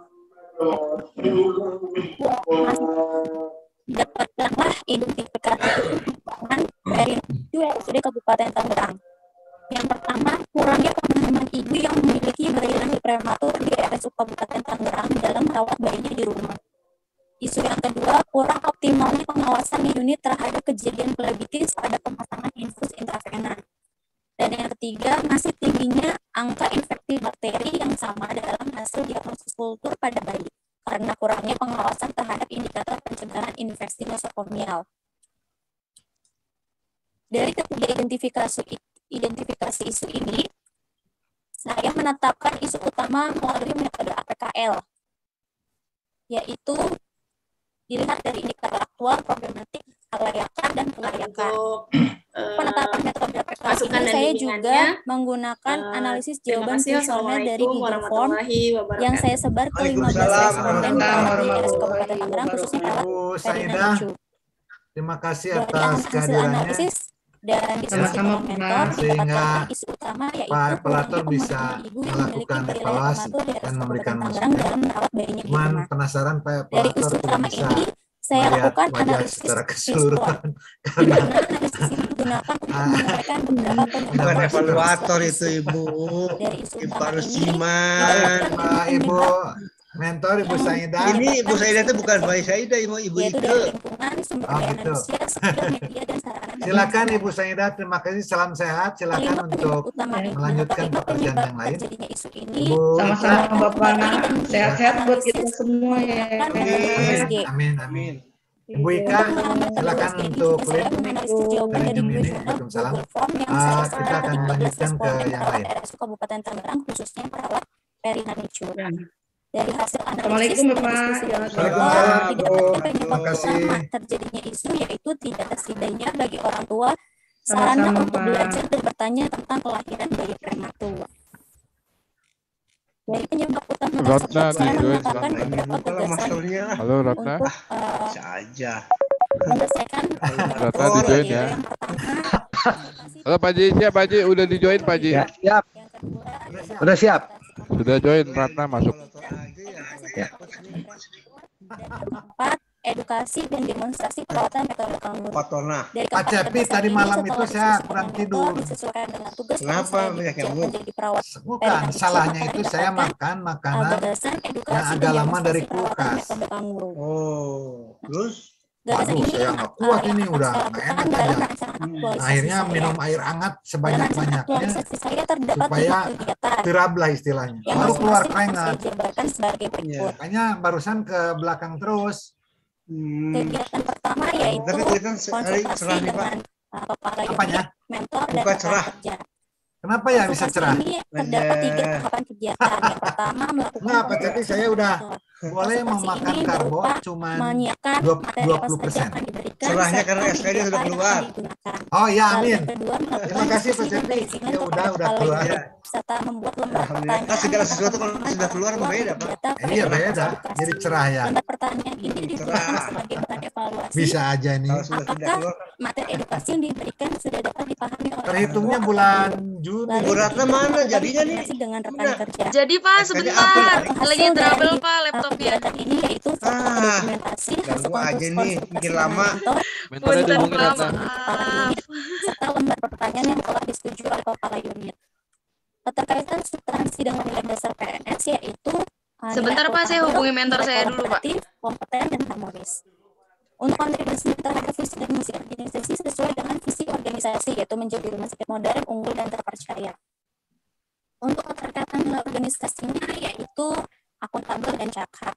Dapatkanlah identifikasi kekurangan dari RSUD Kabupaten Tangerang. Yang pertama, kurangnya pemahaman ibu yang memiliki bayi lahir prematur di RSUD Kabupaten Tangerang dalam merawat bayinya di rumah. Isu yang kedua, kurang optimalnya pengawasan unit terhadap kejadian diabetes pada pemasangan infus intravena. Dan yang ketiga, masih tingginya angka infeksi bakteri yang sama dalam hasil diagnosis kultur pada bayi, karena kurangnya pengawasan terhadap indikator pencegahan infeksi nosokomial. Dari ketiga identifikasi isu ini, saya menetapkan isu utama melalui metode APKL, yaitu dilihat dari indikator aktual, problematik, kelayakan, dan kelayakan. Penetapan metode APKL ini saya juga menggunakan analisis jawaban kuesioner dari Google Form yang saya sebar ke 15 responden di RS Kabupaten Tangerang, khususnya lewat Perinadu. Terima kasih atas kehadirannya. Dan diskusi mentor sehingga Pak Pelator bisa melakukan evaluasi dan memberikan masukan. Cuman penasaran Pak Pelator tidak bisa saya melihat lakukan wajah analisis secara keseluruhan karena bukan evaluator itu Ibu, Ibu harus simak. Ibu mentor Ibu Saida. Ini Ibu Saida itu bukan Bayi Saida, Ibu itu. Oh gitu. Silakan Ibu Saida, terima kasih, salam sehat. Silakan untuk melanjutkan pekerjaan yang lain. Ibu sama-sama Bapak, sehat-sehat buat kita semua ya. Amin, amin. Ibu Ika, silakan untuk klip dari Gemini. Waalaikumsalam. Kita akan melanjutkan ke yang lain. Kabupaten Tangerang khususnya perawat Perinadu. Dari hasil Assalamualaikum Bapak. Waalaikumsalam Bu. Terima kasih. Terjadinya isu yaitu tidak setidaknya bagi orang tua sarana untuk belajar dan bertanya tentang kelahiran bayi prematur. Dari penyebab utama Ratna saya di mengatakan beberapa gagasan Halo Ratna. untuk Saja. menyelesaikan Ratna di join ya. Halo Pak Ji, siap Pak Ji, udah di join Pak Ji. Siap. Udah siap. Sudah join, Ratna masuk. Ya. Keempat, edukasi dan demonstrasi perawatan metode kangguru. Pak Cepi, tadi malam itu saya kurang tidur. Kenapa banyak yang Bukan, salahnya itu saya makan makanan yang agak lama dari kulkas. Oh, terus? Waduh, saya nggak kuat ini, udah nggak enak aja. Akhirnya minum air hangat sebanyak-banyaknya supaya tirab lah istilahnya. Baru keluar keringat. Makanya barusan ke belakang terus. Kegiatan pertama yaitu konsultasi dengan kepala unit, mentor, dan cerah. Kenapa ya bisa cerah? Terdapat 3 tahapan kegiatan. Yang pertama melakukan Nggak, Pak Cepi, saya udah boleh memakan karbo cuma 20%. Cerahnya karena SK-nya sudah keluar. Oh ya, amin. Terima kasih Pak Cepi. Ya udah keluar. Serta membuat lembar pertanyaan. Segala sesuatu kalau sudah keluar berbeda, Pak. Iya beda, jadi cerah ya. Lembar pertanyaan ini digunakan sebagai bahan evaluasi. Bisa aja nih. Apakah materi edukasi yang diberikan sudah dapat dipahami oleh terhitungnya bulan Juni. Bu Ratna mana jadinya nih? Dengan rekan kerja. Jadi Pak, sebentar. Lagi trouble Pak laptopnya. Ini yaitu dokumentasi ganggu aja nih, bikin lama. Punten Pak, maaf. Serta lembar pertanyaan yang telah disetujui oleh kepala unit. Keterkaitan substansi dengan nilai dasar PNS yaitu sebentar Pak, saya hubungi mentor saya dulu Pak. Kompeten dan harmonis. Untuk kontribusi terhadap visi dan misi organisasi sesuai dengan visi organisasi yaitu menjadi rumah sakit modern, unggul, dan terpercaya. Untuk keterkaitan nilai organisasinya yaitu akuntabel dan cakap.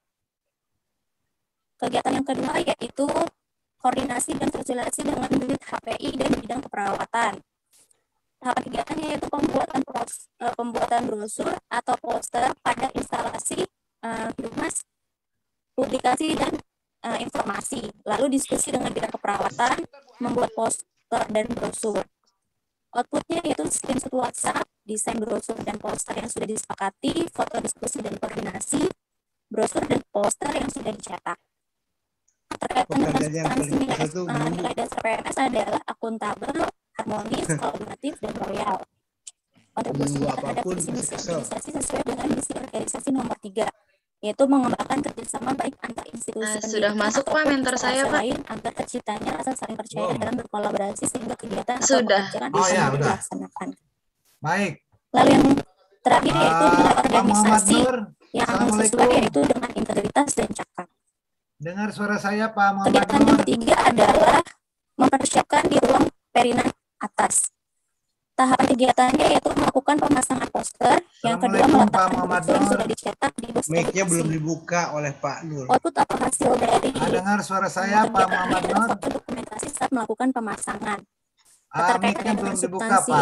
Kegiatan yang kedua yaitu koordinasi dan sosialisasi dengan unit HPI dan bidang keperawatan. Tahap kegiatan yaitu pembuatan brosur atau poster pada instalasi humas, publikasi dan informasi. Lalu diskusi dengan bidang keperawatan, membuat poster dan brosur. Outputnya yaitu screenshot WhatsApp, desain brosur dan poster yang sudah disepakati, foto diskusi dan koordinasi, brosur dan poster yang sudah dicetak. Terkait dengan substansi nilai dasar PNS adalah akuntabel, harmonis, kolaboratif, dan loyal. Kontribusi terhadap visi misi organisasi sesuai dengan misi organisasi nomor 3, yaitu mengembangkan kerjasama baik antar institusi sudah masuk Pak mentor saya Pak. Lain agar terciptanya rasa saling percaya dalam berkolaborasi sehingga kegiatan sudah. Bisa dilaksanakan. Baik. Lalu yang terakhir yaitu nilai organisasi yang sesuai yaitu dengan integritas dan cakap. Dengar suara saya Pak Muhammad. Kegiatan yang ketiga adalah mempersiapkan di ruang perinan atas. Tahapan kegiatannya yaitu melakukan pemasangan poster, yang kedua meletakkan buku yang sudah dicetak di bus. Mic-nya belum dibuka oleh Pak Nur. Output atau hasil dari dengar suara saya Pak Muhammad Nur. Dokumentasi saat melakukan pemasangan. Mic-nya belum dibuka Pak.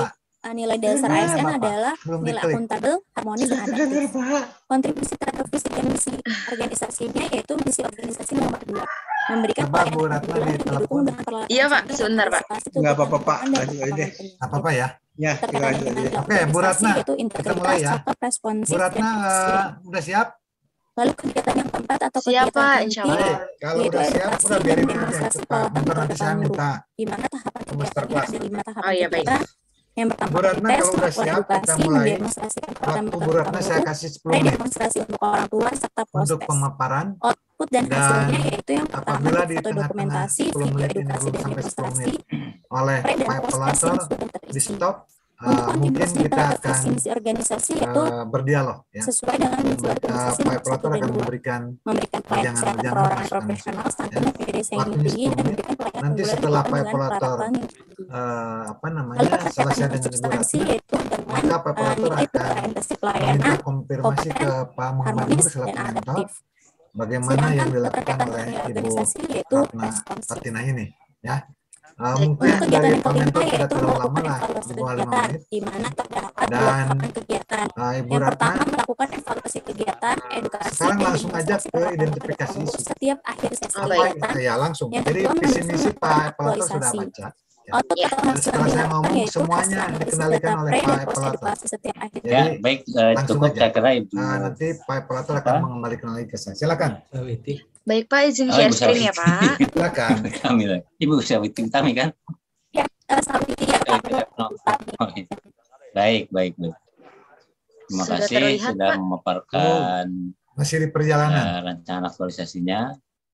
nilai dasar ASN adalah nilai akuntabel, harmonis, dan adaptif. Kontribusi terhadap visi dan misi organisasinya yaitu misi organisasi nomor 2, memberikan pelayanan didukung dengan peralatan. Iya Pak, sebentar Pak. Nggak apa-apa Pak, lanjut aja. Apa ya? Ya, kita lanjut aja. Oke, Bu Ratna, kita mulai ya. Bu Ratna udah siap? Lalu kegiatan yang keempat atau Siapa, kegiatan insya inti, Allah. Kalau udah siap, udah biarin aja cepat. Bentar nanti saya minta di mana tahapan kegiatannya ada 5 tahapan Oh iya, baik. kegiatan. Yang pertama Bu Ratna tes, kalau udah laporan siap kita edukasi, mulai. mendemonstrasikan program Waktu Bu Ratna saya kasih 10 menit demonstrasi untuk orang tua serta untuk post-test. pemaparan. Output dan hasilnya yaitu yang pertama Apabila di foto tengah-tengah dokumentasi, 10 video menit ini edukasi belum dan sampai 10 demonstrasi, menit oleh pre dan Pak post-test Evaluator yang sudah di terisi. stop, Untuk mungkin kontribusi kita terhadap akan visi misi organisasi yaitu berdialog ya. sesuai dengan misi organisasi Pak nomor 1 Evaluator dan akan 2, memberikan memberikan pelayanan kesehatan jangan perorangan profesional, standar PDS yang waktunya tinggi, 10 dan menit. memberikan pelayanan Nanti unggulan setelah dilakukan Pak dengan Evaluator peralatan yang selesai dengan Ibu substansi Ratna, yaitu dengan maka Pak Evaluator nilai akan orientasi meminta pelayanan, konfirmasi ke Pak Muhammad Nur harmonis, selaku dan mentor adaptif. bagaimana Sedangkan yang dilakukan berkaitan oleh dengan Ibu organisasi yaitu Ratna responsif. Fatina ini ya. Untuk Mungkin kegiatan dari yang Pak kelima Mentor tidak yaitu terlalu lama melakukan lah, evaluasi di bawah 5 kegiatan, menit. di mana terdapat 2 Dan tahapan kegiatan. Ibu Yang Ratna pertama melakukan evaluasi kegiatan, edukasi, sekarang dan langsung aja demonstrasi ke pengetahuan identifikasi terhadap isu. setiap akhir sesi Oh, kegiatan. Ya langsung. Yang Jadi kedua visi menyusun misi Pak Evaluator sudah aktualisasi. baca. Ya. Output atau Dan hasil setelah yang saya dilakukan ngomong yaitu semuanya hasil analisis dikendalikan data oleh pre Pak dan post Evaluator. edukasi setiap akhir. Jadi Ya, baik, langsung cukup aja. saya kira Ibu. Nanti Pak Evaluator akan mengembalikan lagi ke saya. Silakan. Baik Pak, izin Oh, share Ibu screen ya Sawiti. Pak. Silakan. Kami lah. Ibu Sawiti Utami kan? Ya, Sawiti ya Pak. Oh, iya. Baik, baik, baik. Terima Sudah kasih terlihat, sudah Pak? memaparkan Masih di perjalanan. rancangan aktualisasinya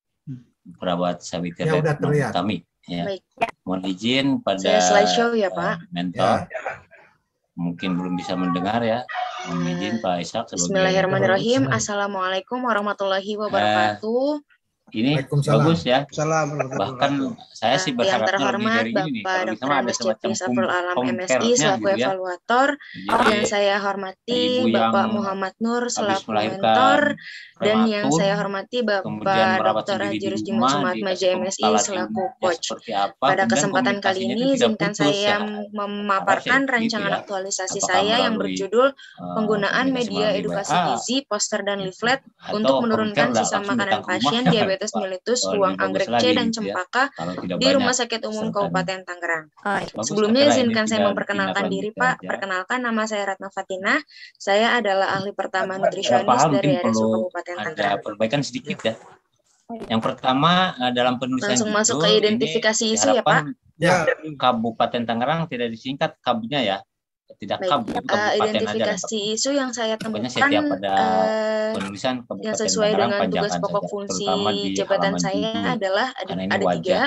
perawat Sawiti Ya, udah Retno terlihat. Utami. Ya. Baik. Mohon izin pada Saya slideshow ya Pak. mentor. Mungkin belum bisa mendengar ya. Mohon izin Pak Ishak sebagai Bismillahirrahmanirrahim. Assalamualaikum warahmatullahi wabarakatuh. ini bagus ya. Bahkan saya sih Yang berharapnya lebih terhormat dari ini nih. Bapak Kalau Dr. bisa mah ada Andes semacam Jepri Safrul Alam MSI compare-nya selaku gitu ya. evaluator, Jadi, dan saya hormati ibu yang Bapak Muhammad Nur habis selaku melahirkan mentor, dan yang prematur, saya hormati kemudian Bapak merawat Dr. sendiri di Haji Rusdi rumah, Mansumat dikasih Maja MSI pembekalan selaku ilmunya coach. seperti apa, Pada kemudian kesempatan kali komunikasinya ini itu tidak izinkan putus saya ya. memaparkan Gitu rancangan ya. aktualisasi Apakah saya yang melalui berjudul penggunaan komunikasi media melalui edukasi WA, gizi, poster, dan leaflet atau untuk home menurunkan care lah, sisa langsung makanan datang ke rumah pasien ya, diabetes Pak. mellitus Lebih ruang bagus anggrek C lagi dan gitu ya. Cempaka Kalau tidak di banyak Rumah Sakit Umum pesertanya. Kabupaten Tangerang. Bagus, Sebelumnya saya kira ini izinkan saya tidak memperkenalkan diri ditindaklanjuti Pak. aja. Perkenalkan, nama saya Ratna Fatina. Saya adalah ahli pertama Beberapa nutrisionis hal dari mungkin RSU perlu Kabupaten ada Tangerang. perbaikan sedikit ya. Yang pertama dalam penulisan Langsung masuk ke judul identifikasi ini isu ya Pak. diharapkan Kabupaten Tangerang tidak disingkat kabnya ya. Tidak Baik, kab, itu kabupaten aja. identifikasi isu yang saya Pokoknya temukan setiap ada penulisan yang Kabupaten sesuai Tangerang dengan tugas panjangkan pokok saja, fungsi terutama di jabatan halaman saya judul. adalah Karena ini ada wajah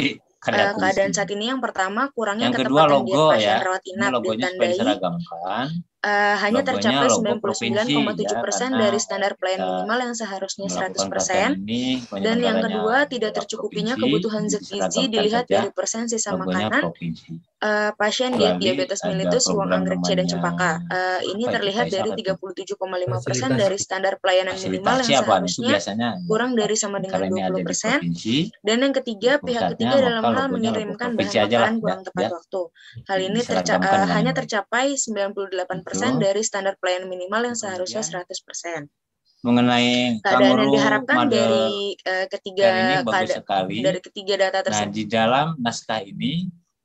3. karya Keadaan tulis saat ini yang pertama, kurangnya yang kedua ketepatan diet logo pasien ya. rawat Ini inap logonya supaya ditandai diseragamkan. hanya Logonya tercapai logo provinsi 99,7% ya, karena dari standar pelayan kita minimal yang seharusnya melakukan 100%. kajian ini Dan yang penyelenggaranya kedua, tidak adalah tercukupinya provinsi, kebutuhan jadi zat gizi diseragamkan dilihat saja dari persen sisa logonya makanan provinsi. pasien Kecuali diabetes ada mellitus ruang program anggrek C dan namanya Cempaka. Ini apa itu, terlihat Pak dari Ishak, itu 37,5% dari standar pelayanan minimal fasilitasi yang apa itu seharusnya biasanya kurang dari sama dengan karena ini ada di 20%. provinsi Dan yang ketiga, pihak pusatnya, ketiga dalam maka hal logonya logo mengirimkan bahan provinsi aja lah makanan ya, kurang tepat ya. waktu. Hal ini Diseragamkan dengan hanya yang baik. tercapai 98% Itu. dari standar pelayanan minimal yang seharusnya 100%. Mengenai Keadaan yang kanguru diharapkan mother dari care ini bagus sekali. ketiga data Nah, tersebut. di dalam naskah ini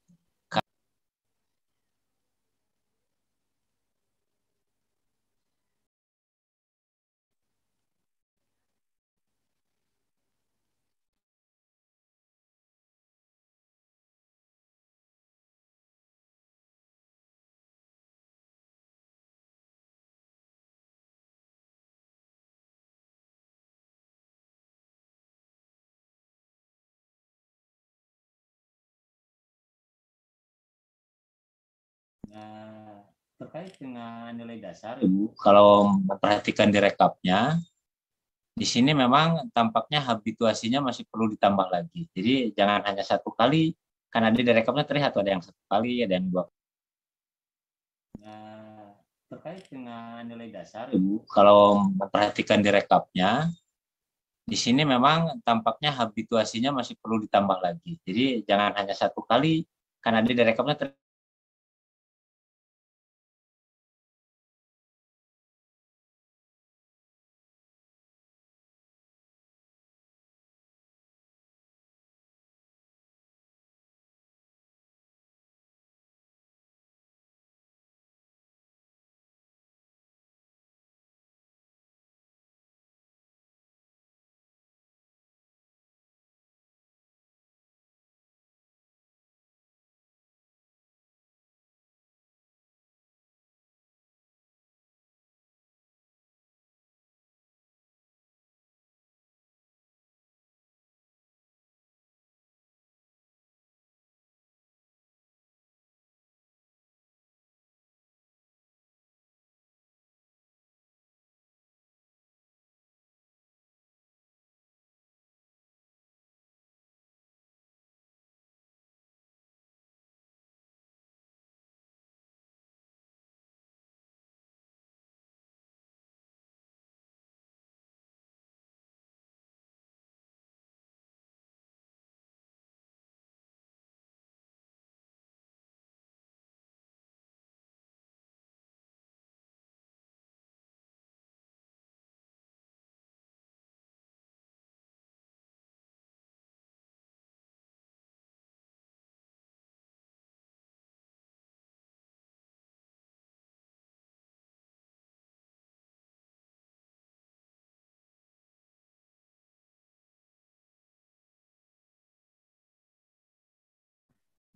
terkait dengan nilai dasar, Ibu, kalau memperhatikan di rekapnya, di sini memang tampaknya habituasinya masih perlu ditambah lagi. Jadi jangan hanya satu kali, karena di rekapnya terlihat ada yang satu kali, ada yang 2 kali. Terkait dengan nilai dasar, Ibu, kalau memperhatikan di rekapnya, di sini memang tampaknya habituasinya masih perlu ditambah lagi. Jadi jangan hanya satu kali, karena di rekapnya terlihat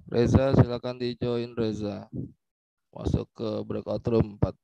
Reza, silakan di join Reza. Masuk ke breakout room 4.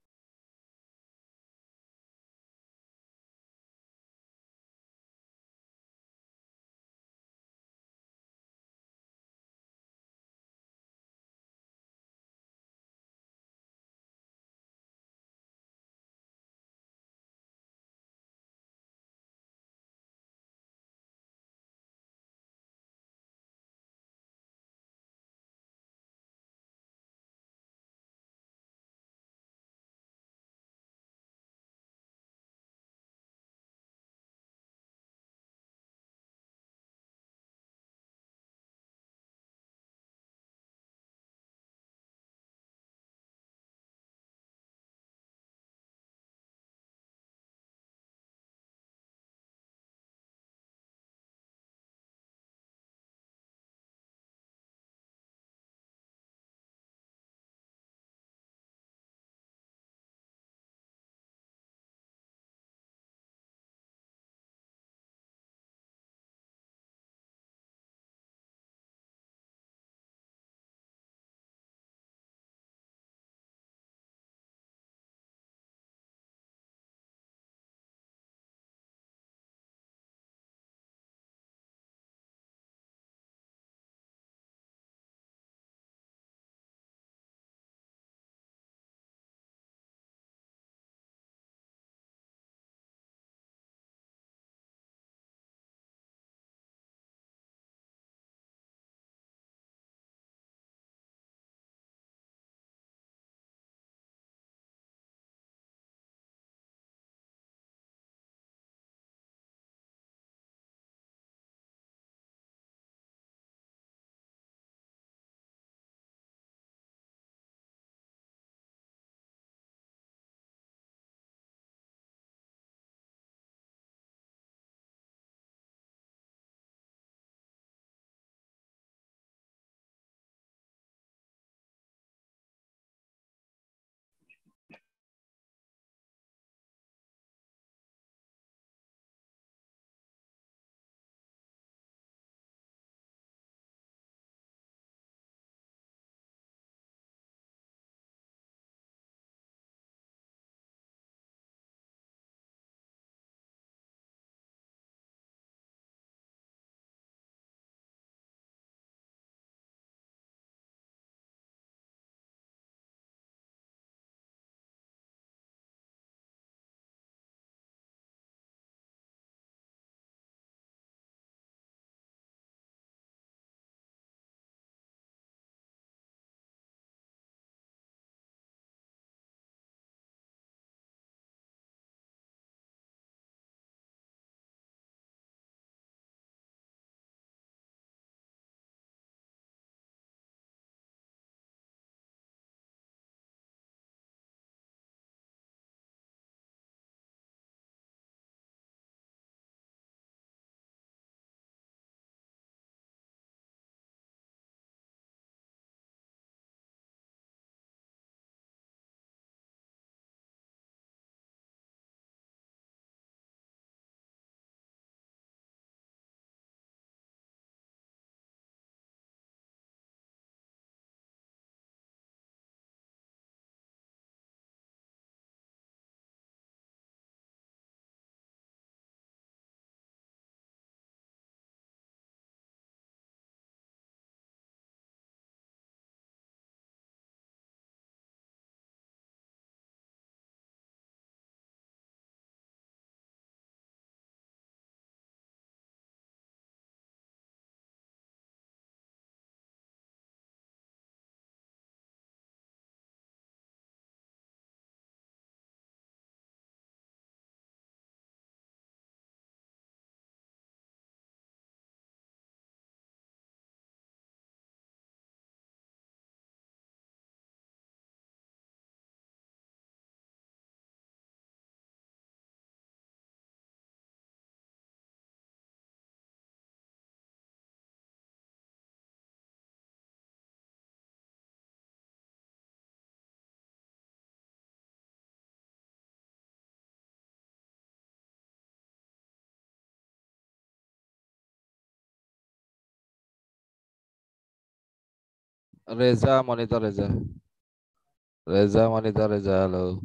Reza, monitor Reza. Reza, monitor Reza, halo.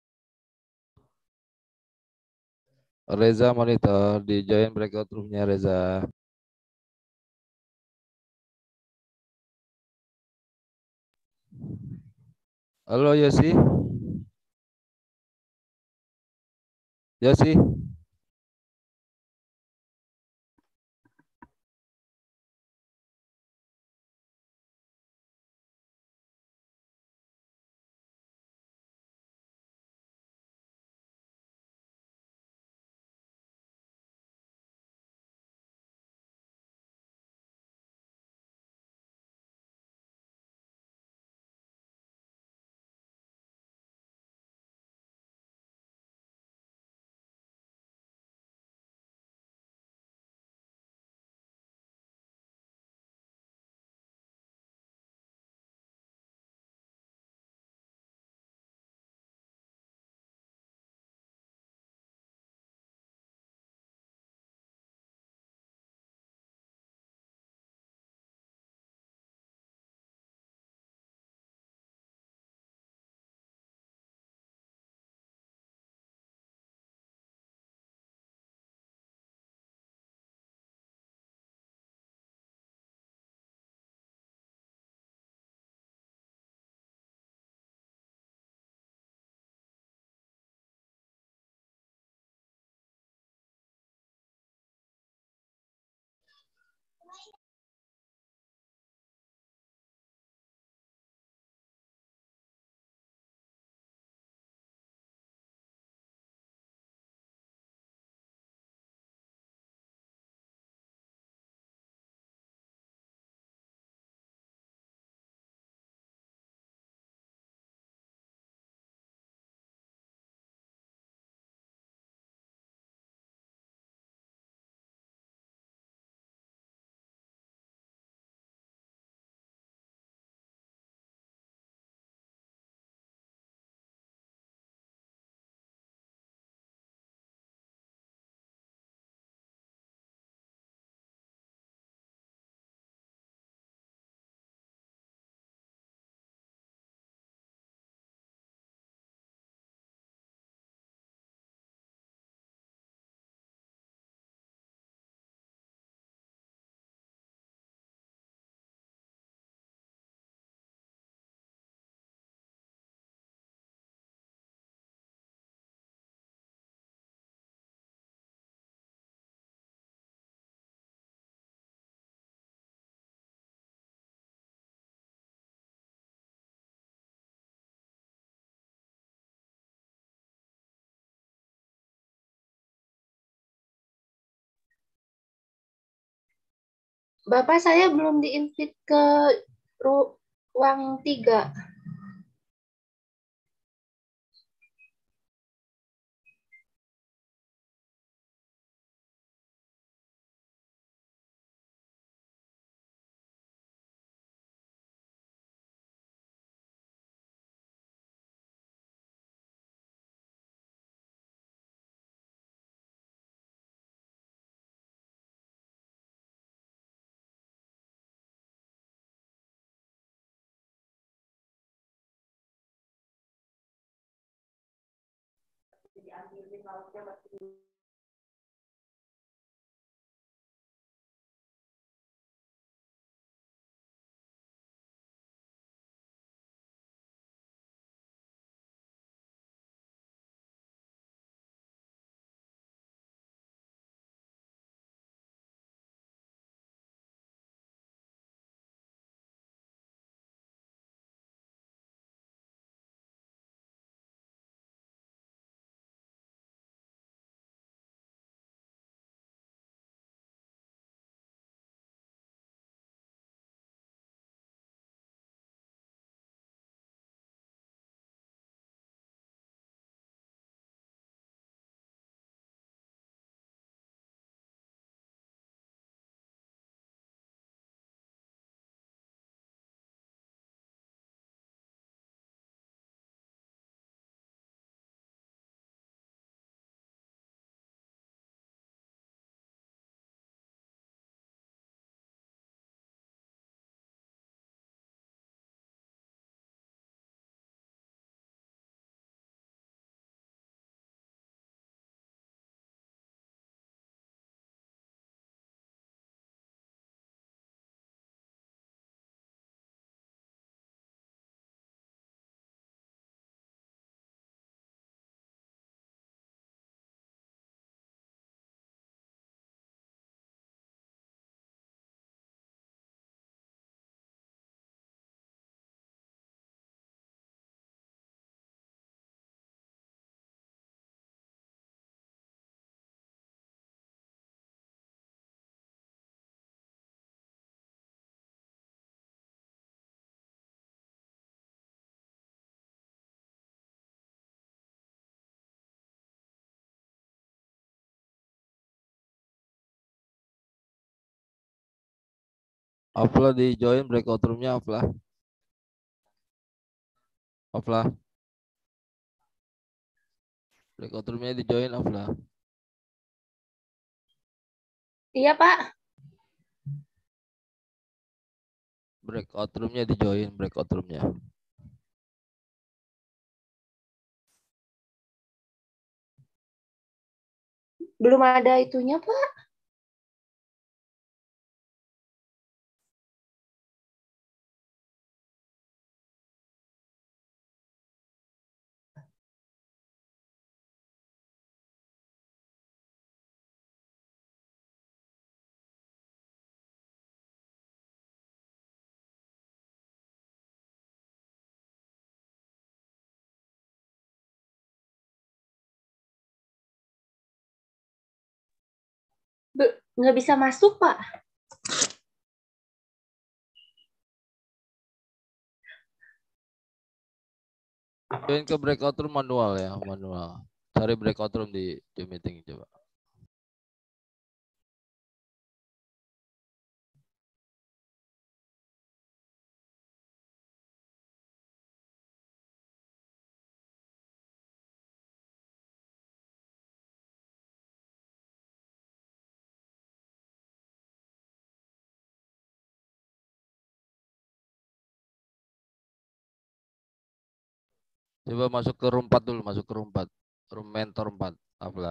Reza monitor, di join breakout room-nya Reza. Halo Yosi. Yosi. Bapak, saya belum di-invite ke ruang 3. Afla di join breakout roomnya Afla. Afla. Breakout roomnya di join Afla. Iya, Pak. Breakout roomnya di join breakout roomnya. Belum ada itunya, Pak. Nggak bisa masuk, Pak. Join ke breakout room manual ya, manual. Cari breakout room di Zoom meeting coba. Coba masuk ke room 4 dulu, masuk ke room 4. Room mentor 4. Afla.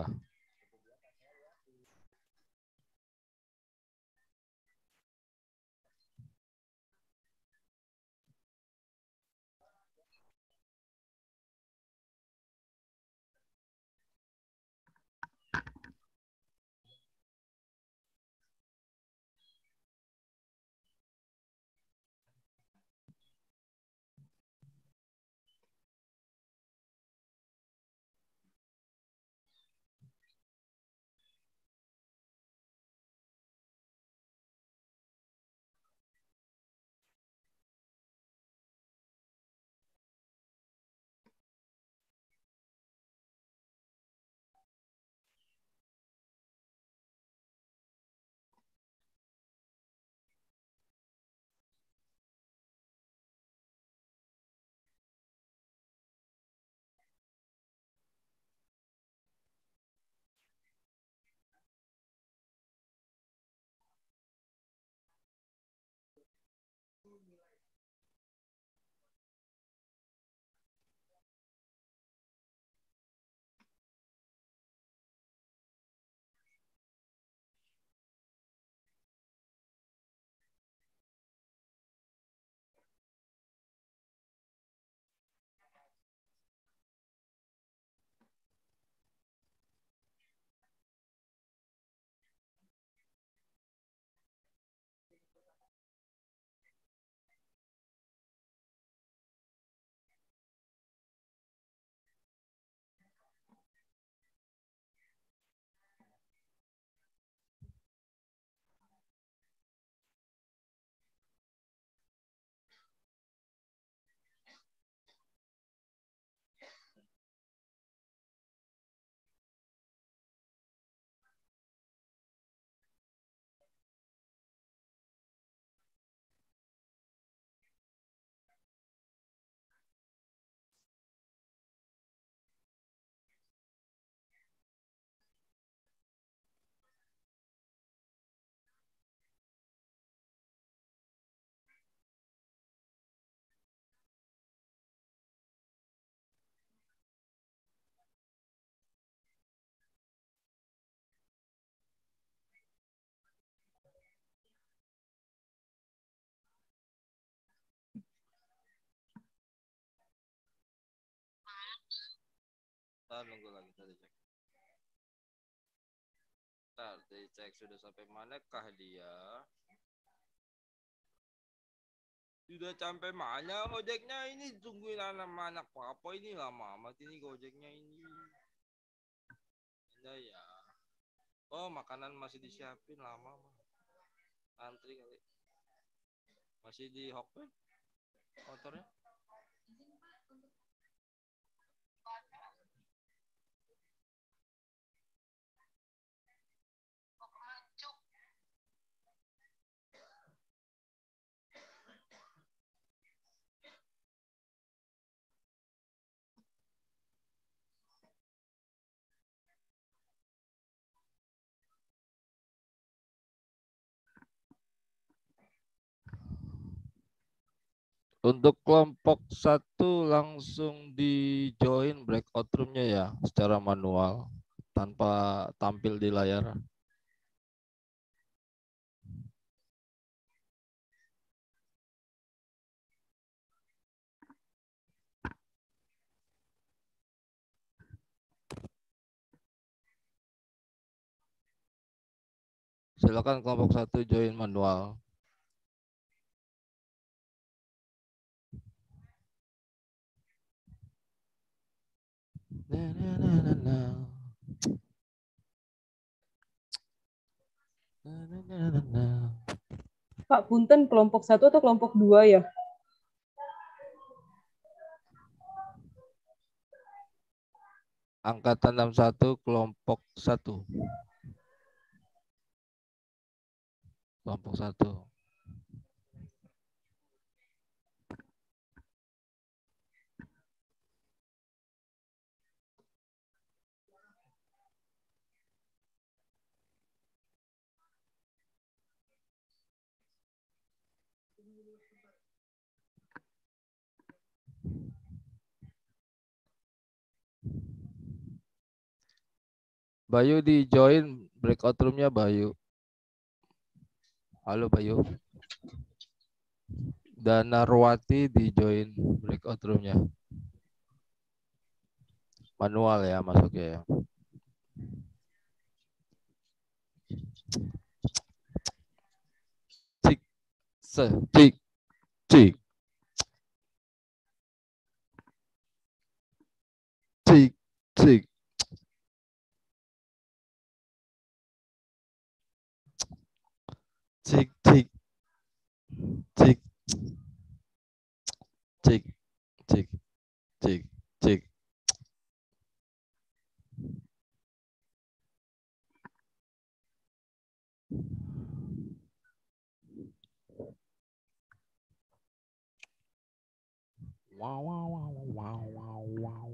Ntar nunggu lagi, tadi cek. Ntar dicek sudah sampai manakah dia. Sudah sampai mana ojeknya ini, tungguin anak-anak apa ini, lama amat ini gojeknya ini. Ada ya. Oh, makanan masih disiapin lama mah. Antri kali. Masih di Hokpen motornya. Untuk kelompok 1 langsung di join breakout room-nya ya secara manual tanpa tampil di layar. Silakan kelompok 1 join manual. Pak Punten, kelompok 1 atau kelompok 2 ya? Angkatan 61 kelompok 1. Kelompok 1. Bayu di join breakout room-nya Bayu. Halo Bayu. Dan Narwati di join breakout room-nya. Manual ya masuknya ya. Cik, cik, cik. Cik, cik. Cik, cik. Cik. Cik, cik, cik, cik. Wow, wow, wow, wow, wow, wow.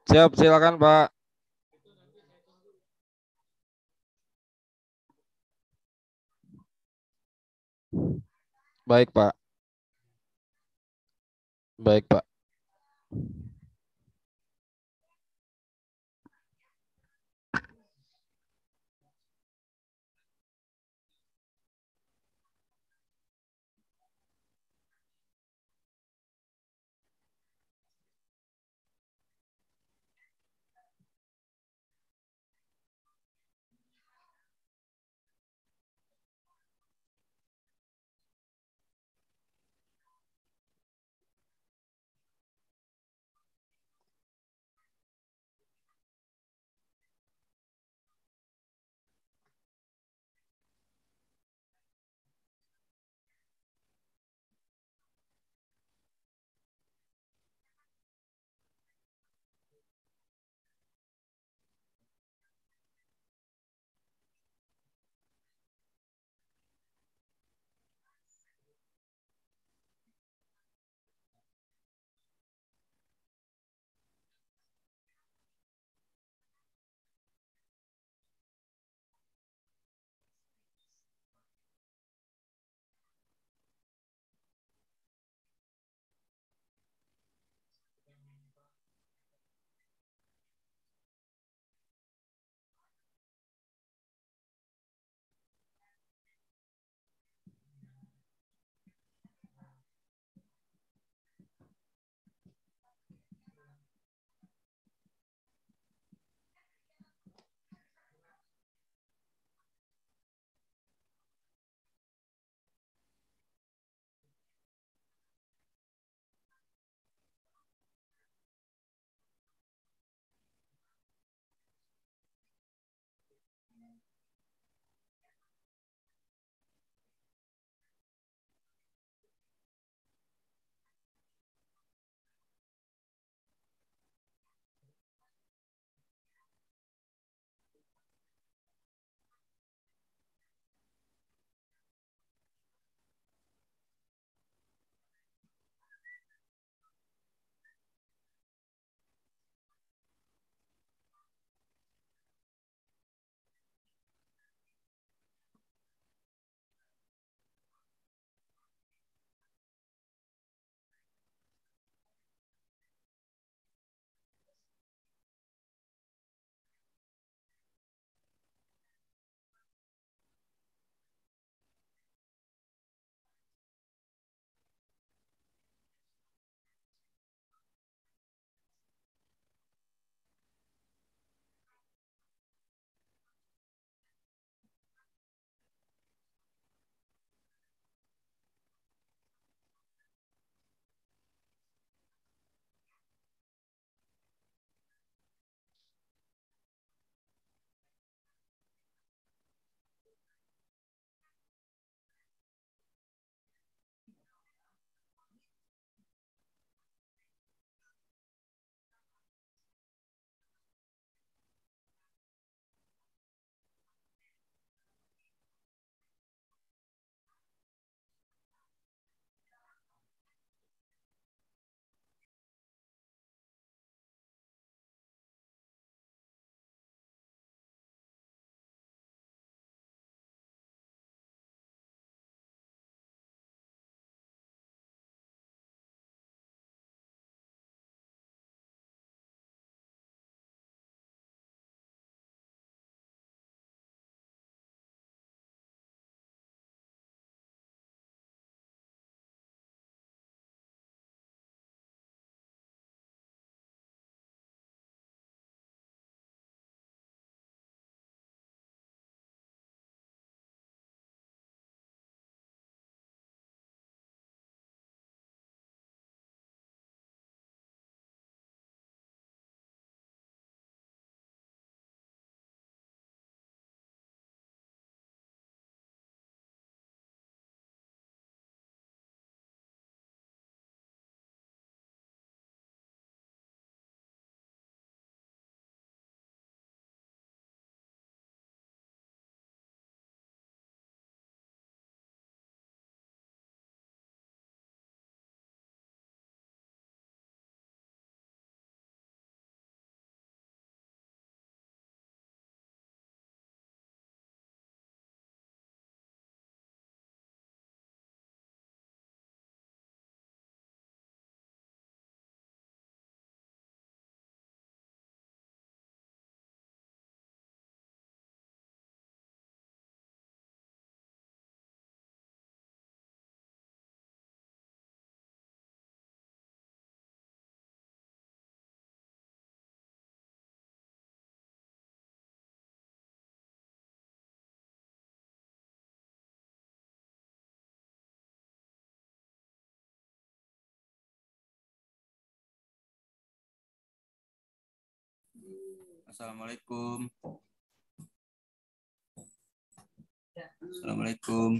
Siap, silakan Pak. Baik Pak. Baik Pak. Assalamualaikum. Assalamualaikum.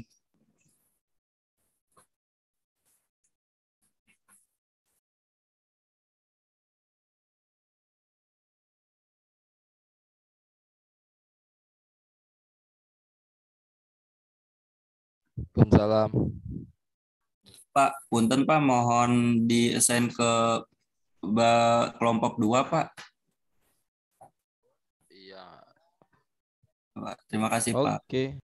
Waalaikumsalam. Pak, punten Pak, mohon di-assign ke kelompok 2, Pak. Iya. Pak, terima kasih, Pak. Oke.